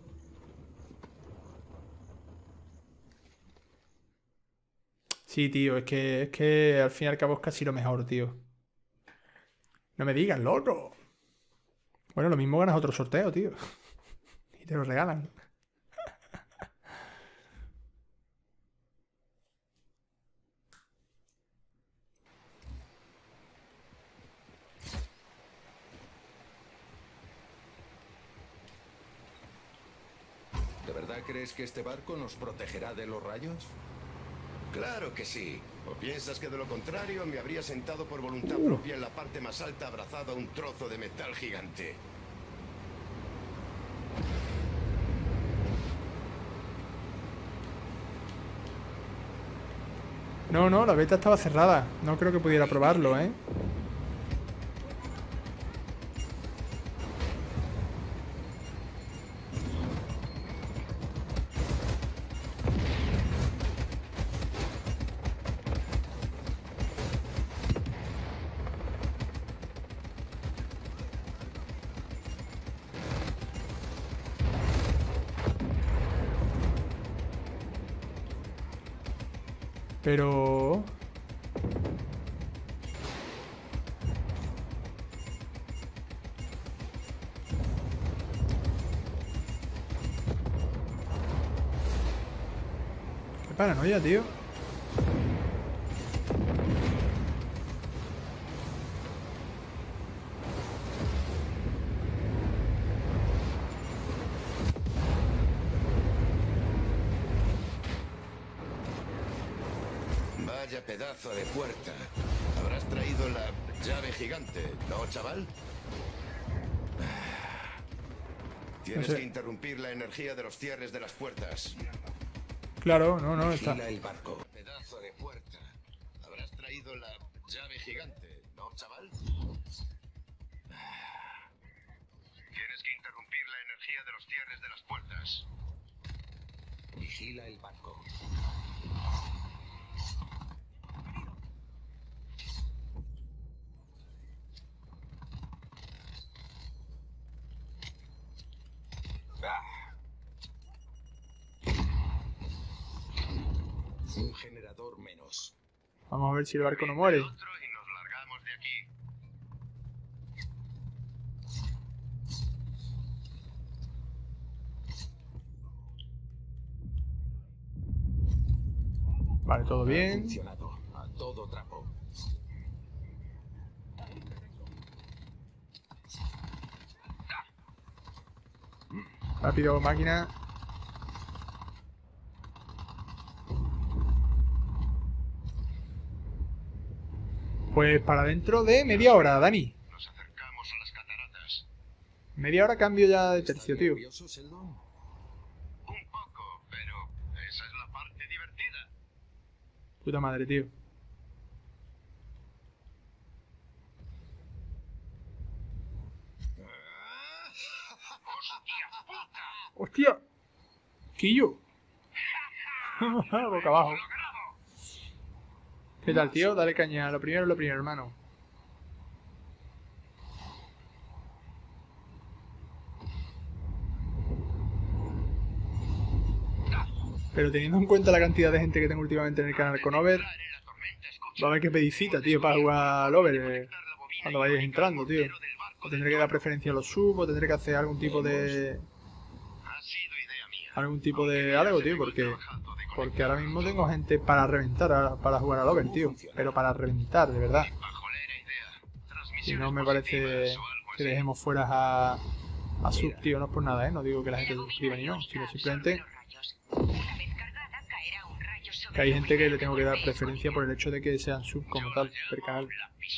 Speaker 1: Sí, tío. Es que, es que al fin y al cabo es casi lo mejor, tío. No me digas, loco. Bueno, lo mismo ganas otro sorteo, tío. Y te lo regalan.
Speaker 2: ¿De verdad crees que este barco nos protegerá de los rayos?
Speaker 6: Claro que sí. ¿O piensas que de lo contrario me habría sentado por voluntad propia en la parte más alta abrazado a un trozo de metal gigante?
Speaker 1: No, no, la beta estaba cerrada. No creo que pudiera probarlo, ¿eh? Pero... qué paranoia, tío.
Speaker 6: Vaya pedazo de puerta. Habrás traído la llave gigante, ¿no, chaval? Tienes
Speaker 1: No sé.
Speaker 6: que interrumpir la energía de los cierres de las puertas.
Speaker 1: Claro, no, no, está...
Speaker 6: Vigila el barco. Pedazo de puerta. Habrás traído la llave gigante, ¿no, chaval? Tienes que interrumpir la energía de los cierres de las puertas. Vigila el barco. Un generador menos.
Speaker 1: Vamos a ver si el barco no muere.
Speaker 6: Otro y nos largamos de aquí.
Speaker 1: Vale, todo
Speaker 6: Ha
Speaker 1: bien.
Speaker 6: funcionado a todo trapo.
Speaker 1: Rápido, máquina. Pues para dentro de media hora, Dani.
Speaker 6: Nos acercamos a las cataratas.
Speaker 1: Media hora cambio ya de tercio, tío.
Speaker 6: ¿Nervioso, Sheldon? Un poco, pero esa es la parte divertida.
Speaker 1: Puta madre, tío. ¡Hostia! ¡Quillo! Boca abajo. ¿Qué tal, tío? Dale caña. Lo primero es lo primero, hermano. Pero teniendo en cuenta la cantidad de gente que tengo últimamente en el canal con Over, va a haber que pedir cita, tío, para jugar al Over eh, cuando vayáis entrando, tío. O tendré que dar preferencia a los sub, o tendré que hacer algún tipo de... Algún tipo de algo, tío, porque... Porque ahora mismo tengo gente para reventar, a- para jugar al Over, tío. Pero para reventar, de verdad. Y no me parece que dejemos fuera a... A sub, tío, no es por nada, ¿eh? No digo que la gente se suscriba ni no, sino simplemente... Que hay gente que le tengo que dar preferencia por el hecho de que sean sub como tal del canal.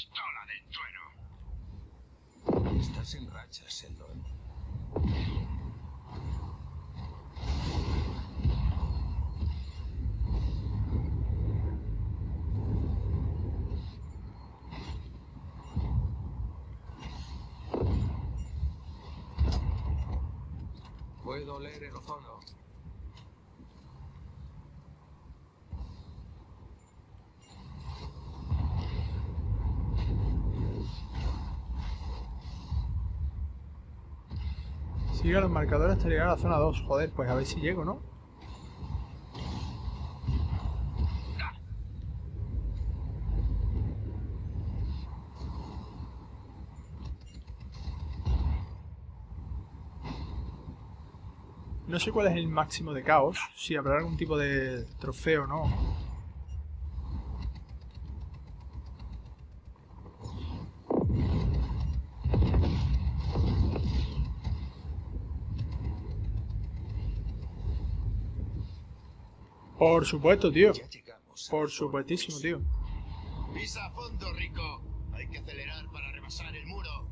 Speaker 6: Estás en racha, Sheldon. Puedo leer el ozono.
Speaker 1: Sigue los marcadores hasta llegar a la zona dos. Joder, pues a ver si llego, ¿no? No sé cuál es el máximo de caos. Si habrá algún tipo de trofeo, ¿no? Por supuesto, tío.
Speaker 6: Ya llegamos. al
Speaker 1: Por
Speaker 6: fondo.
Speaker 1: supuestísimo, tío.
Speaker 6: Pisa a fondo, Rico. Hay que acelerar para rebasar el muro.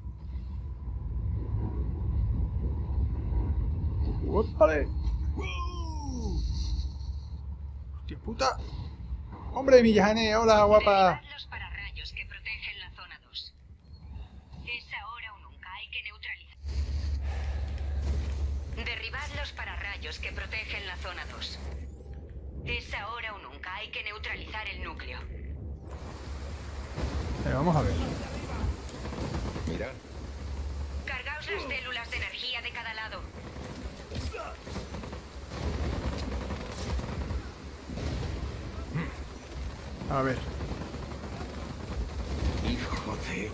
Speaker 1: ¡Vale! ¡Hostia puta! ¡Hombre, Millane! ¡Hola, guapa!
Speaker 4: Derribad los pararrayos que protegen la zona dos. Es ahora o nunca, hay que neutralizar. Derribad los pararrayos que protegen la zona dos. Es ahora o nunca, hay que neutralizar el núcleo.
Speaker 1: Eh, vamos a ver.
Speaker 2: Mirad.
Speaker 4: Cargaos las células de energía de cada lado.
Speaker 1: A ver.
Speaker 2: Hijo de...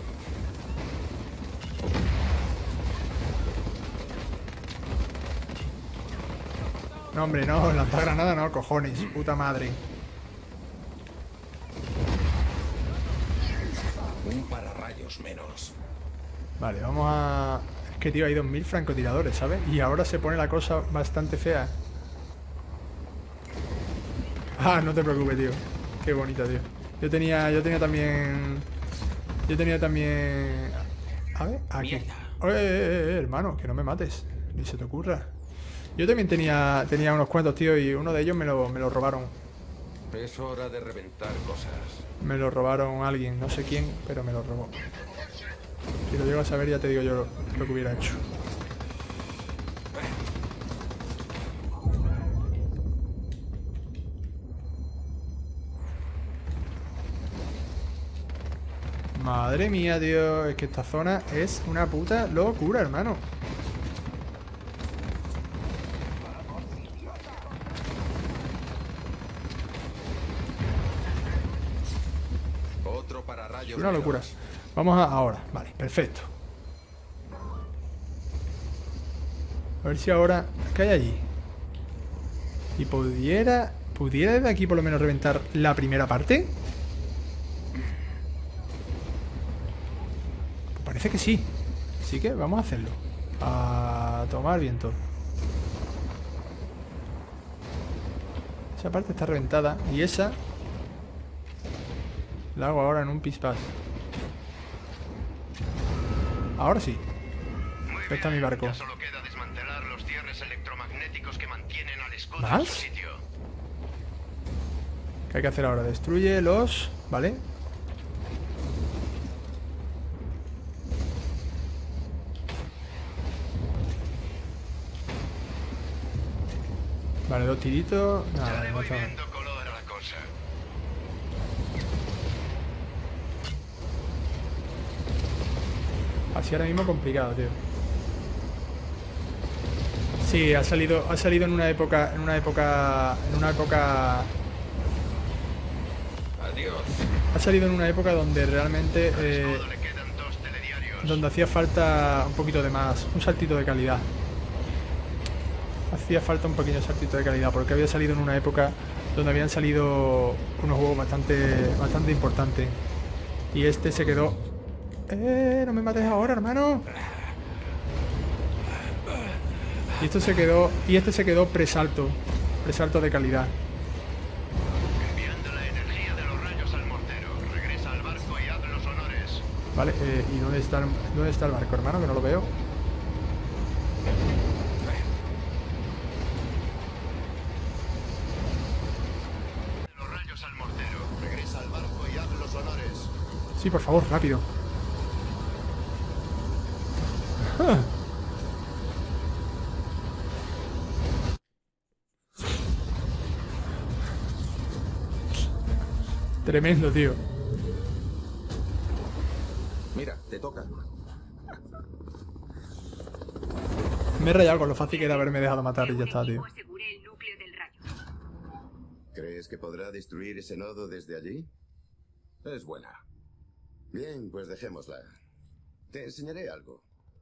Speaker 1: No, hombre, no. Lanzar granada no, cojones. Puta madre.
Speaker 2: Un pararrayos menos.
Speaker 1: Vale, vamos a... Es que, tío, hay dos mil francotiradores, ¿sabes? Y ahora se pone la cosa bastante fea. Ah, no te preocupes, tío. Qué bonito, tío. Yo tenía... Yo tenía también... Yo tenía también... A ver, aquí. Eh, eh, eh, hermano, que no me mates. Ni se te ocurra. Yo también tenía tenía unos cuantos, tío, y uno de ellos me lo, me lo robaron.
Speaker 2: Es hora de reventar cosas.
Speaker 1: Me lo robaron alguien, no sé quién, pero me lo robó. Si lo llego a saber ya te digo yo lo, lo que hubiera hecho. Madre mía, tío, es que esta zona es una puta locura, hermano.
Speaker 2: Otro pararrayos
Speaker 1: Una locura. Vamos a ahora, vale, perfecto. A ver si ahora... ¿Qué hay allí? Y pudiera... ¿Pudiera desde aquí por lo menos reventar la primera parte? Pues parece que sí. Así que vamos a hacerlo. A tomar viento. Esa parte está reventada. Y esa... la hago ahora en un pispás. Ahora sí. Ahí está mi barco.
Speaker 6: Ya solo queda desmantelar los cierres electromagnéticos que mantienen al escudo
Speaker 1: ¿Más?
Speaker 6: en su sitio.
Speaker 1: ¿Qué hay que hacer ahora? Destruye los... ¿Vale? Vale, dos tiritos.
Speaker 6: Ya
Speaker 1: Nada,
Speaker 6: le
Speaker 1: no
Speaker 6: voy
Speaker 1: está mal.
Speaker 6: viendo color a la cosa.
Speaker 1: Así ahora mismo complicado, tío. Sí, ha salido, ha salido en una época, en una época, en una época,
Speaker 2: Adiós.
Speaker 1: ha salido en una época donde realmente, eh,
Speaker 6: Solo le quedan dos telediarios.
Speaker 1: donde hacía falta un poquito de más, un saltito de calidad. Hacía falta un pequeño saltito de calidad, porque había salido en una época donde habían salido unos juegos bastante, bastante importantes. Y este se quedó... ¡Eh! ¡No me mates ahora, hermano! Y esto se quedó... Y este se quedó presalto. Presalto de calidad.
Speaker 6: Enviando la energía de los rayos al mortero. Regresa al barco y haz los honores.
Speaker 1: Vale, eh, ¿y dónde está, el, dónde está el barco, hermano? Que no lo veo.
Speaker 6: Los rayos al mortero. Regresa al barco y haz los honores.
Speaker 1: Sí, por favor, rápido. Ah. Tremendo, tío.
Speaker 2: Mira, te toca.
Speaker 1: Me he rayado con lo fácil que era haberme dejado matar y ya está, tío.
Speaker 4: Asegure el núcleo del rayo.
Speaker 6: ¿Crees que podrá destruir ese nodo desde allí?
Speaker 2: Es buena.
Speaker 6: Bien, pues dejémosla. Te enseñaré algo.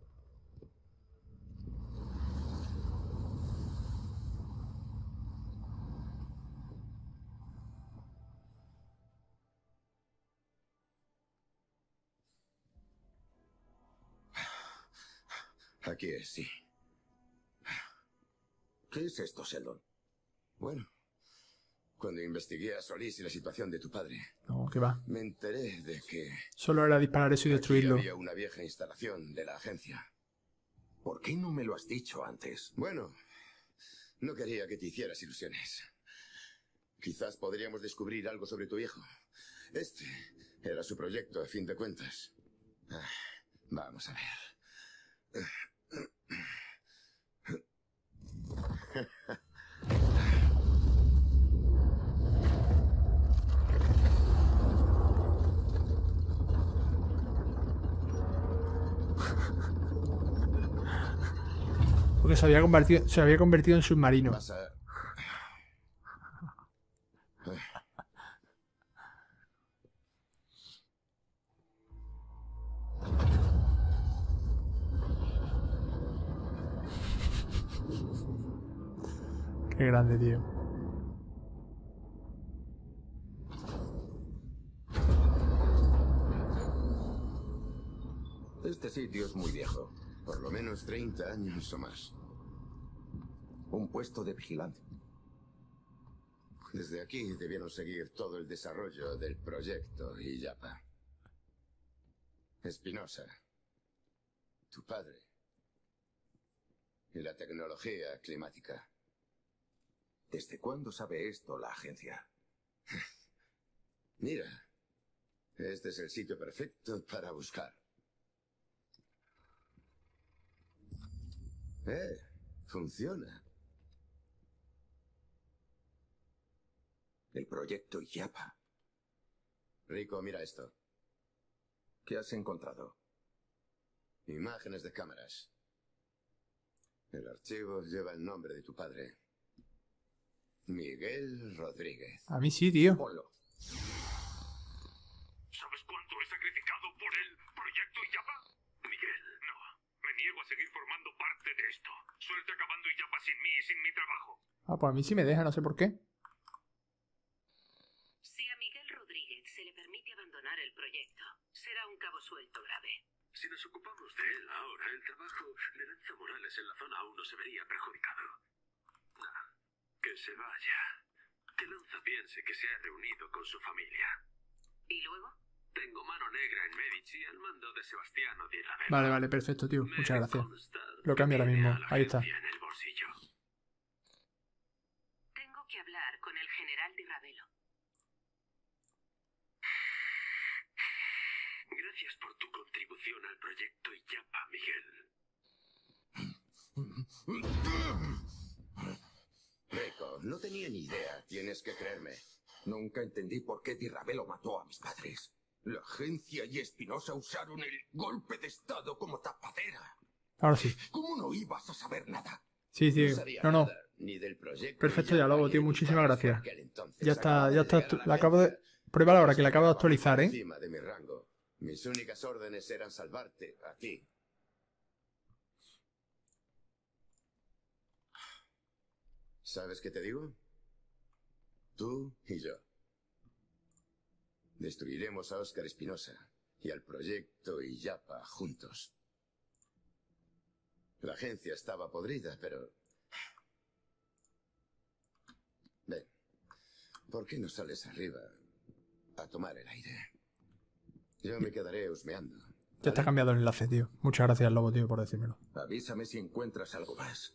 Speaker 6: Aquí es, sí.
Speaker 2: ¿Qué es esto, Sheldon?
Speaker 6: Bueno, cuando investigué a Solís y la situación de tu padre,
Speaker 1: No, que va.
Speaker 6: me enteré de que
Speaker 1: Solo era disparar eso y
Speaker 6: aquí
Speaker 1: destruirlo.
Speaker 6: había una vieja instalación de la agencia.
Speaker 2: ¿Por qué no me lo has dicho antes?
Speaker 6: Bueno, no quería que te hicieras ilusiones. Quizás podríamos descubrir algo sobre tu hijo. Este era su proyecto, a fin de cuentas. Ah, vamos a ver.
Speaker 1: Porque se había convertido, se había convertido en submarino.
Speaker 6: Vas a...
Speaker 1: Qué grande, tío.
Speaker 6: Este sitio es muy viejo. Por lo menos treinta años o más.
Speaker 8: Un puesto de vigilante.
Speaker 6: Desde aquí debieron seguir todo el desarrollo del proyecto Illapa. Espinosa, tu padre, y la tecnología climática.
Speaker 8: ¿Desde cuándo sabe esto la agencia?
Speaker 6: Mira, este es el sitio perfecto para buscar. Eh, funciona.
Speaker 8: El proyecto Illapa.
Speaker 6: Rico, mira esto.
Speaker 8: ¿Qué has encontrado?
Speaker 6: Imágenes de cámaras. El archivo lleva el nombre de tu padre. Miguel Rodríguez.
Speaker 1: A mí sí, tío.
Speaker 8: Ponlo.
Speaker 9: ¿Sabes cuánto he sacrificado por el proyecto Illapa? Miguel, no. Me niego a seguir formando parte de esto. Suelte acabando Illapa sin mí y sin mi trabajo.
Speaker 1: Ah, pues a mí sí me deja, no sé por qué.
Speaker 4: Si a Miguel Rodríguez se le permite abandonar el proyecto, será un cabo suelto grave.
Speaker 9: Si nos ocupamos de él ahora, el trabajo de Lanza Morales en la zona aún no se vería perjudicado. Nah, que se vaya. Que Lanza piense que se ha reunido con su familia.
Speaker 4: ¿Y luego?
Speaker 9: Tengo mano negra en Medici al mando de Sebastiano Di Ravelo.
Speaker 1: Vale, vale, perfecto, tío.
Speaker 9: Me
Speaker 1: Muchas gracias.
Speaker 9: consta
Speaker 1: Lo cambio ahora
Speaker 9: que tiene
Speaker 1: mismo.
Speaker 9: a la
Speaker 1: Ahí está.
Speaker 9: agencia en el bolsillo.
Speaker 4: Tengo que hablar con el general Di Ravelo.
Speaker 9: Gracias por tu contribución al proyecto Illapa, Miguel.
Speaker 6: Rico, no tenía ni idea. Tienes que creerme.
Speaker 8: Nunca entendí por qué Di Ravelo mató a mis padres. La agencia y Espinosa usaron el golpe de estado como tapadera.
Speaker 1: Ahora sí.
Speaker 8: ¿Cómo no ibas a saber nada?
Speaker 1: Sí, sí.
Speaker 6: No sabía
Speaker 1: No, no.
Speaker 6: nada, ni del proyecto
Speaker 1: Perfecto
Speaker 6: Illapa,
Speaker 1: diálogo,
Speaker 6: ni
Speaker 1: tío.
Speaker 6: de tus
Speaker 1: Muchísimas
Speaker 6: padres por
Speaker 1: gracias.
Speaker 6: aquel entonces.
Speaker 1: Ya está,
Speaker 6: Acababa
Speaker 1: ya
Speaker 6: de
Speaker 1: está.
Speaker 6: llegar a
Speaker 1: La acabo de...
Speaker 6: agencia.
Speaker 1: Pruébala ahora, que la acabo de
Speaker 6: Estaba por
Speaker 1: actualizar, ¿eh?
Speaker 6: encima de mi rango. Mis únicas órdenes eran salvarte a ti. ¿Sabes qué te digo? Tú y yo. Destruiremos a Óscar Espinosa y al proyecto Illapa juntos. La agencia estaba podrida, pero... Ven, ¿por qué no sales arriba a tomar el aire? Yo me quedaré husmeando.
Speaker 1: Ya está cambiado el enlace, tío. Muchas gracias, Lobo, tío, por decírmelo.
Speaker 8: Avísame si encuentras algo más.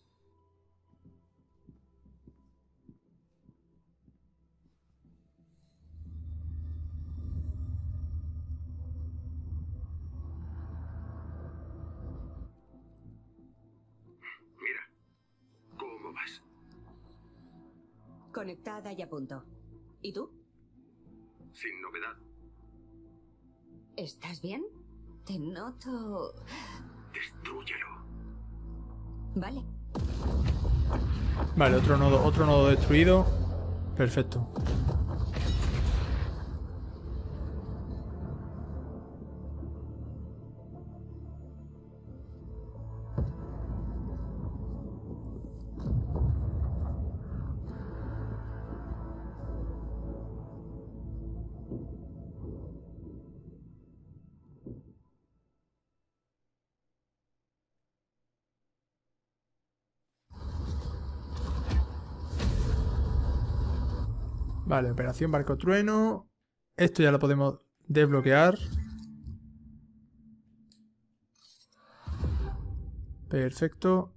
Speaker 9: Mira, ¿cómo vas?
Speaker 7: Conectada y a punto. ¿Y tú?
Speaker 9: Sin novedad.
Speaker 7: ¿Estás bien? Te noto...
Speaker 9: Destrúyelo.
Speaker 7: Vale.
Speaker 1: Vale, otro nodo, otro nodo destruido. Perfecto. Vale, operación barco trueno. Esto ya lo podemos desbloquear. Perfecto.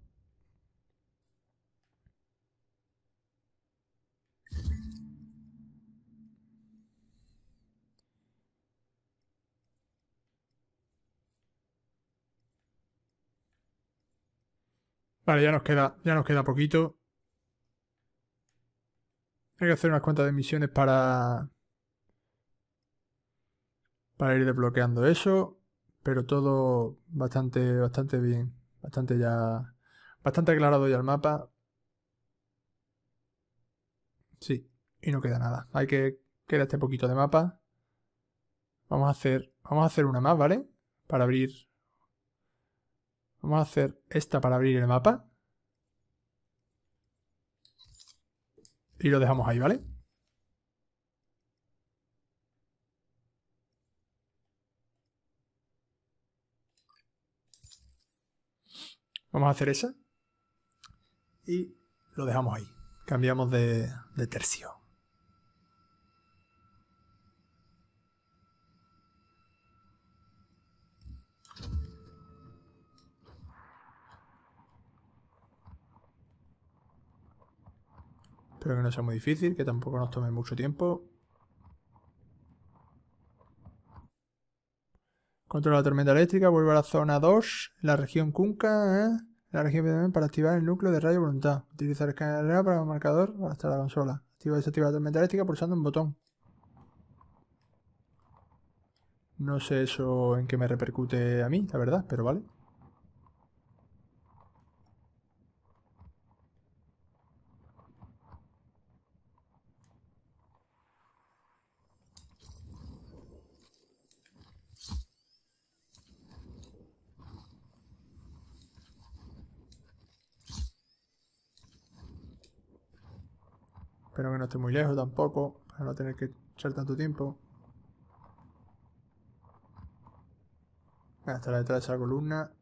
Speaker 1: Vale, ya nos queda, ya nos queda poquito. Hay que hacer unas cuantas de misiones para... Para ir desbloqueando eso. Pero todo bastante, bastante bien. Bastante ya... Bastante aclarado ya el mapa. Sí, y no queda nada. Hay que... Queda este poquito de mapa. Vamos a hacer... Vamos a hacer una más, ¿vale? Para abrir... Vamos a hacer esta para abrir el mapa. Y lo dejamos ahí, ¿vale? Vamos a hacer esa. Y lo dejamos ahí. Cambiamos de, de tercio. Espero que no sea muy difícil, que tampoco nos tome mucho tiempo. Controla la tormenta eléctrica, vuelve a la zona dos, en la región Kunka, ¿eh? La región para activar el núcleo de rayo voluntad. Utiliza el escáner para el marcador hasta la consola. Activa y desactiva la tormenta eléctrica pulsando un botón. No sé eso en qué me repercute a mí, la verdad, pero vale. Espero que no esté muy lejos tampoco, para no tener que echar tanto tiempo. Estará detrás de esa columna.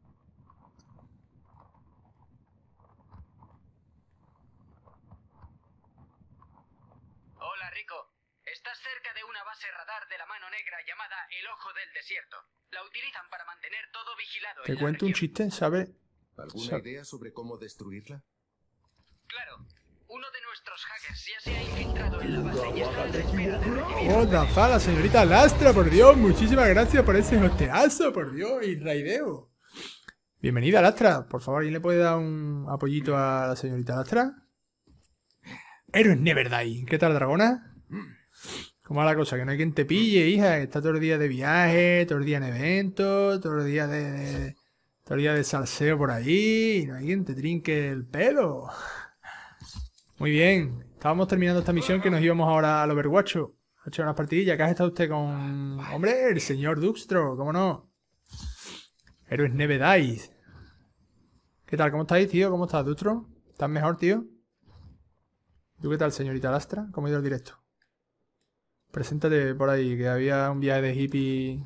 Speaker 3: Hola, Rico. Estás cerca de una base radar de la mano negra llamada el Ojo del Desierto. La utilizan para mantener todo vigilado.
Speaker 1: Te
Speaker 3: en
Speaker 1: cuento
Speaker 3: la
Speaker 1: un
Speaker 3: región.
Speaker 1: chiste, ¿sabes?
Speaker 2: ¿Alguna
Speaker 1: Sa-
Speaker 2: idea sobre cómo destruirla?
Speaker 3: Claro. Uno de nuestros hackers ya se ha infiltrado en la base y está a la espera de recibir...
Speaker 1: ¡Oh, Rafa, la señorita Lastra, por Dios! Muchísimas gracias por ese hosteazo, por Dios, y Raideo. Bienvenida, Lastra. Por favor, ¿alguien le puede dar un apoyito a la señorita Lastra? Héroes Never Die. ¿Qué tal, dragona? ¿Cómo va la cosa? Que no hay quien te pille, hija. Que está todo el día de viaje, todo el día en eventos, todo el día de... de- todo el día de salseo por ahí. Y no hay quien te trinque el pelo. Muy bien. Estábamos terminando esta misión que nos íbamos ahora al Overwatch. A echar unas partidillas. ¿Qué has estado usted con...? Hombre, el señor Duxtro, ¿cómo no? Héroes Never Die. ¿Qué tal? ¿Cómo estáis, tío? ¿Cómo estás, Duxtro? ¿Estás mejor, tío? ¿Tú qué tal, señorita Lastra? ¿Cómo ha ido el directo? Preséntate por ahí, que había un viaje de hippie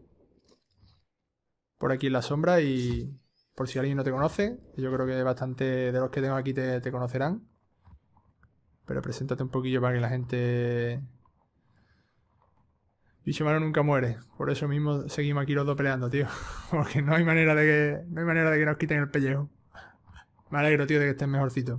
Speaker 1: por aquí en la sombra y por si alguien no te conoce, yo creo que bastante de los que tengo aquí te, te conocerán. Pero preséntate un poquillo para que la gente... Bicho malo nunca muere. Por eso mismo seguimos aquí los dos peleando, tío. Porque no hay manera de que, no hay manera de que nos quiten el pellejo. Me alegro, tío, de que estés mejorcito.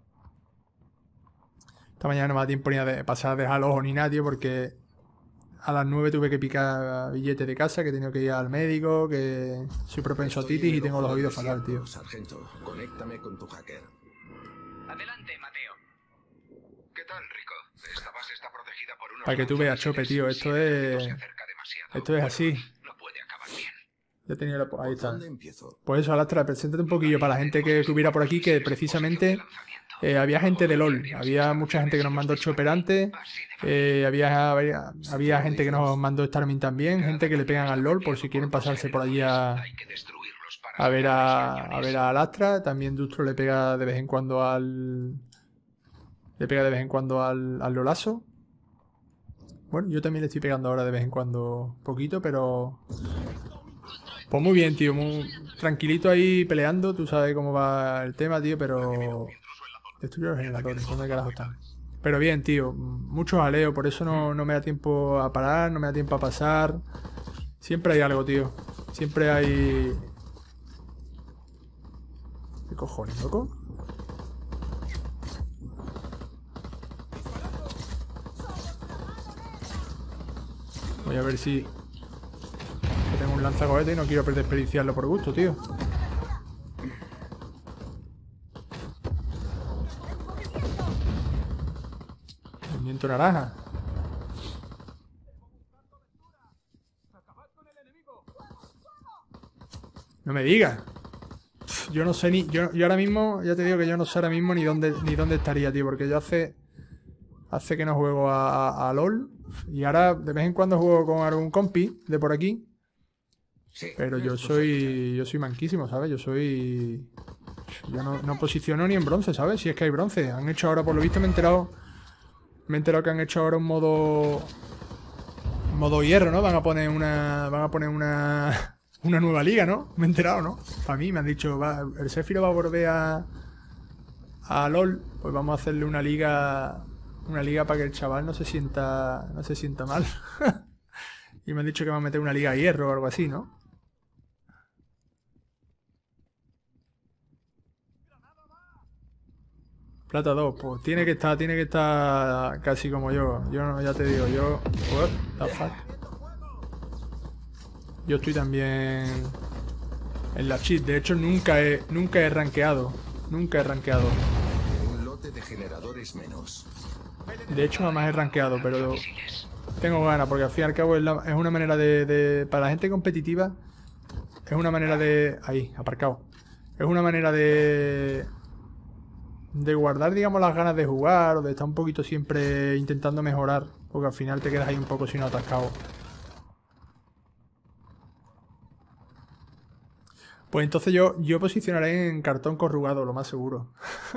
Speaker 1: Esta mañana no me da tiempo ni a de pasar a dejar el ojo ni nada, tío, porque a las nueve tuve que picar billete de casa, que he tenido que ir al médico, que soy propenso a
Speaker 2: Estoy en
Speaker 1: otitis y
Speaker 2: el
Speaker 1: tengo
Speaker 2: Ojo
Speaker 1: los
Speaker 2: del
Speaker 1: oídos fatal,
Speaker 2: Desierto,
Speaker 1: tío.
Speaker 2: Sargento, conéctame con tu hacker.
Speaker 3: Adelante, Mateo.
Speaker 9: ¿Qué tal, Rico? Esta base está protegida por unos
Speaker 1: Para que tú veas, Chope, tío, esto es...
Speaker 9: se acerca demasiado.
Speaker 1: Esto es así.
Speaker 9: No puede acabar bien.
Speaker 1: Ya he tenido la... Ahí
Speaker 2: ¿Por
Speaker 1: está.
Speaker 2: dónde empiezo?
Speaker 1: Pues eso, Alastra, preséntate un poquillo para la gente que, que hubiera por aquí, que precisamente eh, había gente de LOL, había mucha gente que nos mandó Chopper antes, eh, había, había, había gente que nos mandó Starmin también, gente que le pegan al LOL por si quieren pasarse por allí a, a ver a, a ver a Alastra. También Dustro le pega de vez en cuando al... Le pega de vez en cuando al, al Lolazo. Bueno, yo también le estoy pegando ahora de vez en cuando poquito, pero... Pues muy bien, tío, muy tranquilito ahí peleando, tú sabes cómo va el tema, tío, pero... Destruye los generadores, ¿dónde carajo están? Pero bien, tío, mucho jaleo, por eso no, no me da tiempo a parar, no me da tiempo a pasar. Siempre hay algo, tío, siempre hay... ¿Qué cojones, loco? Voy a ver si... Tengo un lanzacohete y no quiero desperdiciarlo por gusto, tío. Pimiento naranja. No me digas. Yo no sé ni... Yo, yo ahora mismo... Ya te digo que yo no sé ahora mismo ni dónde, ni dónde estaría, tío. Porque yo hace... Hace que no juego a, a, a LOL. Y ahora de vez en cuando juego con algún compi de por aquí.
Speaker 2: Sí,
Speaker 1: Pero yo soy... Yo soy manquísimo, ¿sabes? Yo soy... Yo no, no posiciono ni en bronce, ¿sabes? Si es que hay bronce. Han hecho ahora, por lo visto me he enterado... Me he enterado que han hecho ahora un modo... Modo hierro, ¿no? Van a poner una... Van a poner una... Una nueva liga, ¿no? Me he enterado, ¿no? Para mí me han dicho, va, el Sephiroth va a volver a... A LOL. Pues vamos a hacerle una liga... Una liga para que el chaval no se sienta... No se sienta mal. Y me han dicho que van a meter una liga de hierro o algo así, ¿no? Plata dos, pues tiene que estar, tiene que estar casi como yo. Yo no, ya te digo, yo... What the fuck? Yo estoy también en la cheat. De hecho, nunca he, nunca he rankeado. Nunca he rankeado.
Speaker 2: Un lote de generadores menos.
Speaker 1: De hecho, jamás he rankeado, pero tengo ganas, porque al fin y al cabo es, la, es una manera de, de... Para la gente competitiva, es una manera de... Ahí, aparcado. Es una manera de... De guardar, digamos, las ganas de jugar o de estar un poquito siempre intentando mejorar, porque al final te quedas ahí un poco sin atascado. Pues entonces yo, yo posicionaré en cartón corrugado, lo más seguro.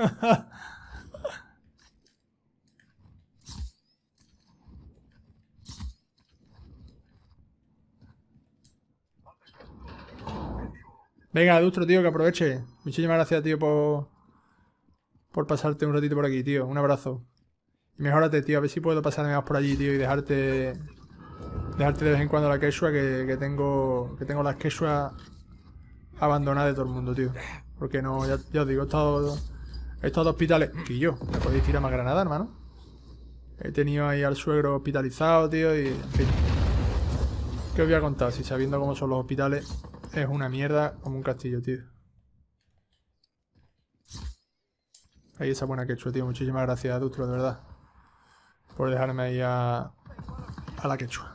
Speaker 1: Venga, Adustro, tío, que aproveche. Muchísimas gracias, tío, por, por pasarte un ratito por aquí, tío. Un abrazo. Y mejórate, tío. A ver si puedo pasarme más por allí, tío, y dejarte dejarte de vez en cuando la quechua, que, que tengo que tengo las quechuas abandonadas de todo el mundo, tío. Porque no, ya, ya os digo, he estado, he estado de hospitales. Quillo, ¿me podéis tirar más granada, hermano? He tenido ahí al suegro hospitalizado, tío, y en fin. ¿Qué os voy a contar? Si sabiendo cómo son los hospitales, es una mierda como un castillo, tío. Ahí esa buena quechua, tío. Muchísimas gracias, Adustro, de verdad. Por dejarme ahí a, a la quechua.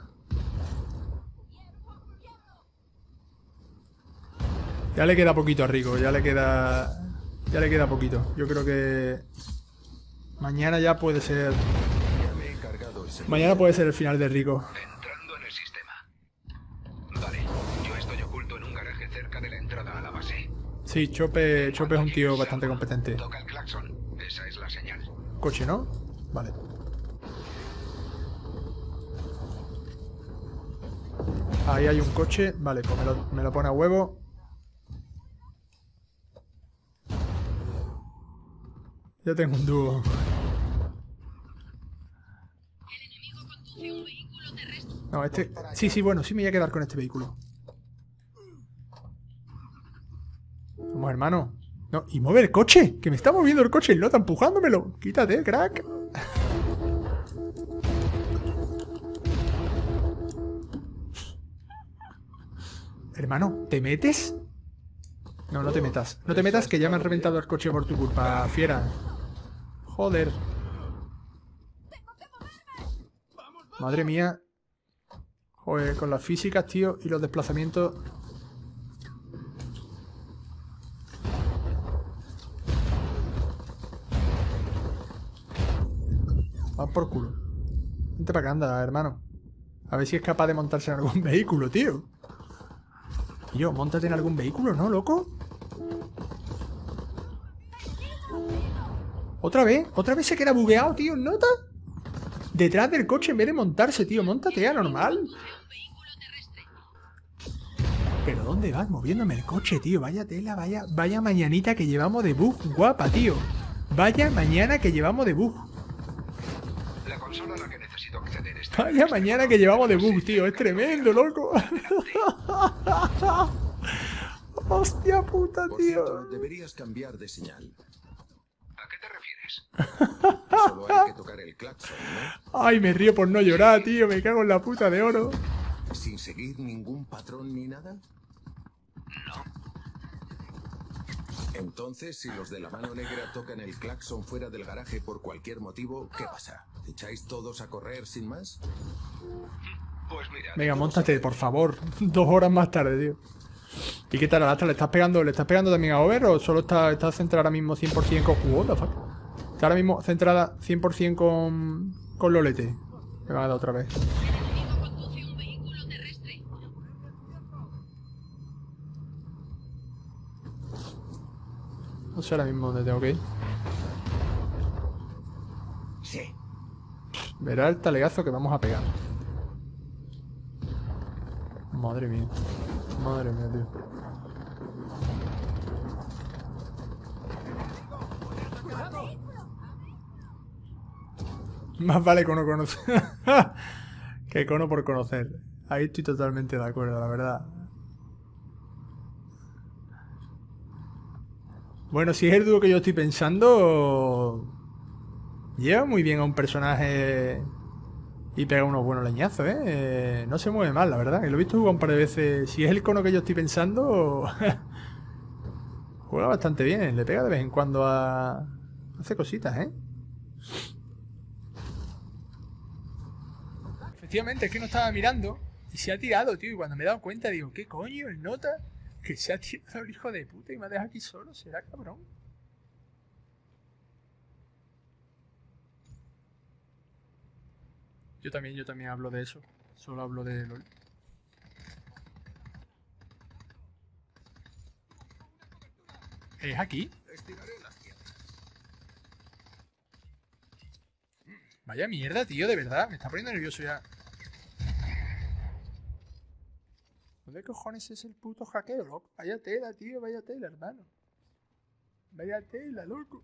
Speaker 1: Ya le queda poquito a Rico, ya le queda... Ya le queda poquito. Yo creo que... Mañana ya puede ser... Mañana puede ser el final de Rico.
Speaker 9: Entrando en el sistema. Vale, yo estoy oculto en un garaje cerca de la entrada a la base.
Speaker 1: Sí, Chope, Chope es un tío bastante competente.
Speaker 9: Toca el claxon, esa es la señal.
Speaker 1: Coche, ¿no? Vale. Ahí hay un coche. Vale, pues me lo, me lo pone a huevo. Ya tengo un dúo. No, este... Sí, sí, bueno, sí me voy a quedar con este vehículo. Vamos, hermano. No, y mueve el coche. Que me está moviendo el coche y no está empujándomelo. Quítate, crack. Hermano, ¿te metes? No, no te metas. No te metas, que ya me han reventado el coche por tu culpa, fiera. Joder. Madre mía. Joder, con las físicas, tío, y los desplazamientos. Va por culo. Vente para acá, anda, hermano. A ver si es capaz de montarse en algún vehículo, tío. Tío, móntate en algún vehículo, ¿no, loco? ¿Otra vez? ¿Otra vez se queda bugueado, tío? ¿Nota? Detrás del coche en vez de montarse, tío. Móntate, anormal. ¿Pero dónde vas moviéndome el coche, tío? Vaya tela, vaya, vaya mañanita que llevamos de bug, guapa, tío. Vaya mañana que llevamos de bug.
Speaker 9: La consola a la que necesito acceder está...
Speaker 1: Vaya mañana que llevamos de bug, tío. Es tremendo, loco. Hostia puta,
Speaker 2: Por
Speaker 1: tío.
Speaker 2: cierto, deberías cambiar de señal.
Speaker 9: ¿A qué te refieres?
Speaker 2: Solo hay que tocar el claxon, ¿no?
Speaker 1: Ay, me río por no llorar, tío. Me cago en la puta de oro.
Speaker 2: Sin seguir ningún patrón ni nada. Entonces, si los de la mano negra tocan el claxon fuera del garaje por cualquier motivo, ¿qué pasa? ¿Echáis todos a correr sin más?
Speaker 9: Pues mira.
Speaker 1: Venga, móntate, por favor. Dos horas más tarde, tío. ¿Y qué tal, Alastra? ¿Le estás pegando, ¿le estás pegando también a Over o solo está, está centrada ahora mismo cien por cien con... What the fuck? Está ahora mismo centrada cien por cien con... con Lolete. Me van a dar otra vez.
Speaker 5: El enemigo conduce un vehículo terrestre.
Speaker 1: No sé ahora mismo dónde tengo que ir.
Speaker 8: Sí.
Speaker 1: Verá el talegazo que vamos a pegar. Madre mía. Madre mía, tío. Más vale cono conocer. Que cono por conocer. Ahí estoy totalmente de acuerdo, la verdad. Bueno, si es el dúo que yo estoy pensando, lleva muy bien a un personaje y pega unos buenos leñazos, ¿eh? Eh, no se mueve mal, la verdad. Que lo he visto jugar un par de veces. Si es el cono que yo estoy pensando, juega bastante bien. Le pega de vez en cuando a... Hace cositas, ¿eh? Efectivamente, es que no estaba mirando y se ha tirado, tío. Y cuando me he dado cuenta, digo, ¿qué coño? El nota que se ha tirado el hijo de puta y me ha dejado aquí solo. ¿Será cabrón? Yo también, yo también hablo de eso. Solo hablo de LOL. ¿Es aquí? Vaya mierda, tío, de verdad. Me está poniendo nervioso ya. ¿Dónde cojones es el puto hackeo, loco? Vaya tela, tío, vaya tela, hermano. Vaya tela, loco.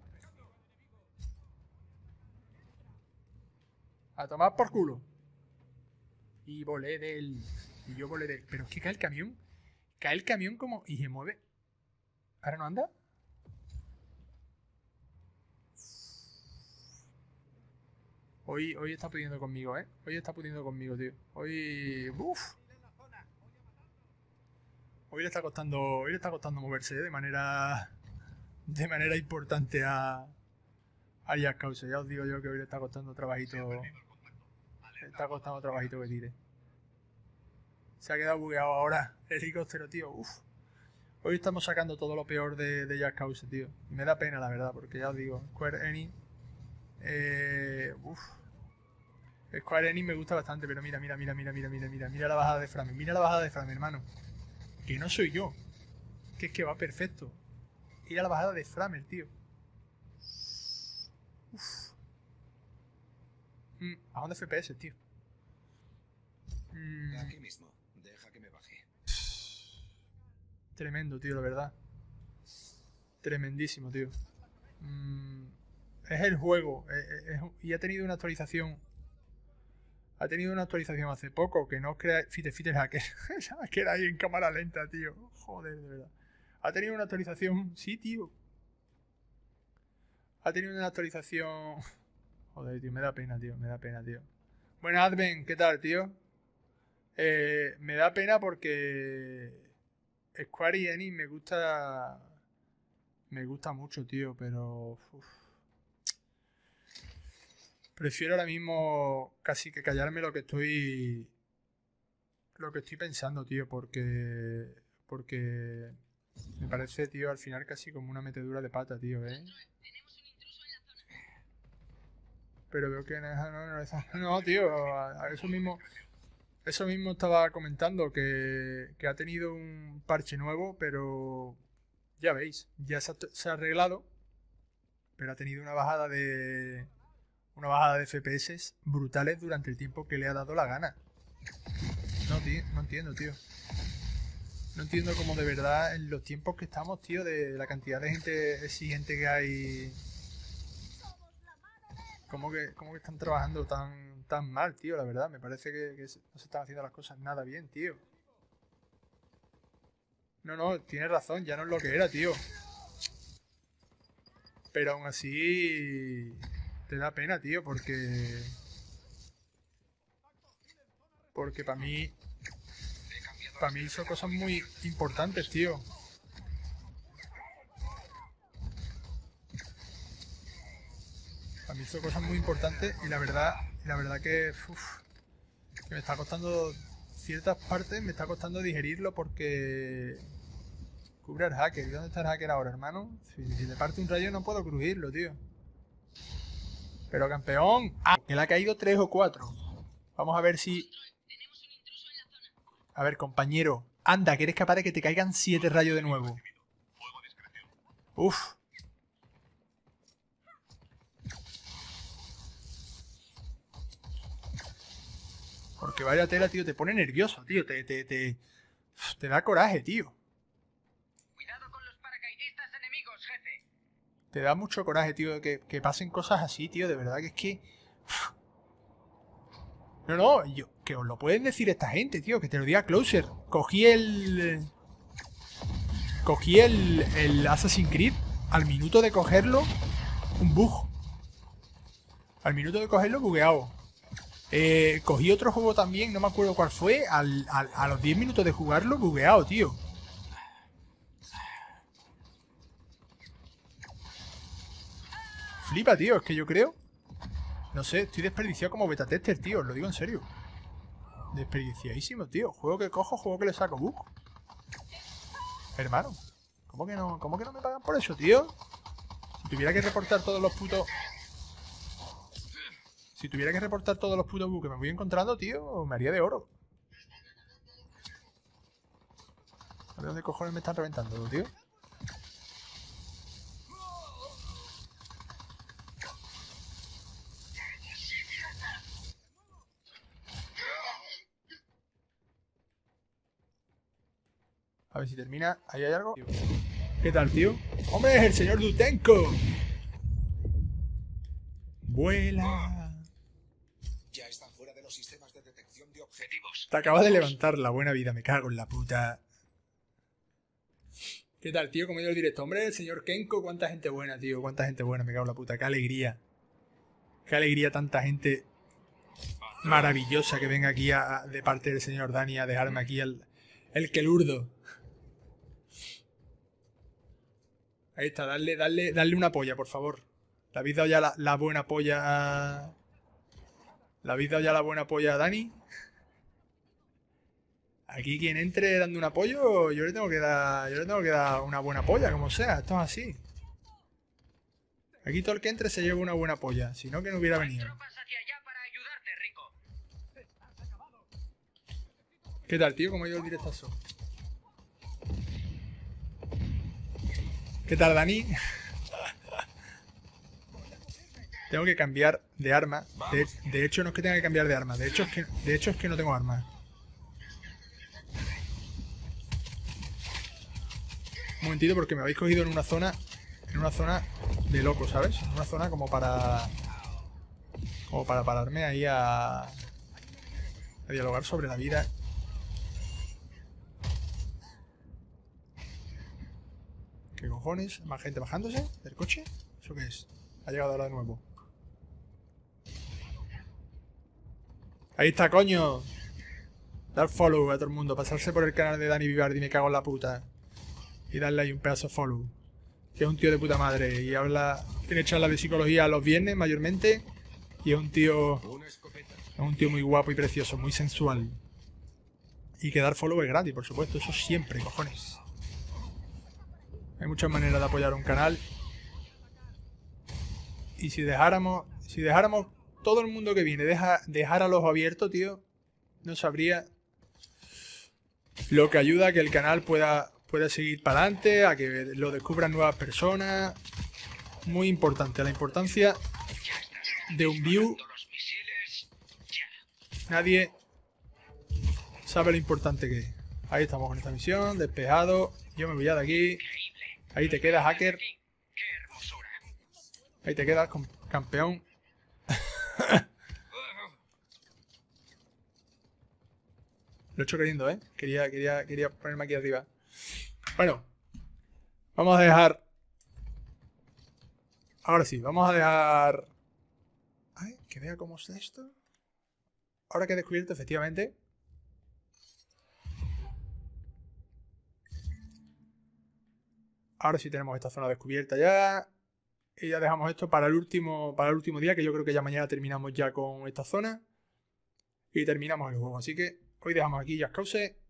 Speaker 1: A tomar por culo. Y volé de él. Y yo volé de él. Pero es que cae el camión. Cae el camión como... Y se mueve. ¿Ahora no anda? Hoy, hoy está pudiendo conmigo, ¿eh? Hoy está pudiendo conmigo, tío. Hoy... Uf. Hoy le está costando... Hoy le está costando moverse, ¿eh? De manera... De manera importante a... A Just Cause. Ya os digo yo que hoy le está costando trabajito... Le está costando trabajito que tire. Se ha quedado bugueado ahora el helicóptero, tío. Uf. Hoy estamos sacando todo lo peor de, de Just Cause, tío. Y me da pena, la verdad, porque ya os digo, Square Enix... Eh... Uf. Square Enix me gusta bastante, pero mira, mira, mira, mira, mira, mira, mira, mira la bajada de frame, mira la bajada de frame, hermano. Que no soy yo. Que es que va perfecto. Mira la bajada de frame, tío. Uf. Mm, ¿a dónde F P S, tío? Mm.
Speaker 2: Aquí mismo. Deja que me baje.
Speaker 1: Tremendo, tío, la verdad. Tremendísimo, tío. Mm. Es el juego. Es, es, y ha tenido una actualización. Ha tenido una actualización hace poco. Que no os creáis. Fite, fite, hacker. Hacker ahí en cámara lenta, tío. Joder, de verdad. Ha tenido una actualización. Sí, tío. Ha tenido una actualización. Joder, tío. Me da pena, tío. Me da pena, tío. Bueno, Adven, ¿qué tal, tío? Eh, me da pena porque Square Enix me gusta. Me gusta mucho, tío. Pero. Uf. Prefiero ahora mismo casi que callarme lo que estoy... Lo que estoy pensando, tío, porque... Porque... Me parece, tío, al final casi como una metedura de pata, tío, ¿eh? Pero veo que... No, no, no, no tío, a, a eso mismo... Eso mismo estaba comentando, que, que ha tenido un parche nuevo, pero... Ya veis, ya se ha, se ha arreglado, pero ha tenido una bajada de... Una bajada de F P S brutales durante el tiempo que le ha dado la gana. No, tío, no entiendo, tío. No entiendo cómo de verdad en los tiempos que estamos, tío, de la cantidad de gente exigente que hay. Cómo que, cómo que están trabajando tan, tan mal, tío, la verdad. Me parece que, que no se están haciendo las cosas nada bien, tío. No, no, tienes razón, ya no es lo que era, tío. Pero aún así... Te da pena, tío, porque... Porque para mí... Para mí son cosas muy importantes, tío. Para mí hizo cosas muy importantes y la verdad, y la verdad que, uf, que me está costando ciertas partes, me está costando digerirlo porque cubre al hacker. ¿Y dónde está el hacker ahora, hermano? Si, si le parte un rayo no puedo crujirlo, tío. Pero campeón, ah, que le ha caído tres o cuatro. Vamos a ver si... A ver, compañero, anda, que eres capaz de que te caigan siete rayos de nuevo. Uf. Porque vaya tela, tío, te pone nervioso, tío. Te, te, te, te da coraje, tío.
Speaker 3: Cuidado con los paracaidistas enemigos, jefe.
Speaker 1: Te da mucho coraje, tío, que, que pasen cosas así, tío. De verdad que es que... No, no, yo, que os lo pueden decir esta gente, tío. Que te lo diga Closer. Cogí el... Cogí el, el Assassin's Creed. Al minuto de cogerlo, un bug. Al minuto de cogerlo, bugueado. Eh, cogí otro juego también, no me acuerdo cuál fue. Al, al, a los diez minutos de jugarlo, bugueado, tío. Flipa, tío, es que yo creo... No sé, estoy desperdiciado como beta tester, tío, os lo digo en serio. Desperdiciadísimo, tío. Juego que cojo, juego que le saco bug. Hermano, ¿cómo que no, cómo que no me pagan por eso, tío? Si tuviera que reportar todos los putos... Si tuviera que reportar todos los putos bugs que me voy encontrando, tío, me haría de oro. A ver dónde cojones me están reventando, tío. A ver si termina. ¿Ahí hay algo? ¿Qué tal, tío? ¡Hombre, es el señor Dutenko! ¡Vuela!
Speaker 8: Ya están fuera de los sistemas de detección de objetivos.
Speaker 1: Te acabas de levantar la buena vida, me cago en la puta. ¿Qué tal, tío? ¿Cómo ha ido el directo? Hombre, el señor Kenko, cuánta gente buena, tío. Cuánta gente buena, me cago en la puta. Qué alegría. Qué alegría tanta gente maravillosa que venga aquí a, de parte del señor Dani a dejarme aquí el, el quelurdo. Ahí está, darle, darle, darle una polla, por favor. ¿Le habéis dado ya la, la buena polla a... ¿Le habéis dado ya la buena polla a Dani? Aquí quien entre dando un apoyo, yo le tengo que dar. Yo le tengo que dar una buena polla, como sea, esto es así. Aquí todo el que entre se lleva una buena polla, si no que no hubiera venido. ¿Qué tal, tío? ¿Cómo ha ido el directazo? ¿Qué tal, Dani? Tengo que cambiar de arma. De, de hecho, no es que tenga que cambiar de arma. De hecho, es que, de hecho, es que no tengo arma. Un momentito, porque me habéis cogido en una zona. En una zona de loco, ¿sabes? En una zona como para... Como para pararme ahí a... A dialogar sobre la vida. ¿Qué cojones? ¿Más gente bajándose del coche? ¿Eso qué es? Ha llegado ahora de nuevo. Ahí está, coño. Dar follow a todo el mundo. Pasarse por el canal de Dani Vivardi, me cago en la puta. Y darle ahí un pedazo de follow. Que es un tío de puta madre. Y habla... Tiene charla de psicología los viernes, mayormente. Y es un tío... Es un tío muy guapo y precioso. Muy sensual. Y que dar follow es gratis, por supuesto. Eso siempre, cojones. Hay muchas maneras de apoyar un canal. Y si dejáramos... Si dejáramos... Todo el mundo que viene deja, dejar al ojo abierto, tío, no sabría lo que ayuda a que el canal pueda, pueda seguir para adelante, a que lo descubran nuevas personas. Muy importante, la importancia de un view. Nadie sabe lo importante que es. Ahí estamos con esta misión, despejado. Yo me voy ya de aquí. Ahí te quedas, hacker. Ahí te quedas, campeón. Lo he hecho queriendo, ¿eh? Quería, quería, quería ponerme aquí arriba. Bueno. Vamos a dejar... Ahora sí, vamos a dejar... Ay, que vea cómo es esto. Ahora que he descubierto, efectivamente... Ahora sí tenemos esta zona descubierta ya. Y ya dejamos esto para el último, para el último día, que yo creo que ya mañana terminamos ya con esta zona. Y terminamos el juego. Así que hoy dejamos aquí Just Cause.